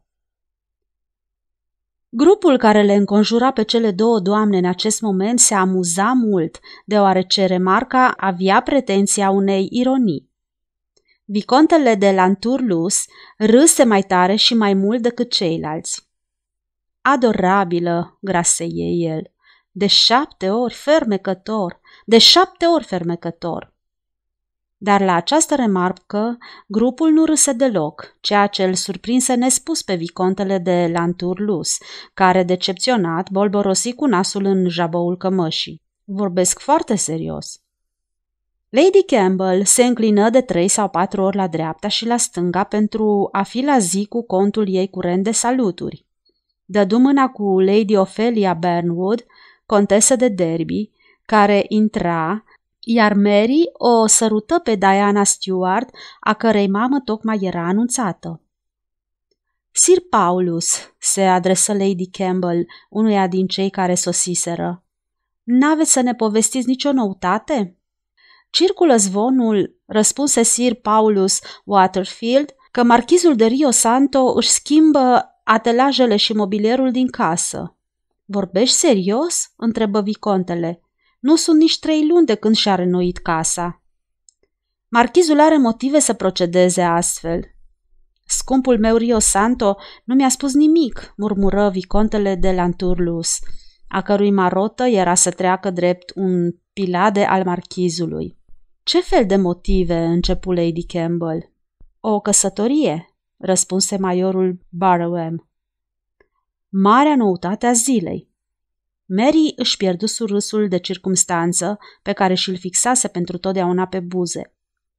Speaker 1: Grupul care le înconjura pe cele două doamne în acest moment se amuza mult, deoarece remarca avea pretenția unei ironii. Vicontele de Lanturlus râse mai tare și mai mult decât ceilalți. Adorabilă, graseie el, de 7 ori fermecător, de 7 ori fermecător. Dar la această remarcă, grupul nu râse deloc, ceea ce îl surprinse nespus pe vicontele de Lanturlus, care, decepționat, bolborosi cu nasul în jaboul cămășii. Vorbesc foarte serios. Lady Campbell se înclină de 3 sau 4 ori la dreapta și la stânga pentru a fi la zi cu contul ei curent de saluturi. Dădu mâna cu Lady Ophelia Burnwood, contesă de Derby, care intra, iar Mary o sărută pe Diana Stuart, a cărei mamă tocmai era anunțată. Sir Paulus, se adresă Lady Campbell unuia din cei care sosiseră, n-aveți să ne povestiți nicio noutate? Circulă zvonul, răspunse Sir Paulus Waterfield, că marchizul de Rio Santo își schimbă atelajele și mobilierul din casă. Vorbești serios? Întrebă vicontele. Nu sunt nici 3 luni de când și-a renoit casa. Marchizul are motive să procedeze astfel. Scumpul meu Rio Santo nu mi-a spus nimic, murmură vicontele de Lanturlus, a cărui marotă era să treacă drept un pilade al marchizului. Ce fel de motive? Începu Lady Campbell. O căsătorie, răspunse majorul Barrowham. Marea noutate a zilei. Mary își pierdu surâsul de circumstanță pe care și-l fixase pentru totdeauna pe buze.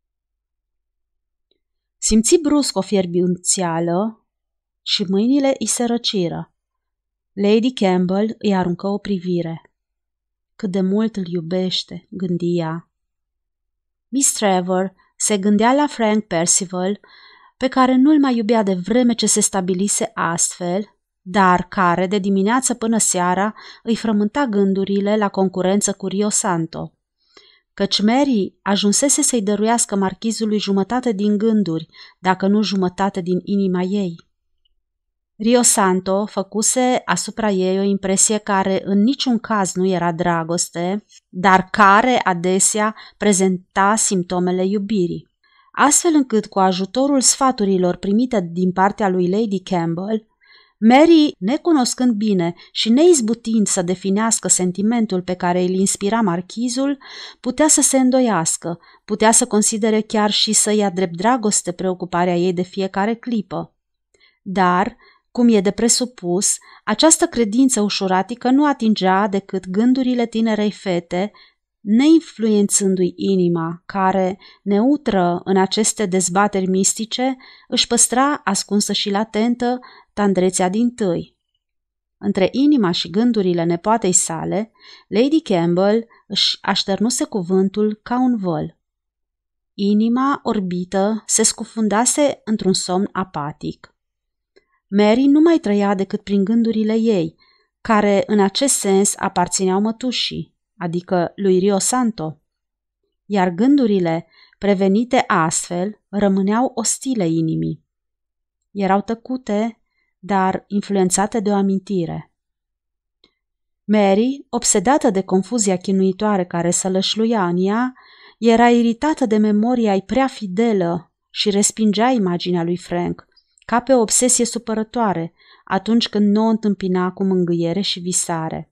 Speaker 1: Simți brusc o fierbințială și mâinile îi se răciră. Lady Campbell îi aruncă o privire. Cât de mult îl iubește, gândi ea. Miss Trevor se gândea la Frank Percival, pe care nu-l mai iubea de vreme ce se stabilise astfel, dar care, de dimineață până seara, îi frământa gândurile la concurență cu Rio Santo. Căci Mary ajunsese să-i dăruiască marchizului jumătate din gânduri, dacă nu jumătate din inima ei. Rio Santo făcuse asupra ei o impresie care în niciun caz nu era dragoste, dar care adesea prezenta simptomele iubirii. Astfel încât, cu ajutorul sfaturilor primite din partea lui Lady Campbell, Mary, necunoscând bine și neizbutind să definească sentimentul pe care îl inspira marchizul, putea să se îndoiască, putea să considere chiar și să ia drept dragoste preocuparea ei de fiecare clipă. Dar, cum e de presupus, această credință ușuratică nu atingea decât gândurile tinerei fete, neinfluențându-i inima, care, neutră în aceste dezbateri mistice, își păstra ascunsă și latentă tandrețea dintâi. Între inima și gândurile nepoatei sale, Lady Campbell își așternuse cuvântul ca un văl. Inima orbită se scufundase într-un somn apatic. Mary nu mai trăia decât prin gândurile ei, care în acest sens aparțineau mătușii, adică lui Rio Santo, iar gândurile, prevenite astfel, rămâneau ostile inimii. Erau tăcute, dar influențate de o amintire. Mary, obsedată de confuzia chinuitoare care sălășluia în ea, era iritată de memoria-i prea fidelă și respingea imaginea lui Frank, ca pe o obsesie supărătoare, atunci când nu o întâmpina cu mângâiere și visare.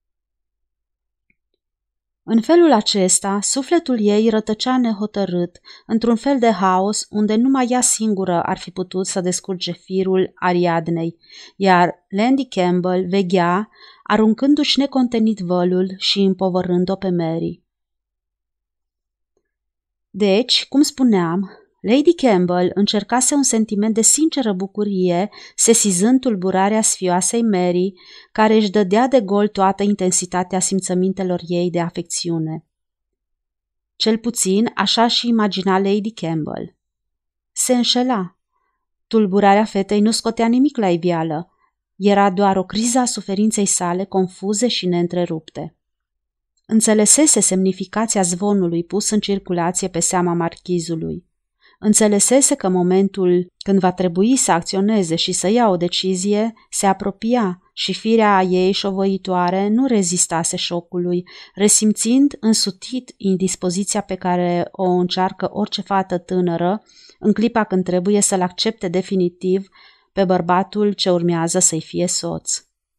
Speaker 1: În felul acesta, sufletul ei rătăcea nehotărât, într-un fel de haos unde numai ea singură ar fi putut să descurce firul Ariadnei, iar Lady Campbell veghea, aruncându-și necontenit vălul și împovărând-o pe Mary. Deci, cum spuneam, Lady Campbell încercase un sentiment de sinceră bucurie, sesizând tulburarea sfioasei Mary, care își dădea de gol toată intensitatea simțămintelor ei de afecțiune. Cel puțin așa și imagina Lady Campbell. Se înșela. Tulburarea fetei nu scotea nimic la iveală. Era doar o criză a suferinței sale, confuze și neîntrerupte. Înțelesese semnificația zvonului pus în circulație pe seama marchizului. Înțelesese că momentul când va trebui să acționeze și să ia o decizie se apropia și firea ei șovăitoare nu rezistase șocului, resimțind însutit indispoziția pe care o încearcă orice fată tânără în clipa când trebuie să-l accepte definitiv pe bărbatul ce urmează să-i fie soț.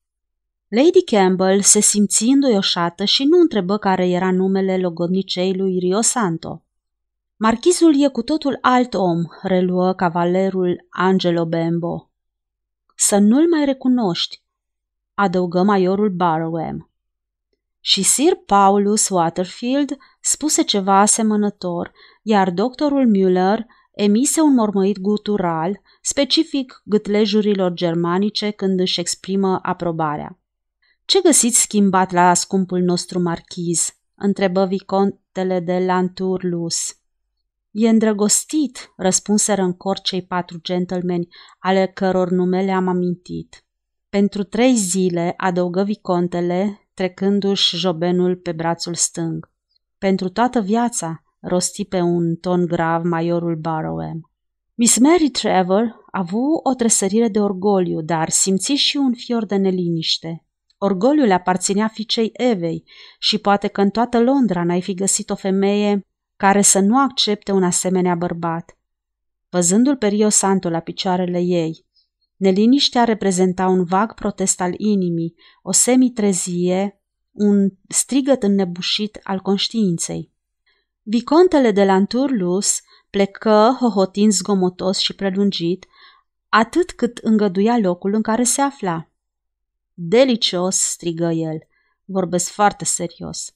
Speaker 1: Lady Campbell se simți înduioșată și nu întrebă care era numele logodnicei lui Rio Santo. Marchizul e cu totul alt om, reluă cavalerul Angelo Bembo. Să nu-l mai recunoști, adăugă majorul Barrowham. Și Sir Paulus Waterfield spuse ceva asemănător, iar doctorul Müller emise un mormăit gutural, specific gâtlejurilor germanice când își exprimă aprobarea. Ce găsiți schimbat la scumpul nostru marchiz?" întrebă vicontele de Lanturlus. E îndrăgostit," răspunseră în cor cei 4 gentlemani, ale căror nume le-am amintit. Pentru 3 zile, adăugă vicontele, trecându-și jobenul pe brațul stâng. Pentru toată viața, rosti pe un ton grav majorul Barrowham. Miss Mary Trevor a avut o tresărire de orgoliu, dar simți și un fior de neliniște. Orgoliul aparținea fiicei Evei și poate că în toată Londra n-ai fi găsit o femeie care să nu accepte un asemenea bărbat. Văzându-l pe Rio Santo la picioarele ei, neliniștea reprezenta un vag protest al inimii, o semitrezie, un strigăt înnebușit al conștiinței. Vicontele de Lanturlus plecă hohotind zgomotos și prelungit, atât cât îngăduia locul în care se afla. Delicios, strigă el, vorbesc foarte serios.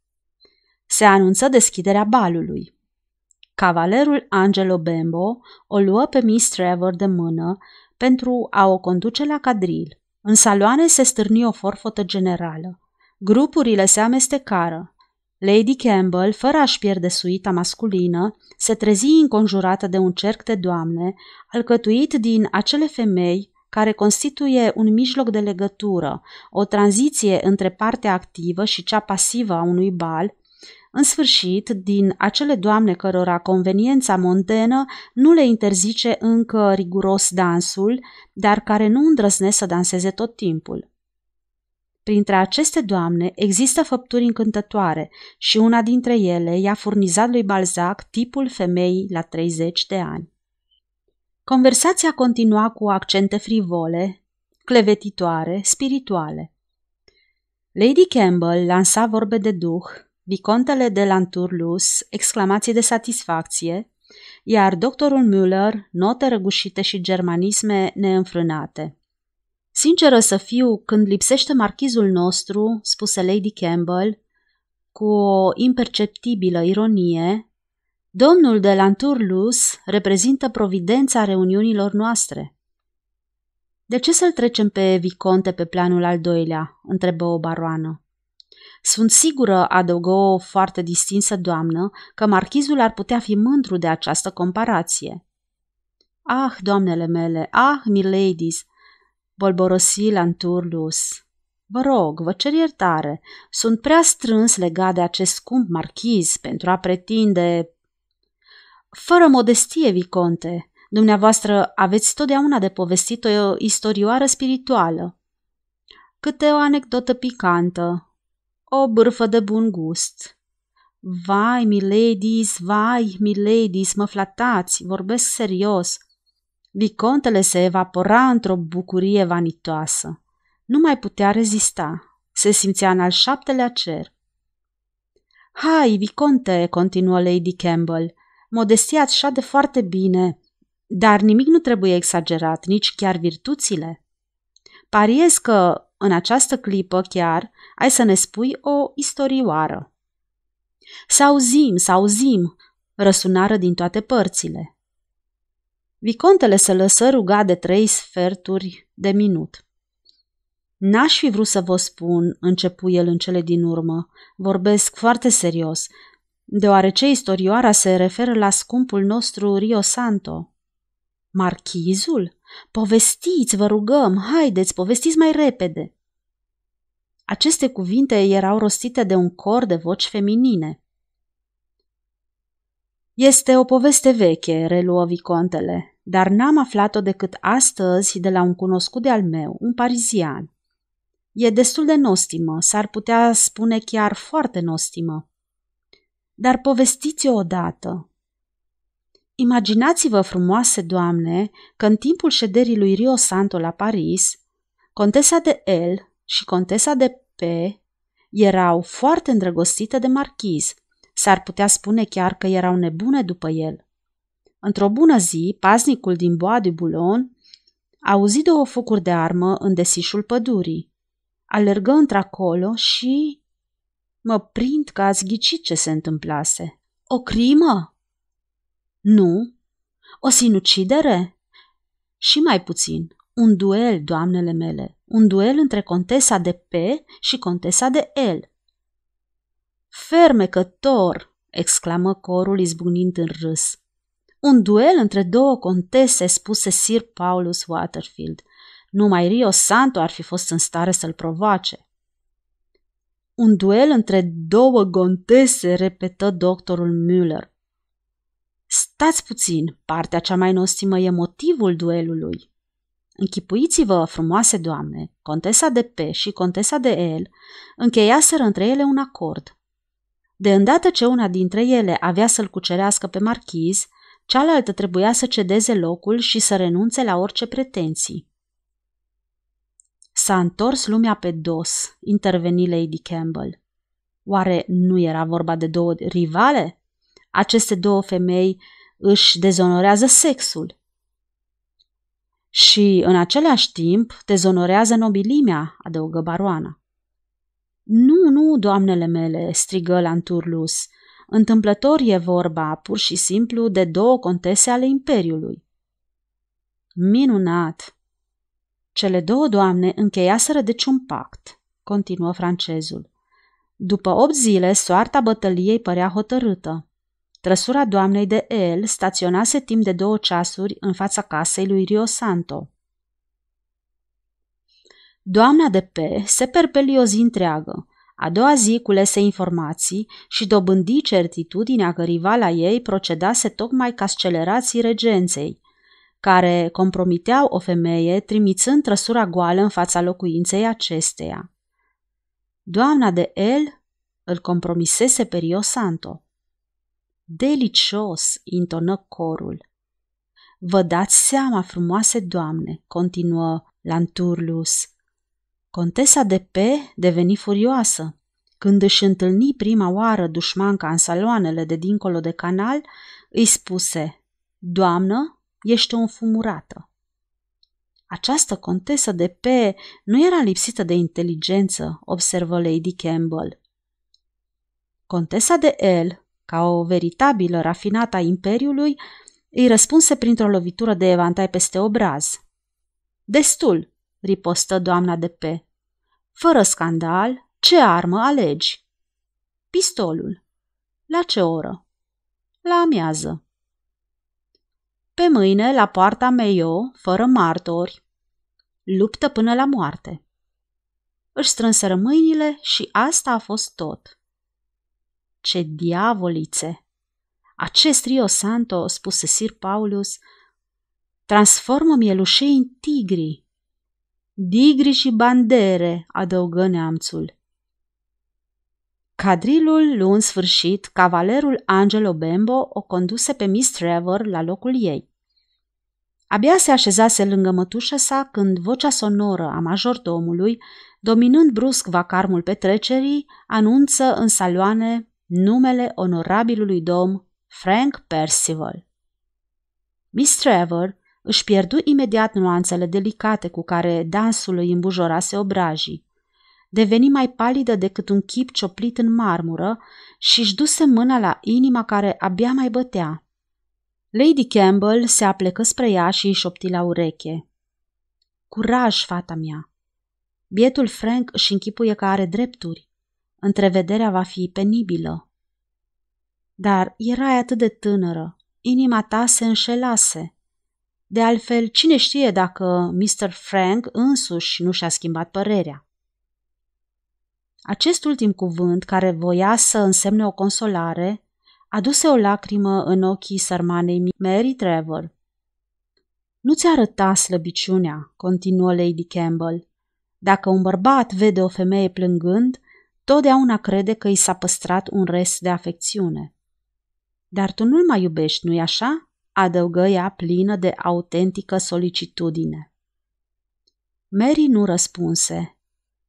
Speaker 1: Se anunță deschiderea balului. Cavalerul Angelo Bembo o luă pe Miss Trevor de mână pentru a o conduce la cadril. În saloane se stârni o forfotă generală. Grupurile se amestecară. Lady Campbell, fără a-și pierde suita masculină, se trezi înconjurată de un cerc de doamne, alcătuit din acele femei care constituie un mijloc de legătură, o tranziție între partea activă și cea pasivă a unui bal, în sfârșit, din acele doamne cărora conveniența mondenă nu le interzice încă riguros dansul, dar care nu îndrăznesc să danseze tot timpul. Printre aceste doamne există făpturi încântătoare și una dintre ele i-a furnizat lui Balzac tipul femeii la 30 de ani. Conversația continua cu accente frivole, clevetitoare, spirituale. Lady Campbell lansa vorbe de duh, vicontele de Lanturlus exclamații de satisfacție, iar doctorul Müller note răgușite și germanisme neînfrânate. Sinceră să fiu, când lipsește marchizul nostru, spuse Lady Campbell, cu o imperceptibilă ironie, domnul de Lanturlus reprezintă providența reuniunilor noastre. De ce să-l trecem pe viconte pe planul al doilea? Întrebă o baroană. Sunt sigură, adăugă o foarte distinsă doamnă, că marchizul ar putea fi mândru de această comparație. Ah, doamnele mele, ah, miladies, bolborosi Lanturlus. Vă rog, vă cer iertare, sunt prea strâns legat de acest scump marchiz pentru a pretinde... Fără modestie, viconte, dumneavoastră aveți totdeauna de povestit o istorioară spirituală. Câte o anecdotă picantă, o bârfă de bun gust. Vai, miladies, mă flatați, vorbesc serios. Vicontele se evapora într-o bucurie vanitoasă. Nu mai putea rezista. Se simțea în al 7-lea cer. Hai, viconte, continuă Lady Campbell, modestia-ți șade foarte bine, dar nimic nu trebuie exagerat, nici chiar virtuțile. Pariez că, în această clipă chiar, ai să ne spui o istorioară. Să auzim, răsunară din toate părțile. Vicontele se lăsă rugat de 3 sferturi de minut. N-aș fi vrut să vă spun, începu el în cele din urmă, vorbesc foarte serios, deoarece istorioara se referă la scumpul nostru Rio Santo. Marchizul? Povestiți, vă rugăm, haideți, povestiți mai repede. Aceste cuvinte erau rostite de un cor de voci feminine. Este o poveste veche, reluă vicontele, dar n-am aflat-o decât astăzi de la un cunoscut de-al meu, un parizian. E destul de nostimă, s-ar putea spune chiar foarte nostimă. Dar povestiți-o odată. Imaginați-vă, frumoase doamne, că în timpul șederii lui Rio Santo la Paris, contesa de L și contesa de P erau foarte îndrăgostite de marchiz. S-ar putea spune chiar că erau nebune după el. Într-o bună zi, paznicul din Bois de Boulogne auzi 2 focuri de armă în desișul pădurii. Alergă într-acolo și... Mă prind că ați ghicit ce se întâmplase. O crimă? Nu. O sinucidere? Și mai puțin. Un duel, doamnele mele. Un duel între contesa de P și contesa de L. Fermecător! Exclamă corul izbucnind în râs. Un duel între 2 contese, spuse Sir Paulus Waterfield. Numai Rio Santo ar fi fost în stare să-l provoace. Un duel între 2 contese, repetă doctorul Müller. Stați puțin, partea cea mai nostimă e motivul duelului. Închipuiți-vă, frumoase doamne, contesa de P și contesa de L încheiaseră între ele un acord. De îndată ce una dintre ele avea să-l cucerească pe marchiz, cealaltă trebuia să cedeze locul și să renunțe la orice pretenții. S-a întors lumea pe dos, interveni Lady Campbell. Oare nu era vorba de 2 rivale? Aceste 2 femei își dezonorează sexul. Și, în același timp, dezonorează nobilimea, adăugă baroana. Nu, doamnele mele, strigă Lanturlus. Întâmplător e vorba, pur și simplu, de 2 contese ale Imperiului. Minunat! Cele 2 doamne încheiaseră deci un pact, continuă francezul. După 8 zile, soarta bătăliei părea hotărâtă. Trăsura doamnei de L staționase timp de 2 ceasuri în fața casei lui Rio Santo. Doamna de P se perpeli o zi întreagă. A doua zi culese informații și dobândi certitudinea că rivala ei procedase tocmai ca scelerații regenței, care compromiteau o femeie trimițând trăsura goală în fața locuinței acesteia. Doamna de L îl compromisese pe Rio Santo. Delicios, intonă corul. Vă dați seama, frumoase doamne, continuă Lanturlus. Contesa de P deveni furioasă. Când își întâlni prima oară dușmanca în saloanele de dincolo de canal, îi spuse: Doamnă, ești o înfumurată. Această contesă de P nu era lipsită de inteligență, observă Lady Campbell. Contesa de L, ca o veritabilă rafinată a Imperiului, îi răspunse printr-o lovitură de evantai peste obraz. Destul, ripostă doamna de P. Fără scandal, ce armă alegi? Pistolul. La ce oră? La amiază. Pe mâine, la poarta Maillot, fără martori. Luptă până la moarte. Își strânseră mâinile și asta a fost tot. Ce diavolițe! Acest Rio Santo, spuse Sir Paulus, transformă mielușei în tigri. Digri și bandere, adăugă neamțul. Cadrilul lu în sfârșit, cavalerul Angelo Bembo o conduse pe Miss Trevor la locul ei. Abia se așezase lângă mătușa sa când vocea sonoră a majordomului, dominând brusc vacarmul petrecerii, anunță în saloane numele onorabilului domn Frank Percival. Miss Trevor își pierdu imediat nuanțele delicate cu care dansul îi îmbujorase obrajii. Deveni mai palidă decât un chip cioplit în marmură și își duse mâna la inima care abia mai bătea. Lady Campbell se aplecă spre ea și îi șopti la ureche. Curaj, fata mea! Bietul Frank își închipuie că are drepturi. Întrevederea va fi penibilă. Dar erai atât de tânără, inima ta se înșelase. De altfel, cine știe dacă Mr. Frank însuși nu și-a schimbat părerea. Acest ultim cuvânt, care voia să însemne o consolare, aduse o lacrimă în ochii sărmanei Mary Trevor. Nu ți arăta slăbiciunea, continuă Lady Campbell. Dacă un bărbat vede o femeie plângând, totdeauna crede că i s-a păstrat un rest de afecțiune. Dar tu nu-l mai iubești, nu-i așa? Adăugă ea plină de autentică solicitudine. Mary nu răspunse.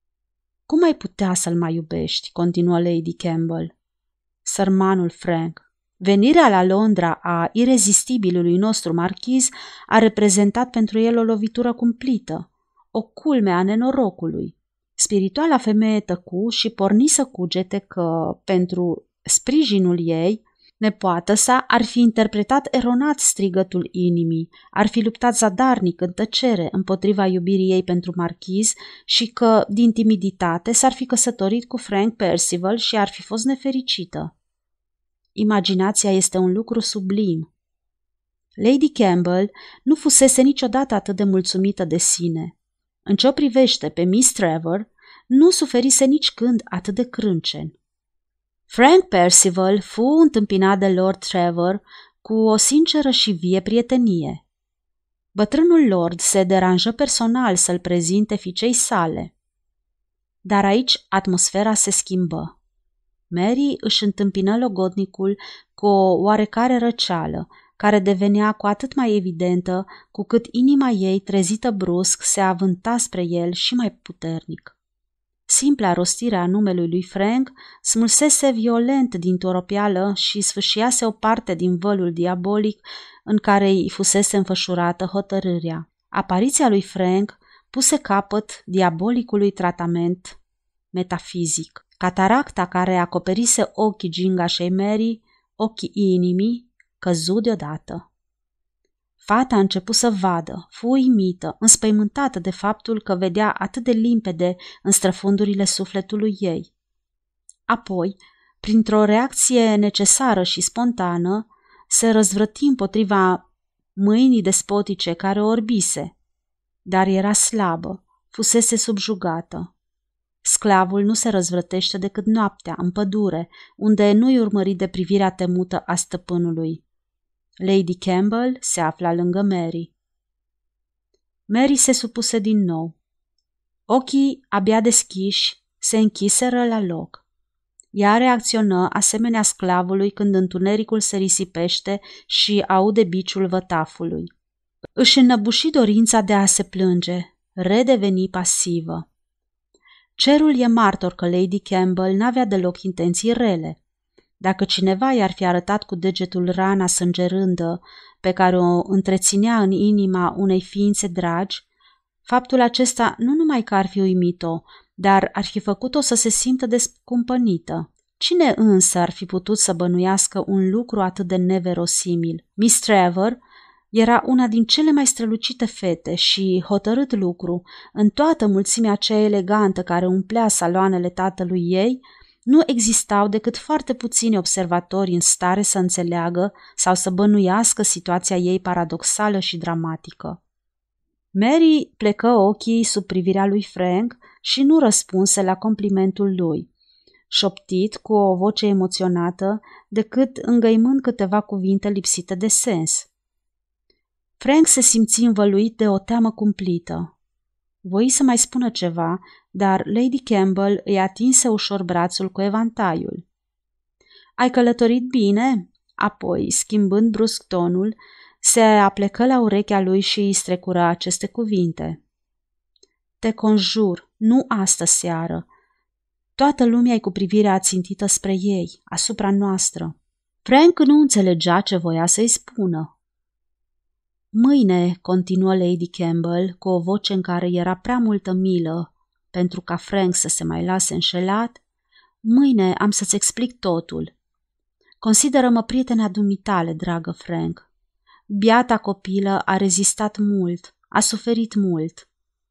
Speaker 1: Cum ai putea să-l mai iubești? Continuă Lady Campbell. Sărmanul Frank. Venirea la Londra a irezistibilului nostru marchiz a reprezentat pentru el o lovitură cumplită, o culme a nenorocului. Spirituala femeie tăcu și porni să cugete că, pentru sprijinul ei, nepoată sa ar fi interpretat eronat strigătul inimii, ar fi luptat zadarnic în tăcere împotriva iubirii ei pentru marchiz și că, din timiditate, s-ar fi căsătorit cu Frank Percival și ar fi fost nefericită. Imaginația este un lucru sublim. Lady Campbell nu fusese niciodată atât de mulțumită de sine. În ce o privește pe Miss Trevor, nu suferise nici când atât de crâncen. Frank Percival fu întâmpinat de Lord Trevor cu o sinceră și vie prietenie. Bătrânul lord se deranjă personal să-l prezinte fiicei sale. Dar aici atmosfera se schimbă. Mary își întâmpină logodnicul cu o oarecare răceală, care devenea cu atât mai evidentă cu cât inima ei, trezită brusc, se avânta spre el și mai puternic. Simpla rostire a numelui lui Frank smulsese violent din toropială și sfâșiase o parte din vălul diabolic în care îi fusese înfășurată hotărârea. Apariția lui Frank puse capăt diabolicului tratament metafizic. Cataracta care acoperise ochii gingașei Mary, ochii inimii, căzu deodată. Fata a început să vadă, fu uimită, înspăimântată de faptul că vedea atât de limpede în străfundurile sufletului ei. Apoi, printr-o reacție necesară și spontană, se răzvrăti împotriva mâinii despotice care o orbise, dar era slabă, fusese subjugată. Sclavul nu se răzvrătește decât noaptea, în pădure, unde nu-i urmărit de privirea temută a stăpânului. Lady Campbell se afla lângă Mary. Mary se supuse din nou. Ochii, abia deschiși, se închiseră la loc. Ea reacționă asemenea sclavului când întunericul se risipește și aude biciul vătafului. Își înnăbuși dorința de a se plânge, redeveni pasivă. Cerul e martor că Lady Campbell n-avea deloc intenții rele. Dacă cineva i-ar fi arătat cu degetul rana sângerândă pe care o întreținea în inima unei ființe dragi, faptul acesta nu numai că ar fi uimit-o, dar ar fi făcut-o să se simtă descumpănită. Cine însă ar fi putut să bănuiască un lucru atât de neverosimil? Miss Trevor era una din cele mai strălucite fete și, hotărât lucru, în toată mulțimea aceea elegantă care umplea saloanele tatălui ei, nu existau decât foarte puțini observatori în stare să înțeleagă sau să bănuiască situația ei paradoxală și dramatică. Mary plecă ochii sub privirea lui Frank și nu răspunse la complimentul lui, șoptit cu o voce emoționată, decât îngăimând câteva cuvinte lipsite de sens. Frank se simți învăluit de o teamă cumplită. Voi să mai spună ceva, dar Lady Campbell îi atinse ușor brațul cu evantaiul. Ai călătorit bine?" Apoi, schimbând brusc tonul, se aplecă la urechea lui și îi strecură aceste cuvinte. Te conjur, nu astă seară. Toată lumea e cu privirea ațintită spre ei, asupra noastră." Frank nu înțelegea ce voia să-i spună. Mâine, continuă Lady Campbell, cu o voce în care era prea multă milă pentru ca Frank să se mai lase înșelat, mâine am să-ți explic totul. Consideră-mă prietena dumitale, dragă Frank. Biata copilă a rezistat mult, a suferit mult.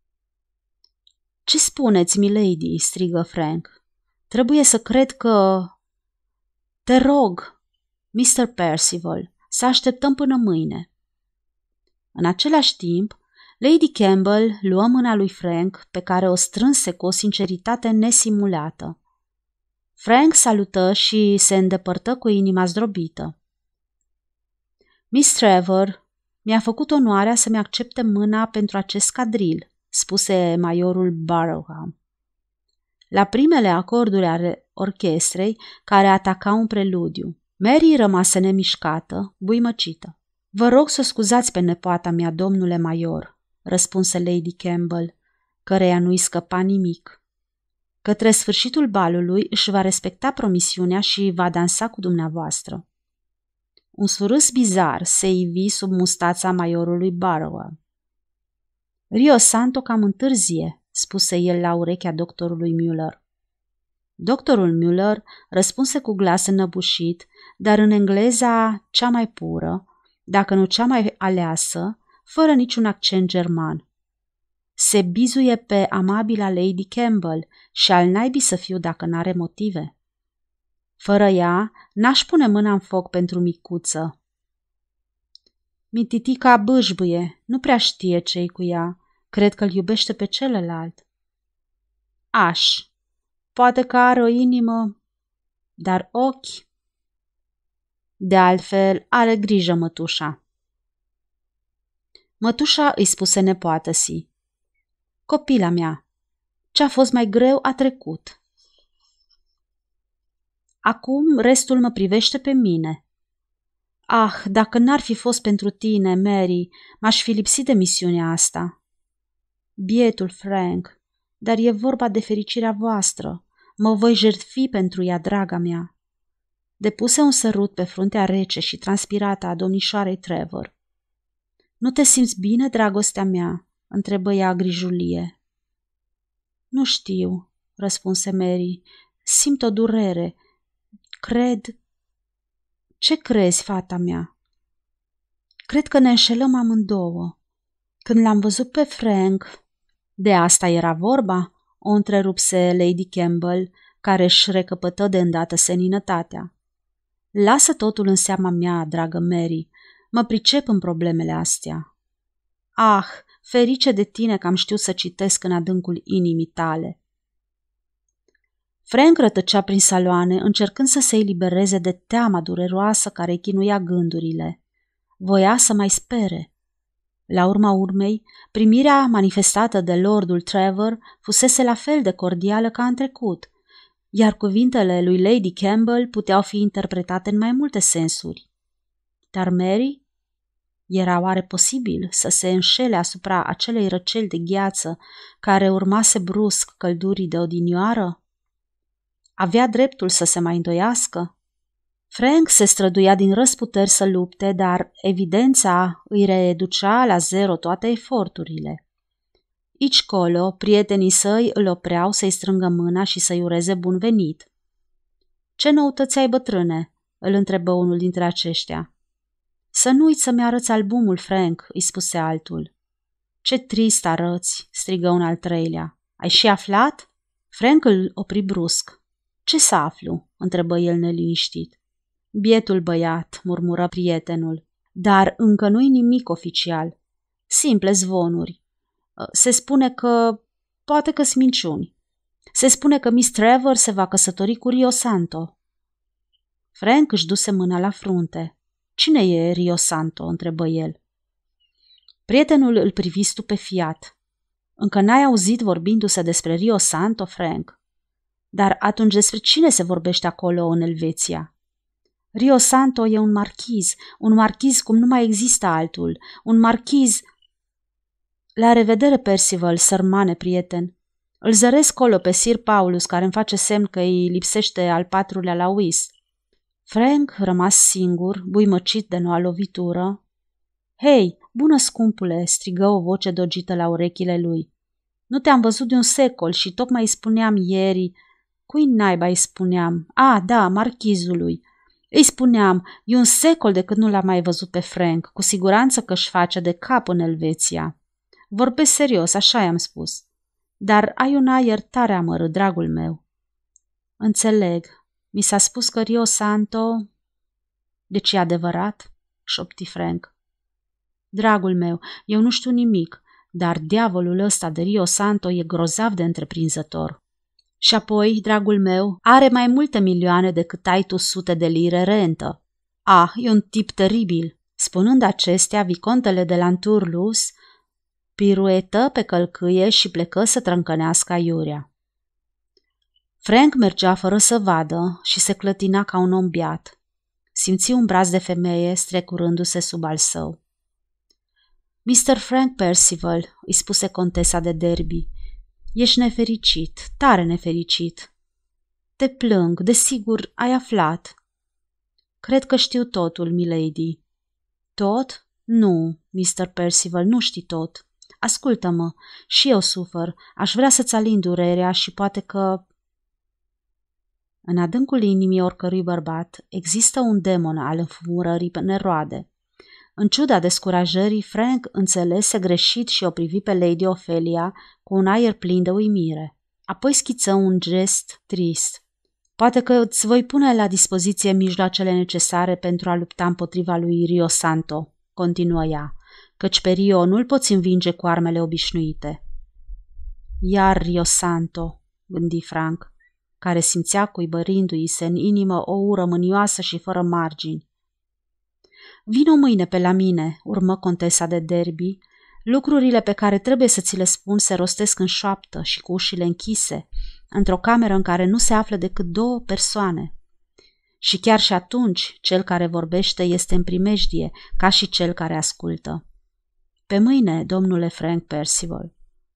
Speaker 1: Ce spuneți, milady?" strigă Frank. Trebuie să cred că... Te rog, Mr. Percival, să așteptăm până mâine." În același timp, Lady Campbell luă mâna lui Frank, pe care o strânse cu o sinceritate nesimulată. Frank salută și se îndepărtă cu inima zdrobită. Miss Trevor mi-a făcut onoarea să-mi accepte mâna pentru acest cadril," spuse majorul Barrowham. La primele acorduri ale orchestrei, care atacau un preludiu, Mary rămase nemișcată, buimăcită. Vă rog să scuzați pe nepoata mea, domnule major," răspunse Lady Campbell, căreia nu-i scăpa nimic. Către sfârșitul balului își va respecta promisiunea și va dansa cu dumneavoastră. Un surâs bizar se ivi sub mustața majorului Barrowham. Rio Santo cam întârzie," spuse el la urechea doctorului Müller. Doctorul Müller răspunse cu glas înăbușit, dar în engleza cea mai pură, dacă nu cea mai aleasă, fără niciun accent german. Se bizuie pe amabila Lady Campbell și al naibii să fiu dacă n-are motive. Fără ea, n-aș pune mâna în foc pentru micuță. Mititica bâșbâie, nu prea știe ce-i cu ea, cred că-l iubește pe celălalt. Aș, poate că are o inimă, dar ochi. De altfel, are grijă mătușa. Mătușa îi spuse nepoată-si. Copila mea, ce-a fost mai greu a trecut. Acum restul mă privește pe mine. Ah, dacă n-ar fi fost pentru tine, Mary, m-aș fi lipsit de misiunea asta. Bietul Frank, dar e vorba de fericirea voastră. Mă voi jertfi pentru ea, draga mea. Depuse un sărut pe fruntea rece și transpirată a domnișoarei Trevor. Nu te simți bine, dragostea mea?" întrebă ea grijulie. Nu știu," răspunse Mary. Simt o durere. Cred... Ce crezi, fata mea? Cred că ne înșelăm amândouă. Când l-am văzut pe Frank... De asta era vorba? O întrerupse Lady Campbell, care își recăpătă de îndată seninătatea. Lasă totul în seama mea, dragă Mary. Mă pricep în problemele astea. Ah, ferice de tine că am știut să citesc în adâncul inimii tale. Frank rătăcea prin saloane, încercând să se elibereze de teama dureroasă care îi chinuia gândurile. Voia să mai spere. La urma urmei, primirea manifestată de lordul Trevor fusese la fel de cordială ca în trecut, iar cuvintele lui Lady Campbell puteau fi interpretate în mai multe sensuri. Dar Mary? Era oare posibil să se înșele asupra acelei răceli de gheață care urmase brusc căldurii de odinioară? Avea dreptul să se mai îndoiască? Frank se străduia din răsputeri să lupte, dar evidența îi reducea la zero toate eforturile. Aici colo, prietenii săi îl opreau să-i strângă mâna și să-i ureze bun venit. Ce noutăți ai, bătrâne?" îl întrebă unul dintre aceștia. Să nu uiți să-mi arăți albumul, Frank," îi spuse altul. Ce trist arăți," strigă un al treilea. Ai și aflat?" Frank îl opri brusc. Ce să aflu?" întrebă el neliniștit. Bietul băiat," murmură prietenul, dar încă nu-i nimic oficial. Simple zvonuri. Se spune că... poate că-s minciuni. Se spune că Miss Trevor se va căsători cu Rio Santo." Frank își duse mâna la frunte. Cine e Rio Santo?" întrebă el. Prietenul îl privi stupefiat. Încă n-ai auzit vorbindu-se despre Rio Santo, Frank? Dar atunci despre cine se vorbește acolo în Elveția? Rio Santo e un marchiz cum nu mai există altul, un marchiz... La revedere, Percival, sărmane prieten. Îl zăresc colo pe Sir Paulus, care îmi face semn că îi lipsește al patrulea la whist. Frank, rămas singur, buimăcit de noua lovitură. Hei, bună scumpule, strigă o voce dogită la urechile lui. Nu te-am văzut de un secol și tocmai îi spuneam ieri... Cui naiba îi spuneam? Da, marchizului. Îi spuneam, e un secol de când nu l-am mai văzut pe Frank, cu siguranță că își face de cap în Elveția. Vorbesc serios, așa i-am spus. Dar ai un aer tare amărât, dragul meu. Înțeleg. Mi s-a spus că Rio Santo... Deci e adevărat? Șopti Frank. Dragul meu, eu nu știu nimic, dar diavolul ăsta de Rio Santo e grozav de întreprinzător. Și apoi, dragul meu, are mai multe milioane decât ai tu sute de lire rentă. E un tip teribil. Spunând acestea, vicontele de la Turlus piruetă pe călcâie și plecă să trâncănească aiurea. Frank mergea fără să vadă și se clătina ca un om beat. Simți un braț de femeie strecurându-se sub al său. Mr. Frank Percival, îi spuse contesa de Derby, ești nefericit, tare nefericit. Te plâng, desigur, ai aflat. Cred că știu totul, milady. Tot? Nu, Mr. Percival, nu știi tot. Ascultă-mă, și eu sufăr, aș vrea să-ți alin durerea și poate că... În adâncul inimii oricărui bărbat există un demon al înfumurării neroade. În ciuda descurajării, Frank înțelese greșit și o privi pe Lady Ophelia cu un aer plin de uimire. Apoi schiță un gest trist. Poate că îți voi pune la dispoziție mijloacele necesare pentru a lupta împotriva lui Rio Santo, continuă ea, căci pe Rio nu-l poți învinge cu armele obișnuite. Iar Rio Santo, gândi Frank, care simțea cuibărindu-i se în inimă o ură mânioasă și fără margini. Vino mâine pe la mine, urmă contesa de Derby. Lucrurile pe care trebuie să ți le spun se rostesc în șoaptă și cu ușile închise, într-o cameră în care nu se află decât 2 persoane. Și chiar și atunci, cel care vorbește este în primejdie, ca și cel care ascultă. Pe mâine, domnule Frank Percival.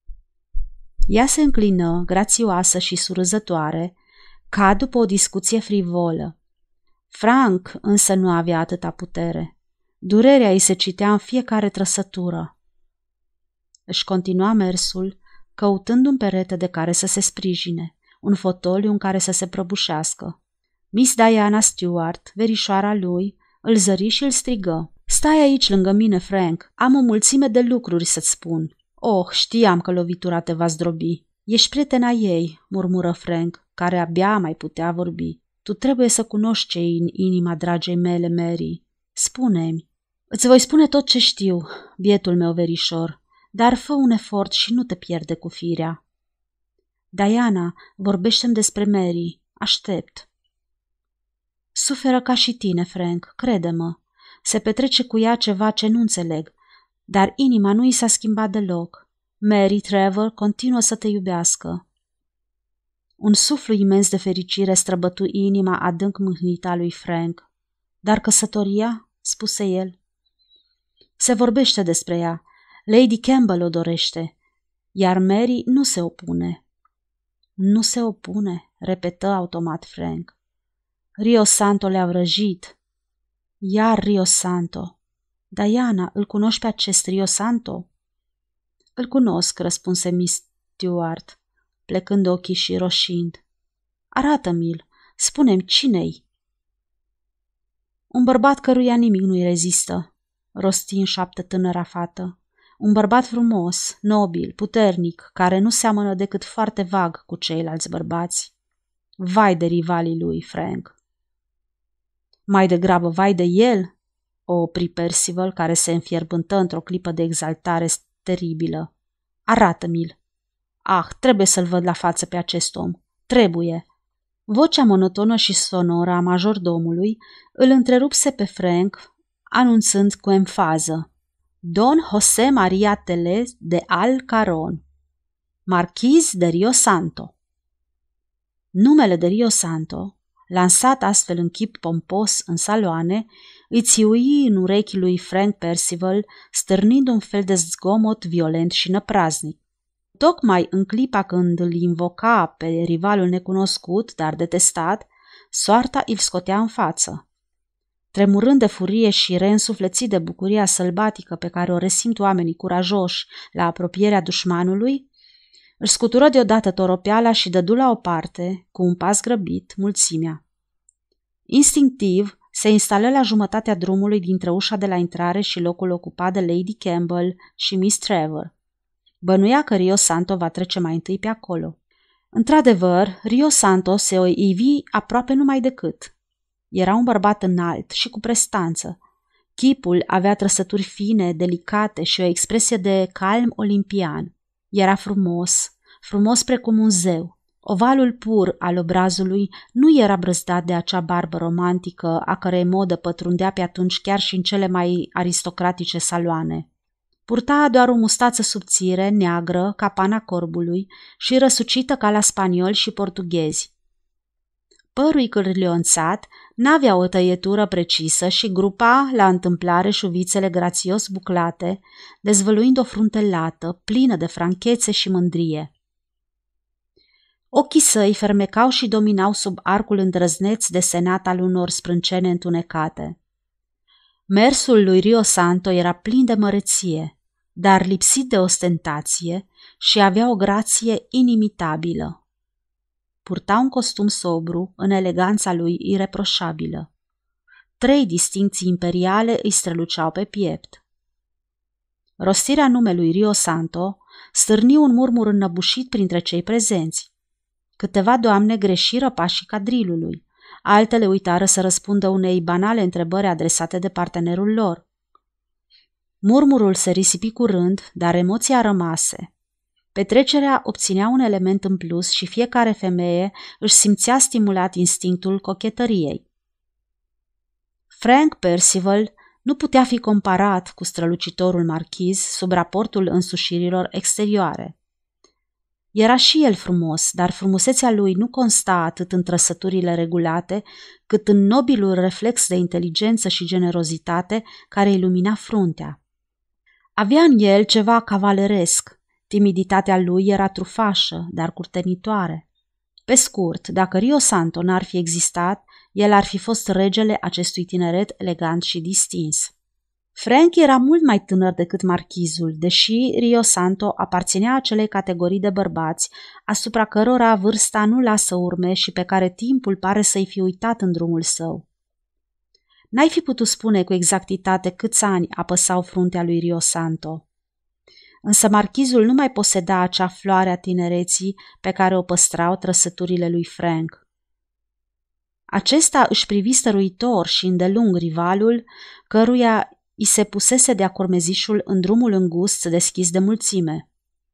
Speaker 1: Ea se înclină, grațioasă și surâzătoare, ca după o discuție frivolă. Frank însă nu avea atâta putere. Durerea îi se citea în fiecare trăsătură. Își continua mersul, căutând un perete de care să se sprijine, un fotoliu în care să se prăbușească. Miss Diana Stewart, verișoara lui, îl zări și îl strigă. Stai aici lângă mine, Frank, am o mulțime de lucruri să-ți spun. Știam că lovitura te va zdrobi. Ești prietena ei, murmură Frank, care abia mai putea vorbi. Tu trebuie să cunoști ce e în inima dragei mele, Mary. Spune-mi. Îți voi spune tot ce știu, bietul meu verișor, dar fă un efort și nu te pierde cu firea. Diana, vorbește-mi despre Mary. Aștept. Suferă ca și tine, Frank, crede-mă. Se petrece cu ea ceva ce nu înțeleg, dar inima nu i s-a schimbat deloc. Mary Trevor continuă să te iubească. Un suflu imens de fericire străbătu inima adânc mâhnită a lui Frank. Dar căsătoria? Spuse el. Se vorbește despre ea. Lady Campbell o dorește, iar Mary nu se opune. Nu se opune, repetă automat Frank. Rio Santo le-a vrăjit. Iar Rio Santo. Diana, îl cunoști pe acest Rio Santo? Îl cunosc, răspunse Miss Stewart, plecând ochii și roșind. Arată-mi-l, spune-mi cine-i. Un bărbat căruia nimic nu-i rezistă, rosti în șoaptă tânăra fată. Un bărbat frumos, nobil, puternic, care nu seamănă decât foarte vag cu ceilalți bărbați. Vai de rivalii lui, Frank. Mai degrabă vai de el, o opri Percival, care se înfierbântă într-o clipă de exaltare teribilă. Arată-mi-l. Trebuie să-l văd la față pe acest om. Trebuie. Vocea monotonă și sonoră a majordomului îl întrerupse pe Frank, anunțând cu emfază. Don José María Teles de Alcaron, marchiz de Rio Santo. Numele de Rio Santo, lansat astfel în chip pompos în saloane, îi țiui în urechi lui Frank Percival, stârnind un fel de zgomot violent și năpraznic. Tocmai în clipa când îl invoca pe rivalul necunoscut, dar detestat, soarta îl scotea în față. Tremurând de furie și reînsuflețit de bucuria sălbatică pe care o resimt oamenii curajoși la apropierea dușmanului, își scutură deodată toropeala și dădu la o parte, cu un pas grăbit, mulțimea. Instinctiv, se instală la jumătatea drumului dintre ușa de la intrare și locul ocupat de Lady Campbell și Miss Trevor. Bănuia că Rio Santo va trece mai întâi pe acolo. Într-adevăr, Rio Santo se o ivi aproape numai decât. Era un bărbat înalt și cu prestanță. Chipul avea trăsături fine, delicate și o expresie de calm olimpian. Era frumos, frumos precum un zeu. Ovalul pur al obrazului nu era brăzdat de acea barbă romantică a cărei modă pătrundea pe atunci chiar și în cele mai aristocratice saloane. Purta doar o mustață subțire, neagră, ca pana corbului și răsucită ca la spanioli și portughezi. Părul cârlionțat n-avea o tăietură precisă și grupa la întâmplare șuvițele grațios buclate, dezvăluind o frunte lată, plină de franchețe și mândrie. Ochii săi fermecau și dominau sub arcul îndrăzneț desenat al unor sprâncene întunecate. Mersul lui Rio Santo era plin de măreție, dar lipsit de ostentație și avea o grație inimitabilă. Purta un costum sobru în eleganța lui ireproșabilă. 3 distincții imperiale îi străluceau pe piept. Rostirea numelui Rio Santo stârni un murmur înnăbușit printre cei prezenți. Câteva doamne greșiră pașii cadrilului, altele uitară să răspundă unei banale întrebări adresate de partenerul lor. Murmurul se risipi curând, dar emoția rămase. Petrecerea obținea un element în plus și fiecare femeie își simțea stimulat instinctul cochetăriei. Frank Percival nu putea fi comparat cu strălucitorul marchiz sub raportul însușirilor exterioare. Era și el frumos, dar frumusețea lui nu consta atât în trăsăturile regulate, cât în nobilul reflex de inteligență și generozitate care ilumina fruntea. Avea în el ceva cavaleresc. Timiditatea lui era trufașă, dar curtenitoare. Pe scurt, dacă Rio Santo n-ar fi existat, el ar fi fost regele acestui tineret elegant și distins. Frank era mult mai tânăr decât marchizul, deși Rio Santo aparținea acelei categorii de bărbați asupra cărora vârsta nu lasă urme și pe care timpul pare să-i fi uitat în drumul său. N-ai fi putut spune cu exactitate câți ani apăsau fruntea lui Rio Santo. Însă marchizul nu mai poseda acea floare a tinereții pe care o păstrau trăsăturile lui Frank. Acesta își privi stăruitor și îndelung rivalul, căruia i se pusese de-a curmezișul în drumul îngust deschis de mulțime.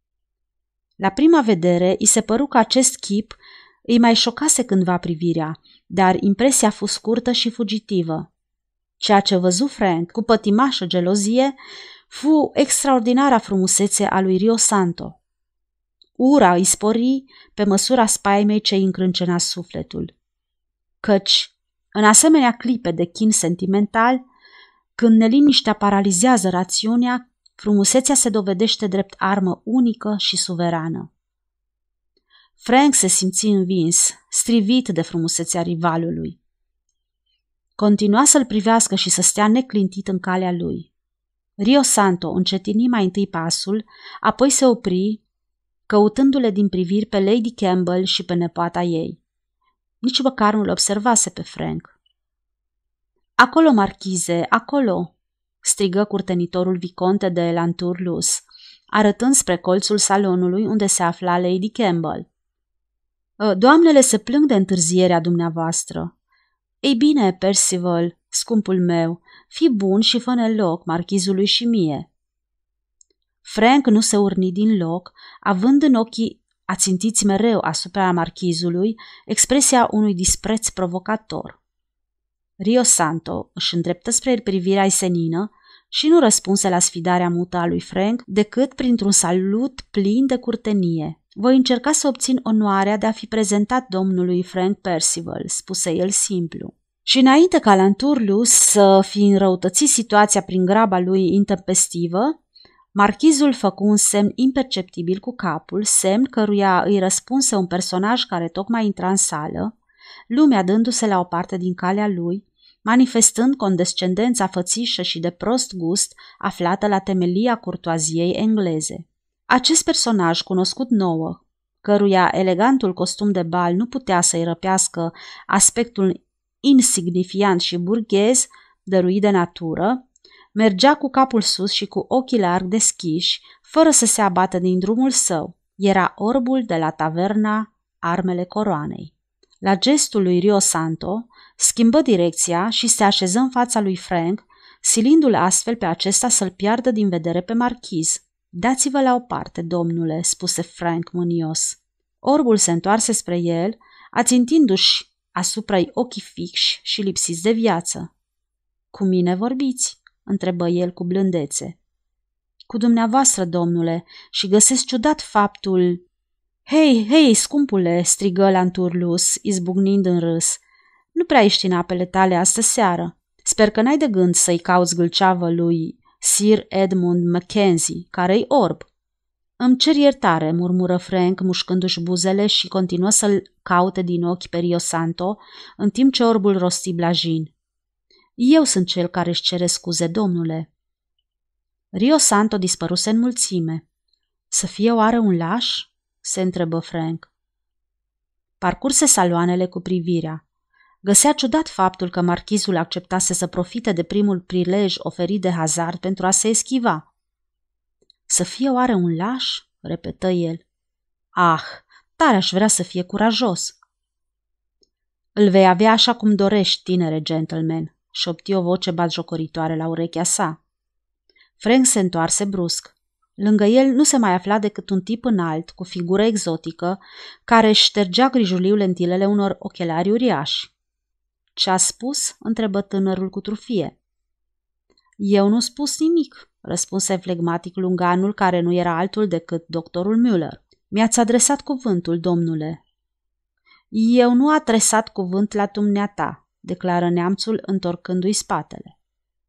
Speaker 1: La prima vedere, i se păru că acest chip îi mai șocase cândva privirea, dar impresia fu scurtă și fugitivă. Ceea ce văzu Frank cu pătimașă gelozie fu extraordinara frumusețe a lui Rio Santo. Ura îi spori pe măsura spaimei ce îi încrâncena sufletul. Căci, în asemenea clipe de chin sentimental, când neliniștea paralizează rațiunea, frumusețea se dovedește drept armă unică și suverană. Frank se simți învins, strivit de frumusețea rivalului. Continua să-l privească și să stea neclintit în calea lui. Rio Santo încetini mai întâi pasul, apoi se opri, căutându-le din priviri pe Lady Campbell și pe nepoata ei. Nici măcar nu-l observase pe Frank. Acolo, marchize, acolo!" strigă curtenitorul viconte de Lantourlus, arătând spre colțul salonului unde se afla Lady Campbell. Doamnele se plâng de întârzierea dumneavoastră." Ei bine, Percival, scumpul meu, fii bun și fă-ne loc marchizului și mie." Frank nu se urni din loc, având în ochii ațintiți mereu asupra marchizului expresia unui dispreț provocator. Rio Santo își îndreptă spre el privirea senină și nu răspunse la sfidarea mută a lui Frank decât printr-un salut plin de curtenie. Voi încerca să obțin onoarea de a fi prezentat domnului Frank Percival, spuse el simplu. Și înainte ca Lantourlus să fi înrăutățit situația prin graba lui intempestivă, marchizul făcu un semn imperceptibil cu capul, semn căruia îi răspunse un personaj care tocmai intra în sală, lumea dându-se la o parte din calea lui, manifestând condescendența fățișă și de prost gust aflată la temelia curtoaziei engleze. Acest personaj cunoscut nouă, căruia elegantul costum de bal nu putea să-i răpească aspectul insignifiant și burghez, dăruit de natură, mergea cu capul sus și cu ochii larg deschiși, fără să se abată din drumul său. Era orbul de la taverna Armele Coroanei. La gestul lui Rio Santo, schimbă direcția și se așeză în fața lui Frank, silindu-l astfel pe acesta să-l piardă din vedere pe marchiz. Dați-vă la o parte, domnule, spuse Frank mânios. Orbul se întoarse spre el, ațintindu-și asupra-i ochii fixi și lipsiți de viață. Cu mine vorbiți? Întrebă el cu blândețe. Cu dumneavoastră, domnule, și găsesc ciudat faptul... Hei, scumpule, strigă Lanturlus, izbucnind în râs. Nu prea ești în apele tale astă seară. Sper că n-ai de gând să-i cauți gâlceavă lui Sir Edmund Mackenzie, care-i orb. Îmi cer iertare, murmură Frank, mușcându-și buzele și continuă să-l caute din ochi pe Rio Santo, în timp ce orbul rosti blajin. Eu sunt cel care își cere scuze, domnule. Rio Santo dispăruse în mulțime. Să fie oare un laș? Se întrebă Frank. Parcurse saloanele cu privirea. Găsea ciudat faptul că marchizul acceptase să profite de primul prilej oferit de hazard pentru a se eschiva. Să fie oare un laș? Repetă el. Ah, tare aș vrea să fie curajos. Îl vei avea așa cum dorești, tinere gentleman, șopti o voce batjocoritoare la urechea sa. Frank se întoarse brusc. Lângă el nu se mai afla decât un tip înalt, cu figură exotică, care își ștergea grijuliu lentilele unor ochelari uriași. Ce-a spus? Întrebă tânărul cu trufie. Eu nu spus nimic, răspunse flegmatic lunganul, care nu era altul decât doctorul Müller. Mi-ați adresat cuvântul, domnule. Eu nu adresat cuvânt la dumneata, declară neamțul întorcându-i spatele.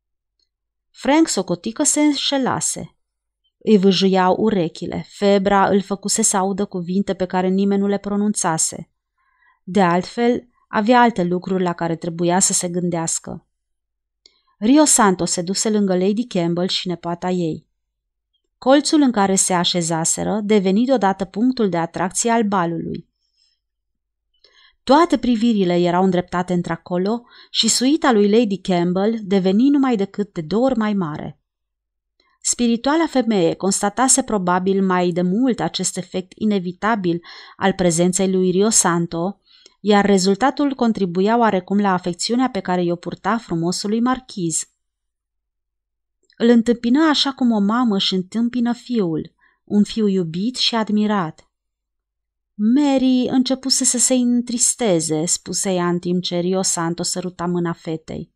Speaker 1: Frank socoti că se înșelase. Îi vâjâiau urechile, febra îl făcuse să audă cuvinte pe care nimeni nu le pronunțase. De altfel, avea alte lucruri la care trebuia să se gândească. Rio Santo se duse lângă Lady Campbell și nepoata ei. Colțul în care se așezaseră deveni deodată punctul de atracție al balului. Toate privirile erau îndreptate într-acolo și suita lui Lady Campbell deveni numai decât de 2 ori mai mare. Spirituala femeie constatase probabil mai de mult acest efect inevitabil al prezenței lui Rio Santo, iar rezultatul contribuia oarecum la afecțiunea pe care i-o purta frumosului marchiz. Îl întâmpină așa cum o mamă își întâmpină fiul, un fiu iubit și admirat. Mary începuse să se întristeze, spuse ea în timp ce Rio Santo săruta mâna fetei.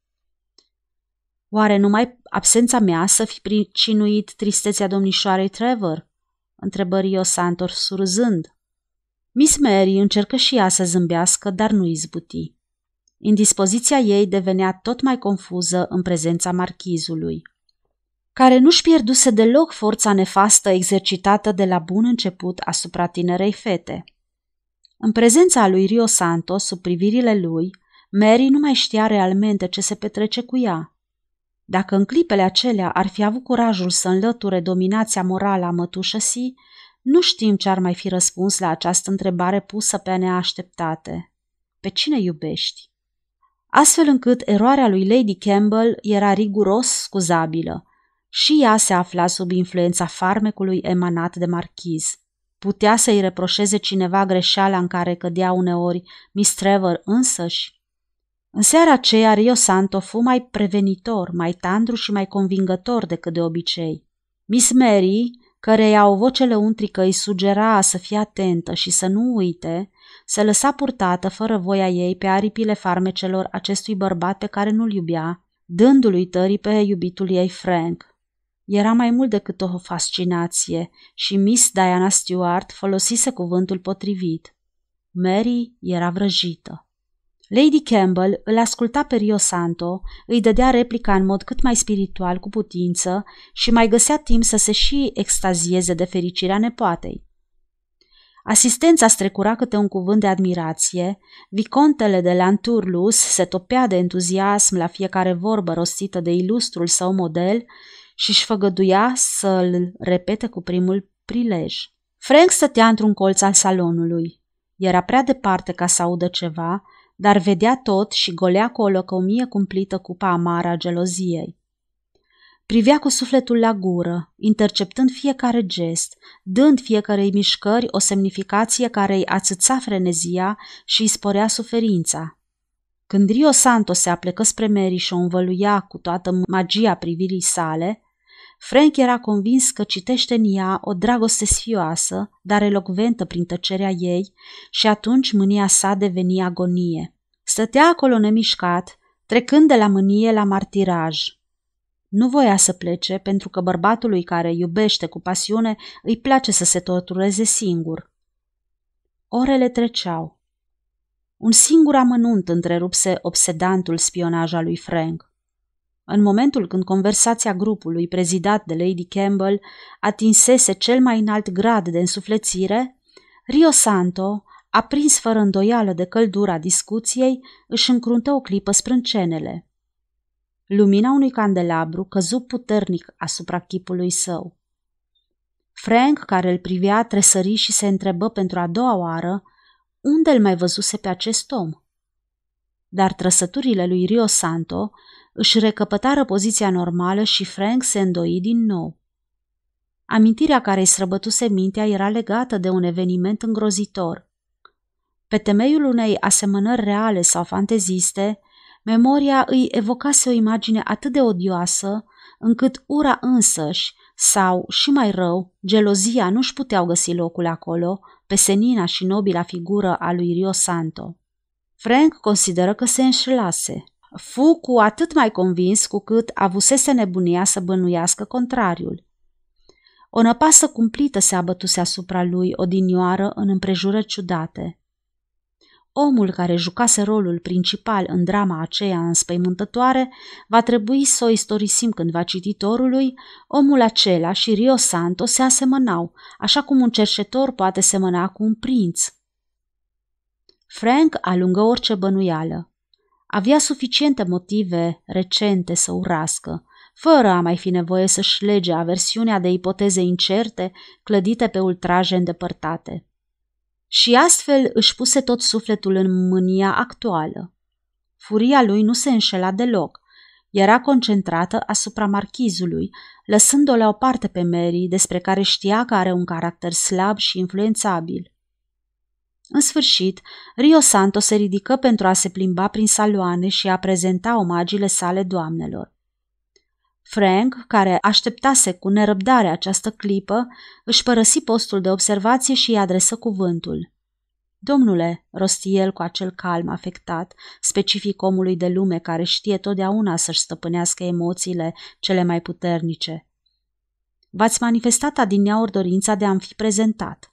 Speaker 1: Oare numai absența mea să fi pricinuit tristețea domnișoarei Trevor? Întrebă Rio Santo surzând. Miss Mary încercă și ea să zâmbească, dar nu izbuti. Indispoziția ei devenea tot mai confuză în prezența marchizului, care nu-și pierduse deloc forța nefastă exercitată de la bun început asupra tinerei fete. În prezența lui Rio Santo, sub privirile lui, Mary nu mai știa realmente ce se petrece cu ea. Dacă în clipele acelea ar fi avut curajul să înlăture dominația morală a mătușăsii, nu știm ce ar mai fi răspuns la această întrebare pusă pe neașteptate. Pe cine iubești? Astfel încât eroarea lui Lady Campbell era riguros scuzabilă. Și ea se afla sub influența farmecului emanat de marchiz. Putea să-i reproșeze cineva greșeala în care cădea uneori Miss Trevor însăși? În seara aceea, Rio Santo fu mai prevenitor, mai tandru și mai convingător decât de obicei. Miss Mary, căreia o voce lăuntrică îi sugera să fie atentă și să nu uite, se lăsa purtată fără voia ei pe aripile farmecelor acestui bărbat pe care nu-l iubea, dându-lui tării pe iubitul ei Frank. Era mai mult decât o fascinație și Miss Diana Stuart folosise cuvântul potrivit. Mary era vrăjită. Lady Campbell îl asculta pe Rio Santo, îi dădea replica în mod cât mai spiritual cu putință și mai găsea timp să se și extazieze de fericirea nepoatei. Asistența strecura câte un cuvânt de admirație, vicontele de Lanturlus se topea de entuziasm la fiecare vorbă rostită de ilustrul său model și își făgăduia să-l repete cu primul prilej. Frank stătea într-un colț al salonului. Era prea departe ca să audă ceva, dar vedea tot și golea cu o lăcomie cumplită cupa amară a geloziei. Privea cu sufletul la gură, interceptând fiecare gest, dând fiecărei mișcări o semnificație care îi ațăța frenezia și îi sporea suferința. Când Rio Santo se aplecă spre Mary și o învăluia cu toată magia privirii sale, Frank era convins că citește în ea o dragoste sfioasă, dar elocventă prin tăcerea ei, și atunci mânia sa deveni agonie. Stătea acolo nemișcat, trecând de la mânie la martiraj. Nu voia să plece pentru că bărbatului care iubește cu pasiune îi place să se tortureze singur. Orele treceau. Un singur amănunt întrerupse obsedantul spionaj al lui Frank. În momentul când conversația grupului prezidat de Lady Campbell atinsese cel mai înalt grad de însuflețire, Rio Santo, aprins fără îndoială de căldura discuției, își încruntă o clipă sprâncenele. Lumina unui candelabru căzu puternic asupra chipului său. Frank, care îl privea, tresări și se întrebă pentru a doua oară unde îl mai văzuse pe acest om. Dar trăsăturile lui Rio Santo își recăpătară poziția normală și Frank se îndoi din nou. Amintirea care îi străbătuse mintea era legată de un eveniment îngrozitor. Pe temeiul unei asemănări reale sau fanteziste, memoria îi evocase o imagine atât de odioasă, încât ura însăși, sau, și mai rău, gelozia nu-și puteau găsi locul acolo, pe senina și nobila figură a lui Rio Santo. Frank consideră că se înșelase. Fu cu atât mai convins cu cât avusese nebunia să bănuiască contrariul. O năpasă cumplită se abătuse asupra lui odinioară în împrejurări ciudate. Omul care jucase rolul principal în drama aceea înspăimântătoare va trebui să o istorisim cândva cititorului, omul acela și Rio Santo se asemănau, așa cum un cerșetor poate semăna cu un prinț. Frank alungă orice bănuială. Avea suficiente motive recente să urască, fără a mai fi nevoie să-și lege aversiunea de ipoteze incerte, clădite pe ultraje îndepărtate. Și astfel își puse tot sufletul în mânia actuală. Furia lui nu se înșela deloc. Era concentrată asupra marchizului, lăsând-o la o parte pe Mary, despre care știa că are un caracter slab și influențabil. În sfârșit, Rio Santo se ridică pentru a se plimba prin saloane și a prezenta omagiile sale doamnelor. Frank, care așteptase cu nerăbdare această clipă, își părăsi postul de observație și îi adresă cuvântul. Domnule, rosti el cu acel calm afectat, specific omului de lume care știe totdeauna să-și stăpânească emoțiile cele mai puternice. V-ați manifestat adineauri dorința de a-mi fi prezentat.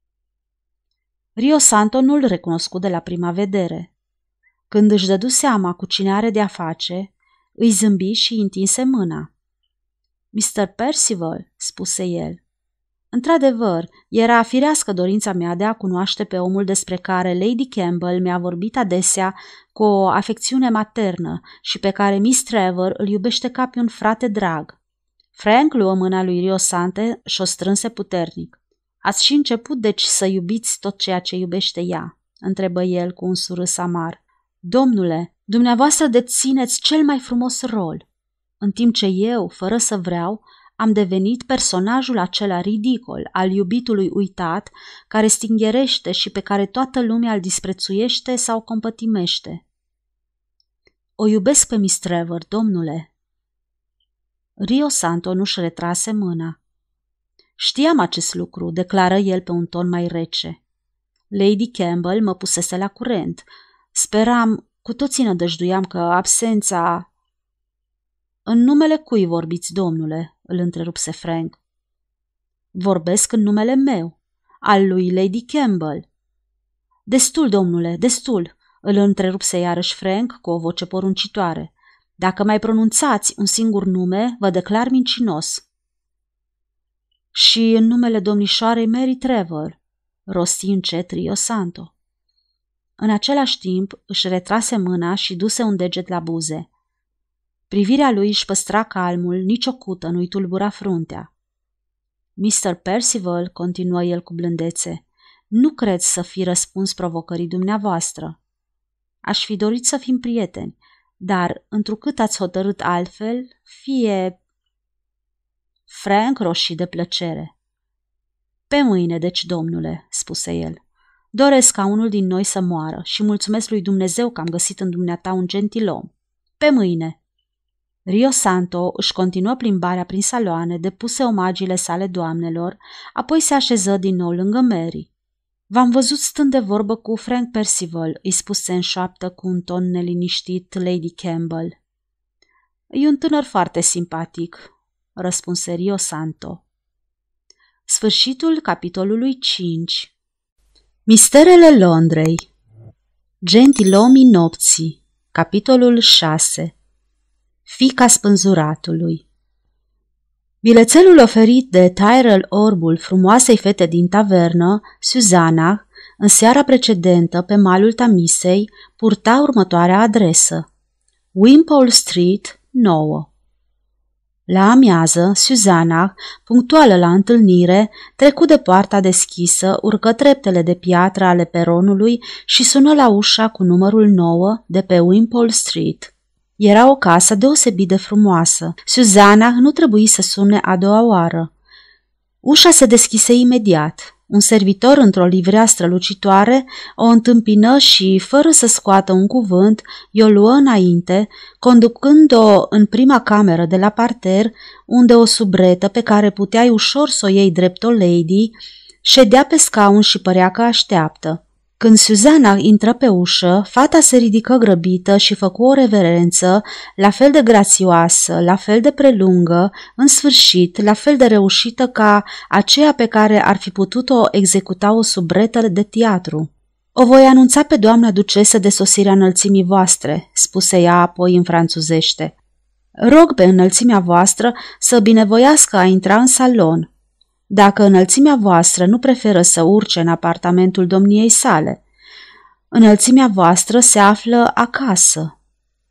Speaker 1: Rio Santo nu-l recunoscu de la prima vedere. Când își dădu seama cu cine are de-a face, îi zâmbi și întinse mâna. Mr. Percival, spuse el. Într-adevăr, era firească dorința mea de a cunoaște pe omul despre care Lady Campbell mi-a vorbit adesea cu o afecțiune maternă și pe care Miss Trevor îl iubește ca pe un frate drag. Frank luă mâna lui Rio Santo și o strânse puternic. Ați și început deci să iubiți tot ceea ce iubește ea? Întrebă el cu un surâs amar. Domnule, dumneavoastră dețineți cel mai frumos rol, în timp ce eu, fără să vreau, am devenit personajul acela ridicol al iubitului uitat, care stingherește și pe care toată lumea îl disprețuiește sau compătimește. O iubesc pe Miss Trevor, domnule. Rio Santo nu-și retrase mâna. Știam acest lucru, declară el pe un ton mai rece. Lady Campbell mă pusese la curent. Speram, cu toții nădăjduiam că absența... În numele cui vorbiți, domnule? Îl întrerupse Frank. Vorbesc în numele meu, al lui Lady Campbell. Destul, domnule, destul, îl întrerupse iarăși Frank cu o voce poruncitoare. Dacă mai pronunțați un singur nume, vă declar mincinos. Și în numele domnișoarei Mary Trevor, rosti încet Rio Santo. În același timp își retrase mâna și duse un deget la buze. Privirea lui își păstra calmul, nici o cută nu-i tulbura fruntea. Mr. Percival, continuă el cu blândețe, nu cred să fi răspuns provocării dumneavoastră. aș fi dorit să fim prieteni, dar, întrucât ați hotărât altfel, fie... Frank roșii de plăcere. Pe mâine, deci, domnule, spuse el. Doresc ca unul din noi să moară și mulțumesc lui Dumnezeu că am găsit în dumneata un gentilom. Pe mâine. Rio Santo își continuă plimbarea prin saloane, depuse omagiile sale doamnelor, apoi se așeză din nou lângă Mary. V-am văzut stând de vorbă cu Frank Percival, îi spuse în șoaptă cu un ton neliniștit Lady Campbell. E un tânăr foarte simpatic, răspunse Rio Santo. Sfârșitul capitolului 5. Misterele Londrei. Gentilomii nopții. Capitolul 6. Fiica spânzuratului. Bilețelul oferit de Tyrell Orbul frumoasei fete din tavernă, Susanna, în seara precedentă pe malul Tamisei, purta următoarea adresă: Wimpole Street, 9. La amiază, Susanna, punctuală la întâlnire, trecu de poarta deschisă, urcă treptele de piatră ale peronului și sună la ușa cu numărul 9 de pe Wimpole Street. Era o casă deosebit de frumoasă. Susanna nu trebuie să sune a doua oară. Ușa se deschise imediat. Un servitor într-o livrea strălucitoare o întâmpină și, fără să scoată un cuvânt, i-o luă înainte, conducând-o în prima cameră de la parter, unde o subretă pe care puteai ușor să o iei drept o lady, ședea pe scaun și părea că așteaptă. Când Susanna intră pe ușă, fata se ridică grăbită și făcu o reverență, la fel de grațioasă, la fel de prelungă, în sfârșit, la fel de reușită ca aceea pe care ar fi putut-o executa o subretă de teatru. O voi anunța pe doamna ducesă de sosirea înălțimii voastre, spuse ea apoi în franțuzește. Rog pe înălțimea voastră să binevoiască a intra în salon. Dacă înălțimea voastră nu preferă să urce în apartamentul domniei sale, înălțimea voastră se află acasă.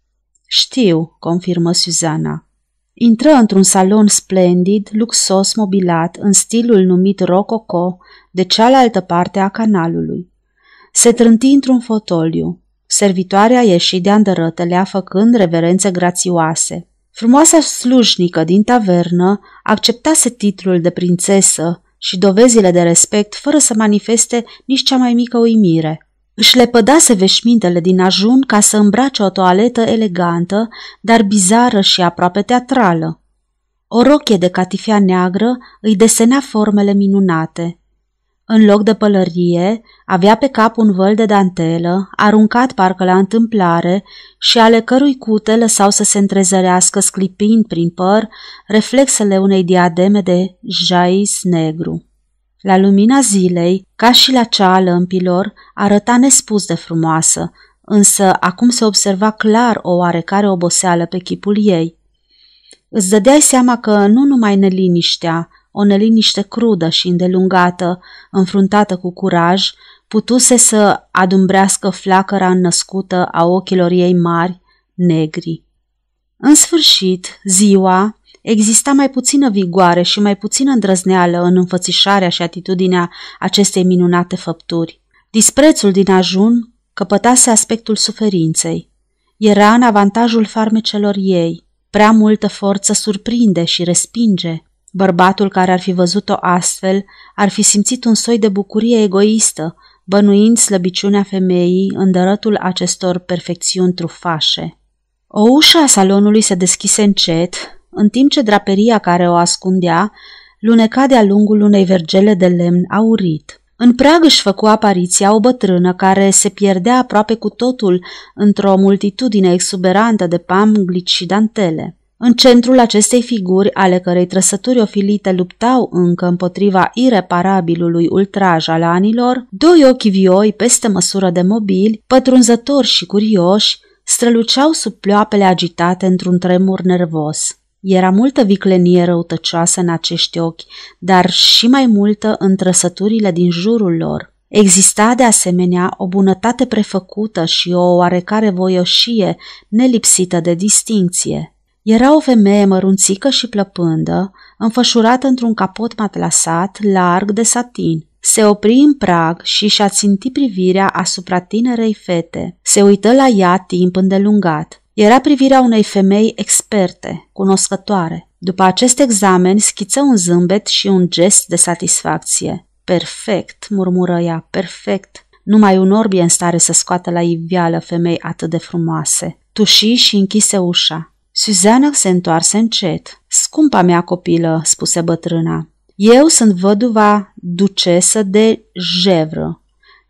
Speaker 1: Știu, confirmă Susanna. Intră într-un salon splendid, luxos, mobilat, în stilul numit rococo, de cealaltă parte a canalului. Se trânti într-un fotoliu. Servitoarea ieși de andărătelea, făcând reverențe grațioase. Frumoasa slujnică din tavernă acceptase titlul de prințesă și dovezile de respect fără să manifeste nici cea mai mică uimire. Își lepădase veșmintele din ajun ca să îmbrace o toaletă elegantă, dar bizară și aproape teatrală. O rochie de catifea neagră îi desenea formele minunate. În loc de pălărie, avea pe cap un văl de dantelă, aruncat parcă la întâmplare și ale cărui cute lăsau să se întrezărească sclipind prin păr reflexele unei diademe de jais negru. La lumina zilei, ca și la cea a lămpilor, arăta nespus de frumoasă, însă acum se observa clar o oarecare oboseală pe chipul ei. Îți dădeai seama că nu numai neliniștea, o neliniște crudă și îndelungată, înfruntată cu curaj, putuse să adumbrească flacăra înnăscută a ochilor ei mari, negri. În sfârșit, ziua, exista mai puțină vigoare și mai puțină îndrăzneală în înfățișarea și atitudinea acestei minunate făpturi. Disprețul din ajun căpătase aspectul suferinței. Era în avantajul farmecelor ei. Prea multă forță surprinde și respinge. Bărbatul care ar fi văzut-o astfel ar fi simțit un soi de bucurie egoistă, bănuind slăbiciunea femeii în dărătul acestor perfecțiuni trufașe. O ușă a salonului se deschise încet, în timp ce draperia care o ascundea luneca de-a lungul unei vergele de lemn aurit. În prag își făcu apariția o bătrână care se pierdea aproape cu totul într-o multitudine exuberantă de pamglici și dantele. În centrul acestei figuri, ale cărei trăsături ofilite luptau încă împotriva ireparabilului ultraj al anilor, doi ochi vioi peste măsură de mobili, pătrunzători și curioși, străluceau sub ploapele agitate într-un tremur nervos. Era multă viclenie răutăcioasă în acești ochi, dar și mai multă în trăsăturile din jurul lor. Exista de asemenea o bunătate prefăcută și o oarecare voioșie nelipsită de distincție. Era o femeie mărunțică și plăpândă, înfășurată într-un capot matlasat, larg de satin. Se opri în prag și și-a țintit privirea asupra tinerei fete. Se uită la ea timp îndelungat. Era privirea unei femei experte, cunoscătoare. După acest examen, schiță un zâmbet și un gest de satisfacție. Perfect, murmură ea, perfect. Numai un orb e în stare să scoată la iveală femei atât de frumoase. Tuși și închise ușa. Suzana se întoarse încet. Scumpa mea copilă, spuse bătrâna. Eu sunt văduva ducesă de Gevră,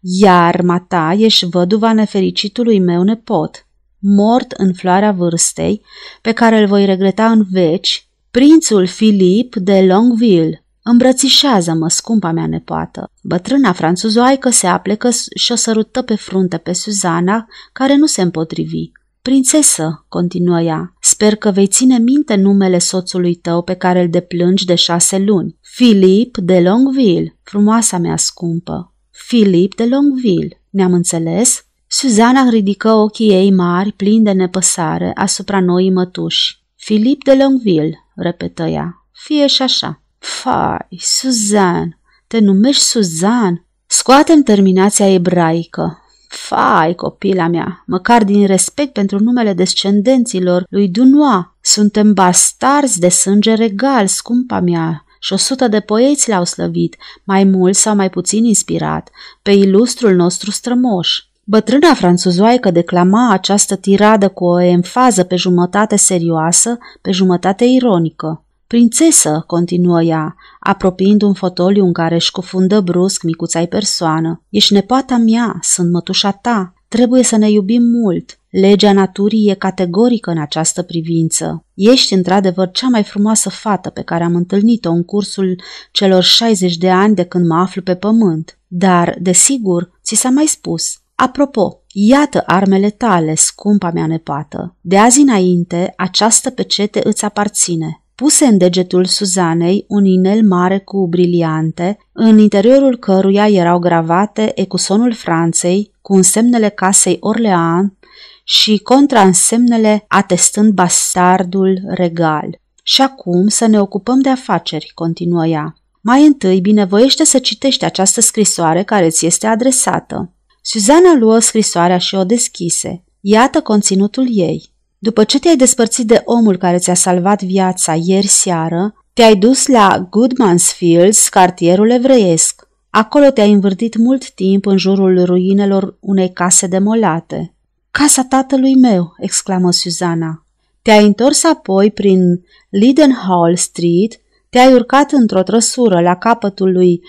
Speaker 1: iar mata ești văduva nefericitului meu nepot, mort în floarea vârstei, pe care îl voi regreta în veci, prințul Filip de Longueville. Îmbrățișează-mă, scumpa mea nepoată. Bătrâna franțuzoaică se aplecă și o sărută pe frunte pe Suzana, care nu se împotrivi. Prințesă, continuă ea, sper că vei ține minte numele soțului tău pe care îl deplângi de 6 luni. Filip de Longueville, frumoasa mea scumpă. Filip de Longueville, ne-am înțeles? Suzana ridică ochii ei mari, plini de nepăsare, asupra noii mătuși. Filip de Longueville, repetă ea, fie și așa. Fai, Suzan, te numești Suzan? Scoatem terminația ebraică. Fai, copila mea, măcar din respect pentru numele descendenților lui Dunois. Suntem bastarzi de sânge regal, scumpa mea, și 100 de poeți l-au slăvit, mai mult sau mai puțin inspirat, pe ilustrul nostru strămoș. Bătrâna franțuzoaică declama această tiradă cu o emfază pe jumătate serioasă, pe jumătate ironică. Prințesă, continuă ea, apropiind un fotoliu în care își cufundă brusc micuța-i persoană, ești nepoata mea, sunt mătușa ta, trebuie să ne iubim mult. Legea naturii e categorică în această privință. Ești într-adevăr cea mai frumoasă fată pe care am întâlnit-o în cursul celor 60 de ani de când mă aflu pe pământ. Dar, desigur, ți s-a mai spus. Apropo, iată armele tale, scumpa mea nepoată. De azi înainte, această pecete îți aparține. Puse în degetul Suzanei un inel mare cu briliante, în interiorul căruia erau gravate ecusonul Franței cu însemnele casei Orleans și contraînsemnele atestând bastardul regal. Și acum să ne ocupăm de afaceri, continuă ea. Mai întâi, binevoiește să citești această scrisoare care ți este adresată. Suzana luă scrisoarea și o deschise. Iată conținutul ei. După ce te-ai despărțit de omul care ți-a salvat viața ieri seară, te-ai dus la Goodmansfields, cartierul evreiesc. Acolo te-ai învârtit mult timp în jurul ruinelor unei case demolate. Casa tatălui meu, exclamă Suzana. Te-ai întors apoi prin Leadenhall Street, te-ai urcat într-o trăsură la capătul lui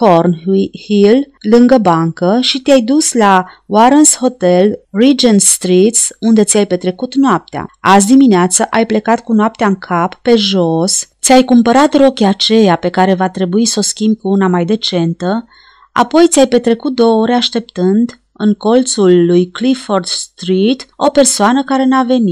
Speaker 1: Cornhill, lângă bancă, și te-ai dus la Warren's Hotel, Regent Street, unde ți-ai petrecut noaptea. Azi dimineață ai plecat cu noaptea în cap, pe jos, ți-ai cumpărat rochia aceea pe care va trebui să o schimbi cu una mai decentă, apoi ți-ai petrecut 2 ore așteptând, în colțul lui Clifford Street, o persoană care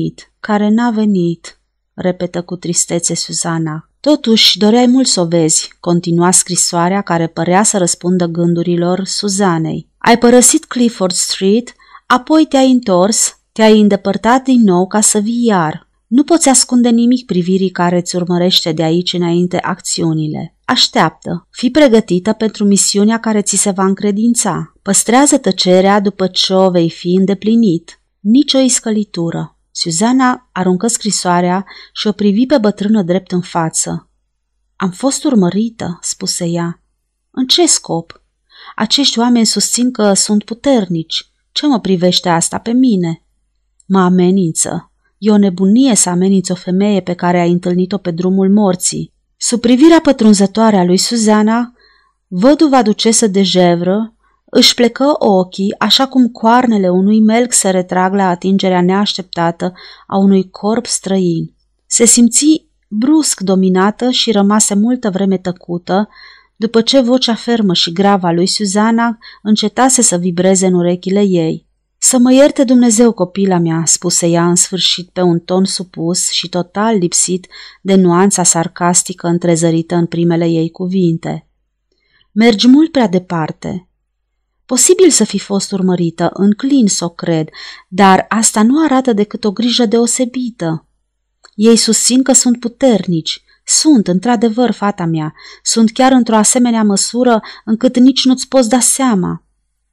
Speaker 1: n-a venit, repetă cu tristețe Suzana. Totuși, doreai mult să o vezi, continua scrisoarea care părea să răspundă gândurilor Suzanei. Ai părăsit Clifford Street, apoi te-ai întors, te-ai îndepărtat din nou ca să vii iar. Nu poți ascunde nimic privirii care îți urmărește de aici înainte acțiunile. Așteaptă, fii pregătită pentru misiunea care ți se va încredința. Păstrează tăcerea după ce o vei fi îndeplinit. Nici o iscălitură. Suzana aruncă scrisoarea și o privi pe bătrână drept în față. Am fost urmărită, spuse ea. În ce scop? Acești oameni susțin că sunt puternici. Ce mă privește asta pe mine? Mă amenință. E o nebunie să ameninți o femeie pe care ai întâlnit-o pe drumul morții. Sub privirea pătrunzătoare a lui Suzana, văduva ducesă de Gevră își plecă ochii așa cum coarnele unui melc se retrag la atingerea neașteptată a unui corp străin. Se simți brusc dominată și rămase multă vreme tăcută, după ce vocea fermă și gravă a lui Suzana încetase să vibreze în urechile ei. Să mă ierte Dumnezeu, copila mea, spuse ea în sfârșit pe un ton supus și total lipsit de nuanța sarcastică întrezărită în primele ei cuvinte. Mergi mult prea departe. Posibil să fi fost urmărită, înclin să o cred, dar asta nu arată decât o grijă deosebită. Ei susțin că sunt puternici, Sunt, într-adevăr, fata mea, sunt chiar într-o asemenea măsură încât nici nu-ți poți da seama.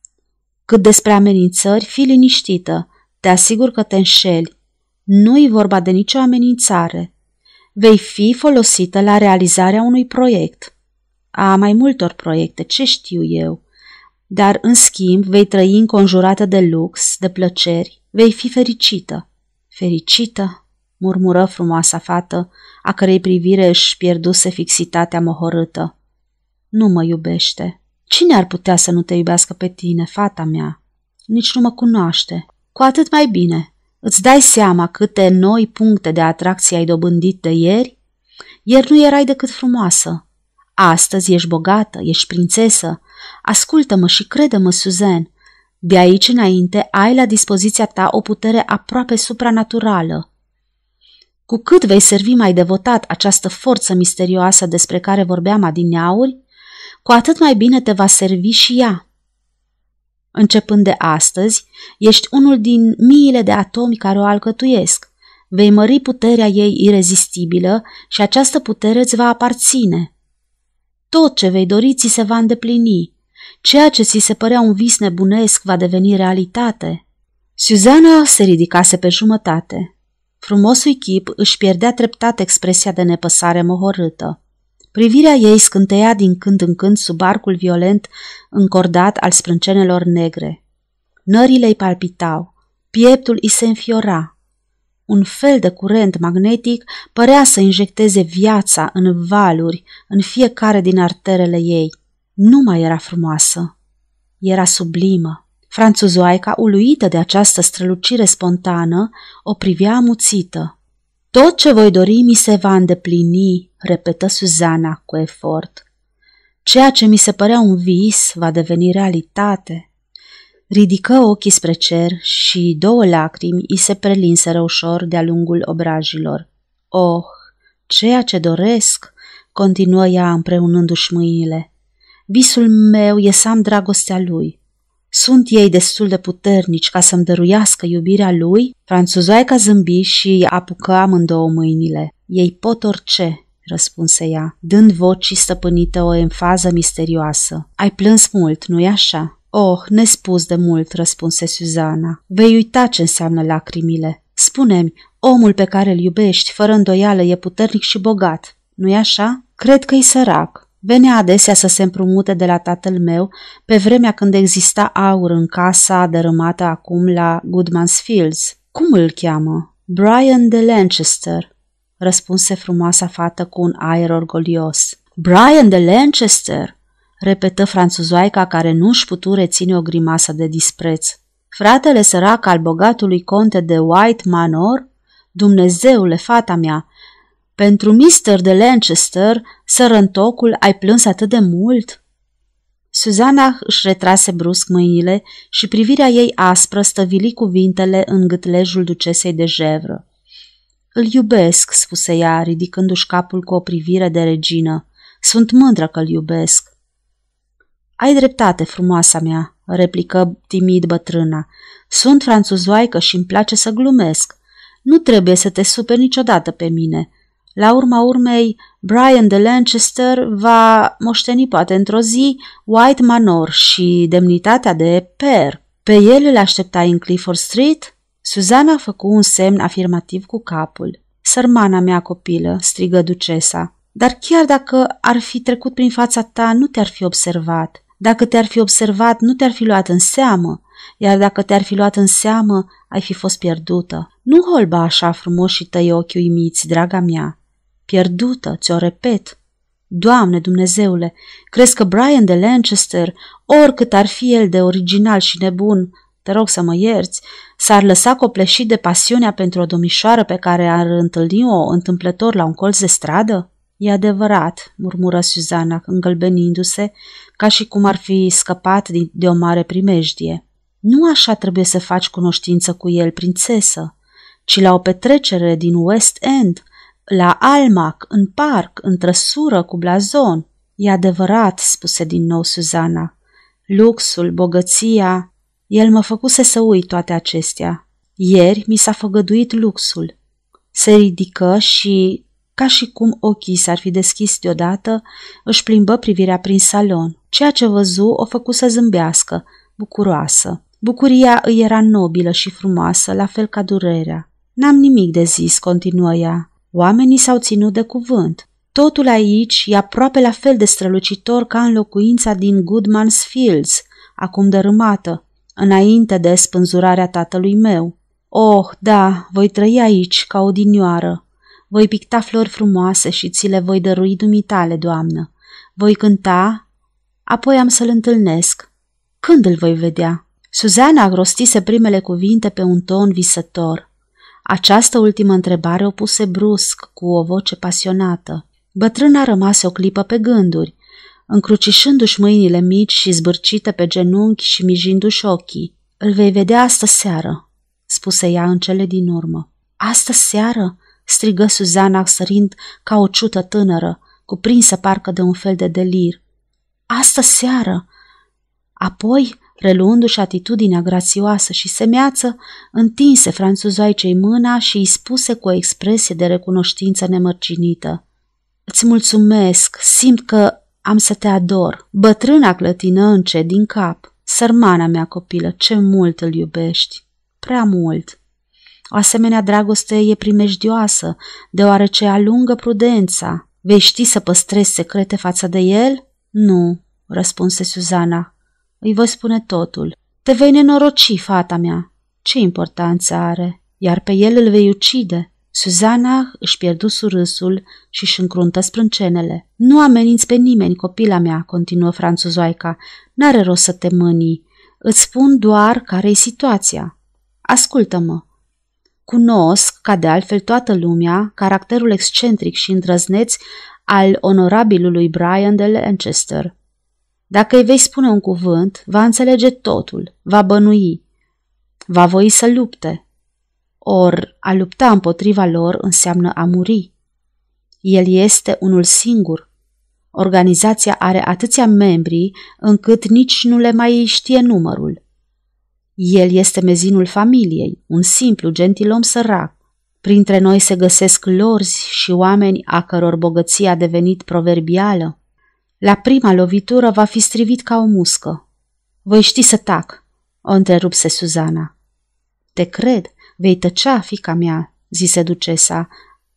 Speaker 1: Cât despre amenințări, fii liniștită, te asigur că te înșeli. Nu-i vorba de nicio amenințare. Vei fi folosită la realizarea unui proiect. A mai multor proiecte, ce știu eu. Dar, în schimb, vei trăi înconjurată de lux, de plăceri, vei fi fericită. Fericită? Murmură frumoasa fată, a cărei privire își pierduse fixitatea mohorâtă. Nu mă iubește. Cine ar putea să nu te iubească pe tine, fata mea? Nici nu mă cunoaște. Cu atât mai bine. Îți dai seama câte noi puncte de atracție ai dobândit de ieri? Ieri nu erai decât frumoasă. Astăzi ești bogată, ești prințesă. Ascultă-mă și crede-mă, Suzanne. De aici înainte ai la dispoziția ta o putere aproape supranaturală. Cu cât vei servi mai devotat această forță misterioasă despre care vorbeam adineauri, cu atât mai bine te va servi și ea. Începând de astăzi, ești unul din miile de atomi care o alcătuiesc. Vei mări puterea ei irezistibilă și această putere îți va aparține. Tot ce vei dori ți se va îndeplini. Ceea ce ți se părea un vis nebunesc va deveni realitate. Suzana se ridicase pe jumătate. Frumosul chip își pierdea treptat expresia de nepăsare mohorâtă. Privirea ei scânteia din când în când sub arcul violent încordat al sprâncenelor negre. Nările îi palpitau, pieptul îi se înfiora. Un fel de curent magnetic părea să injecteze viața în valuri în fiecare din arterele ei. Nu mai era frumoasă, era sublimă. Franțuzoaica, uluită de această strălucire spontană, o privea amuțită. Tot ce voi dori mi se va îndeplini, repetă Suzana cu efort. Ceea ce mi se părea un vis va deveni realitate. Ridică ochii spre cer și 2 lacrimi îi se prelinseră ușor de-a lungul obrajilor. Oh, ceea ce doresc, continuă ea împreunându-și mâinile. Visul meu e să am dragostea lui. Sunt ei destul de puternici ca să-mi dăruiască iubirea lui? Franțuzoaica zâmbi și apucă amândouă mâinile. Ei pot orice, răspunse ea, dând vocii stăpânite o enfază misterioasă. Ai plâns mult, nu-i așa? Oh, nespus de mult, răspunse Suzana. Vei uita ce înseamnă lacrimile. Spune-mi, omul pe care îl iubești, fără îndoială, e puternic și bogat, nu-i așa? Cred că-i sărac. Venea adesea să se împrumute de la tatăl meu pe vremea când exista aur în casa dărâmată acum la Goodman's Fields. Cum îl cheamă? Brian de Lancaster, răspunse frumoasa fată cu un aer orgolios. Brian de Lancaster, repetă franțuzoaica care nu-și putu reține o grimasă de dispreț. Fratele sărac al bogatului conte de White Manor? Dumnezeule, fata mea! Pentru Mr. de Lancaster, sărăntocul, ai plâns atât de mult? Suzana își retrase brusc mâinile și privirea ei aspră stăvili cuvintele în gâtlejul ducesei de Gevră. Îl iubesc, spuse ea, ridicându-și capul cu o privire de regină. Sunt mândră că îl iubesc. Ai dreptate, frumoasa mea, replică timid bătrâna. Sunt franțuzoaică și îmi place să glumesc. Nu trebuie să te superi niciodată pe mine. La urma urmei, Brian de Lancaster va moșteni poate într-o zi White Manor și demnitatea de per. Pe el îl așteptai în Clifford Street? Suzana făcu un semn afirmativ cu capul. Sărmana mea copilă, strigă ducesa, dar chiar dacă ar fi trecut prin fața ta, nu te-ar fi observat. Dacă te-ar fi observat, nu te-ar fi luat în seamă, iar dacă te-ar fi luat în seamă, ai fi fost pierdută. Nu holba așa frumoși tăi ochi uimiți, draga mea. Pierdută, ți-o repet. Doamne Dumnezeule, crezi că Brian de Lancaster, oricât ar fi el de original și nebun, te rog să mă ierți, s-ar lăsa copleșit de pasiunea pentru o domnișoară pe care ar întâlni-o întâmplător la un colț de stradă? E adevărat, murmură Suzana, îngălbenindu-se, ca și cum ar fi scăpat de o mare primejdie. Nu așa trebuie să faci cunoștință cu el, prințesă, ci la o petrecere din West End, la Almack, în parc, în trăsură, cu blazon. E adevărat, spuse din nou Suzana. Luxul, bogăția, el mă făcuse să uit toate acestea. Ieri mi s-a făgăduit luxul. Se ridică și Ca și cum ochii s-ar fi deschis deodată, își plimbă privirea prin salon. Ceea ce văzu o făcu să zâmbească, bucuroasă. Bucuria îi era nobilă și frumoasă, la fel ca durerea. N-am nimic de zis, continuă ea. Oamenii s-au ținut de cuvânt. Totul aici e aproape la fel de strălucitor ca în locuința din Goodman's Fields, acum dărâmată, înainte de spânzurarea tatălui meu. Oh, da, voi trăi aici ca odinioară. Voi picta flori frumoase și ți le voi dărui dumitale, doamnă. Voi cânta, apoi am să-l întâlnesc. Când îl voi vedea? Suzana rostise primele cuvinte pe un ton visător. Această ultimă întrebare o puse brusc, cu o voce pasionată. Bătrâna rămase o clipă pe gânduri, încrucișându-și mâinile mici și zbârcite pe genunchi și mijindu-și ochii. Îl vei vedea astă seară, spuse ea în cele din urmă. Astă seară? Strigă Suzana, sărind ca o ciută tânără, cuprinsă parcă de un fel de delir. Astă seară! Apoi, reluându-și atitudinea grațioasă și semeață, întinse franțuzoaicei mâna și îi spuse cu o expresie de recunoștință nemărginită. Îți mulțumesc, simt că am să te ador. Bătrâna clătină încet din cap. Sărmana mea copilă, ce mult îl iubești. Prea mult. O asemenea dragoste e primejdioasă, deoarece alungă prudența. Vei ști să păstrezi secrete față de el? Nu, răspunse Suzana. Îi voi spune totul. Te vei nenoroci, fata mea. Ce importanță are? Iar pe el îl vei ucide. Suzana își pierdu surâsul și își încruntă sprâncenele. Nu ameninți pe nimeni, copila mea, continuă franțuzoaica. N-are rost să te mânii. Îți spun doar care-i situația. Ascultă-mă. Cunosc, ca de altfel toată lumea, caracterul excentric și îndrăzneț al onorabilului Brian de Lancaster. Dacă îi vei spune un cuvânt, va înțelege totul, va bănui, va voi să lupte. Or, a lupta împotriva lor înseamnă a muri. El este unul singur. Organizația are atâția membri încât nici nu le mai știe numărul. El este mezinul familiei, un simplu gentilom sărac. Printre noi se găsesc lorzi și oameni a căror bogăție a devenit proverbială. La prima lovitură va fi strivit ca o muscă. Voi ști să tac, o întrerupse Suzana. Te cred, vei tăcea, fiica mea, zise ducesa,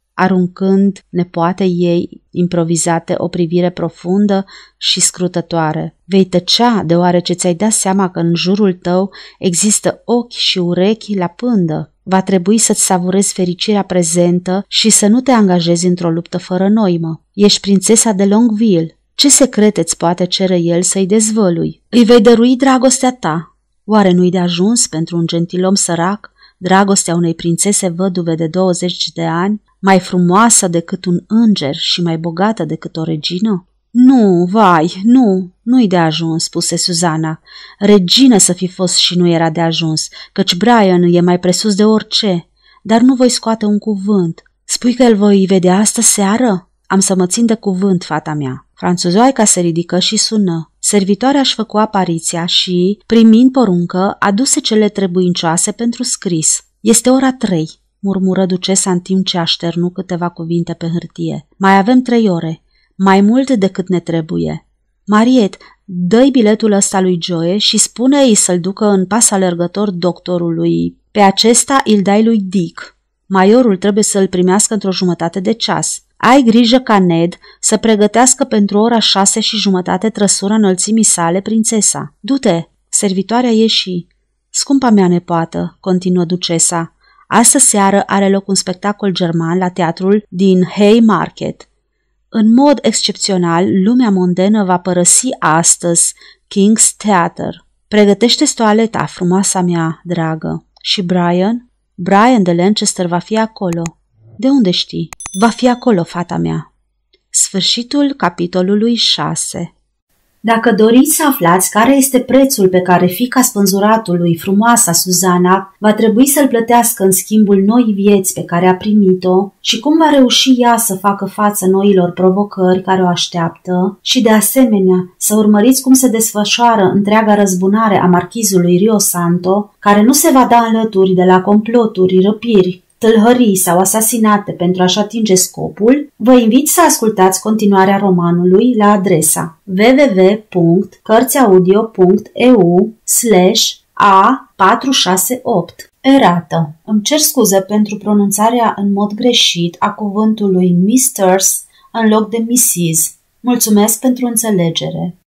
Speaker 1: aruncând nepoatei ei improvizate o privire profundă și scrutătoare. Vei tăcea, deoarece ți-ai dat seama că în jurul tău există ochi și urechi la pândă. Va trebui să-ți savurezi fericirea prezentă și să nu te angajezi într-o luptă fără noimă. Ești prințesa de Longueville. Ce secrete îți poate cere el să-i dezvălui? Îi vei dărui dragostea ta. Oare nu-i de ajuns pentru un gentilom sărac dragostea unei prințese văduve de 20 de ani, mai frumoasă decât un înger și mai bogată decât o regină? Nu, vai, nu-i de ajuns, spuse Suzana. Regină să fi fost și nu era de ajuns, căci Brian e mai presus de orice. Dar nu voi scoate un cuvânt. Spui că îl voi vedea astă seară? Am să mă țin de cuvânt, fata mea. Franțuzoaica se ridică și sună. Servitoarea își făcu apariția și, primind poruncă, aduse cele trebuincioase pentru scris. Este ora 3, murmură ducesa în timp ce așternu câteva cuvinte pe hârtie. Mai avem 3 ore, mai mult decât ne trebuie. Mariet, dă-i biletul ăsta lui Joe și spune-i să-l ducă în pas alergător doctorului. Pe acesta îl dai lui Dick. Maiorul trebuie să-l primească într-o jumătate de ceas. Ai grijă ca Ned să pregătească pentru ora 6:30 trăsura înălțimii sale prințesa. Du-te, servitoarea ieși. Scumpa mea nepoată, continuă ducesa, astă seară are loc un spectacol german la teatrul din Haymarket. În mod excepțional, lumea mondenă va părăsi astăzi King's Theatre. Pregătește-ți toaleta, frumoasa mea, dragă. Și Brian? Brian de Lancaster va fi acolo. De unde știi? Va fi acolo, fata mea. Sfârșitul capitolului 6.
Speaker 2: Dacă doriți să aflați care este prețul pe care fiica spânzuratului, frumoasa Suzana, va trebui să-l plătească în schimbul noii vieți pe care a primit-o și cum va reuși ea să facă față noilor provocări care o așteaptă și, de asemenea, să urmăriți cum se desfășoară întreaga răzbunare a marchizului Rio Santo, care nu se va da înlături de la comploturi, răpiri,
Speaker 1: tâlhării sau asasinate pentru a-și atinge scopul, vă invit să ascultați continuarea romanului la adresa www.cărțiaudio.eu/a468. Erată. Îmi cer scuze pentru pronunțarea în mod greșit a cuvântului Misters în loc de Mrs. Mulțumesc pentru înțelegere.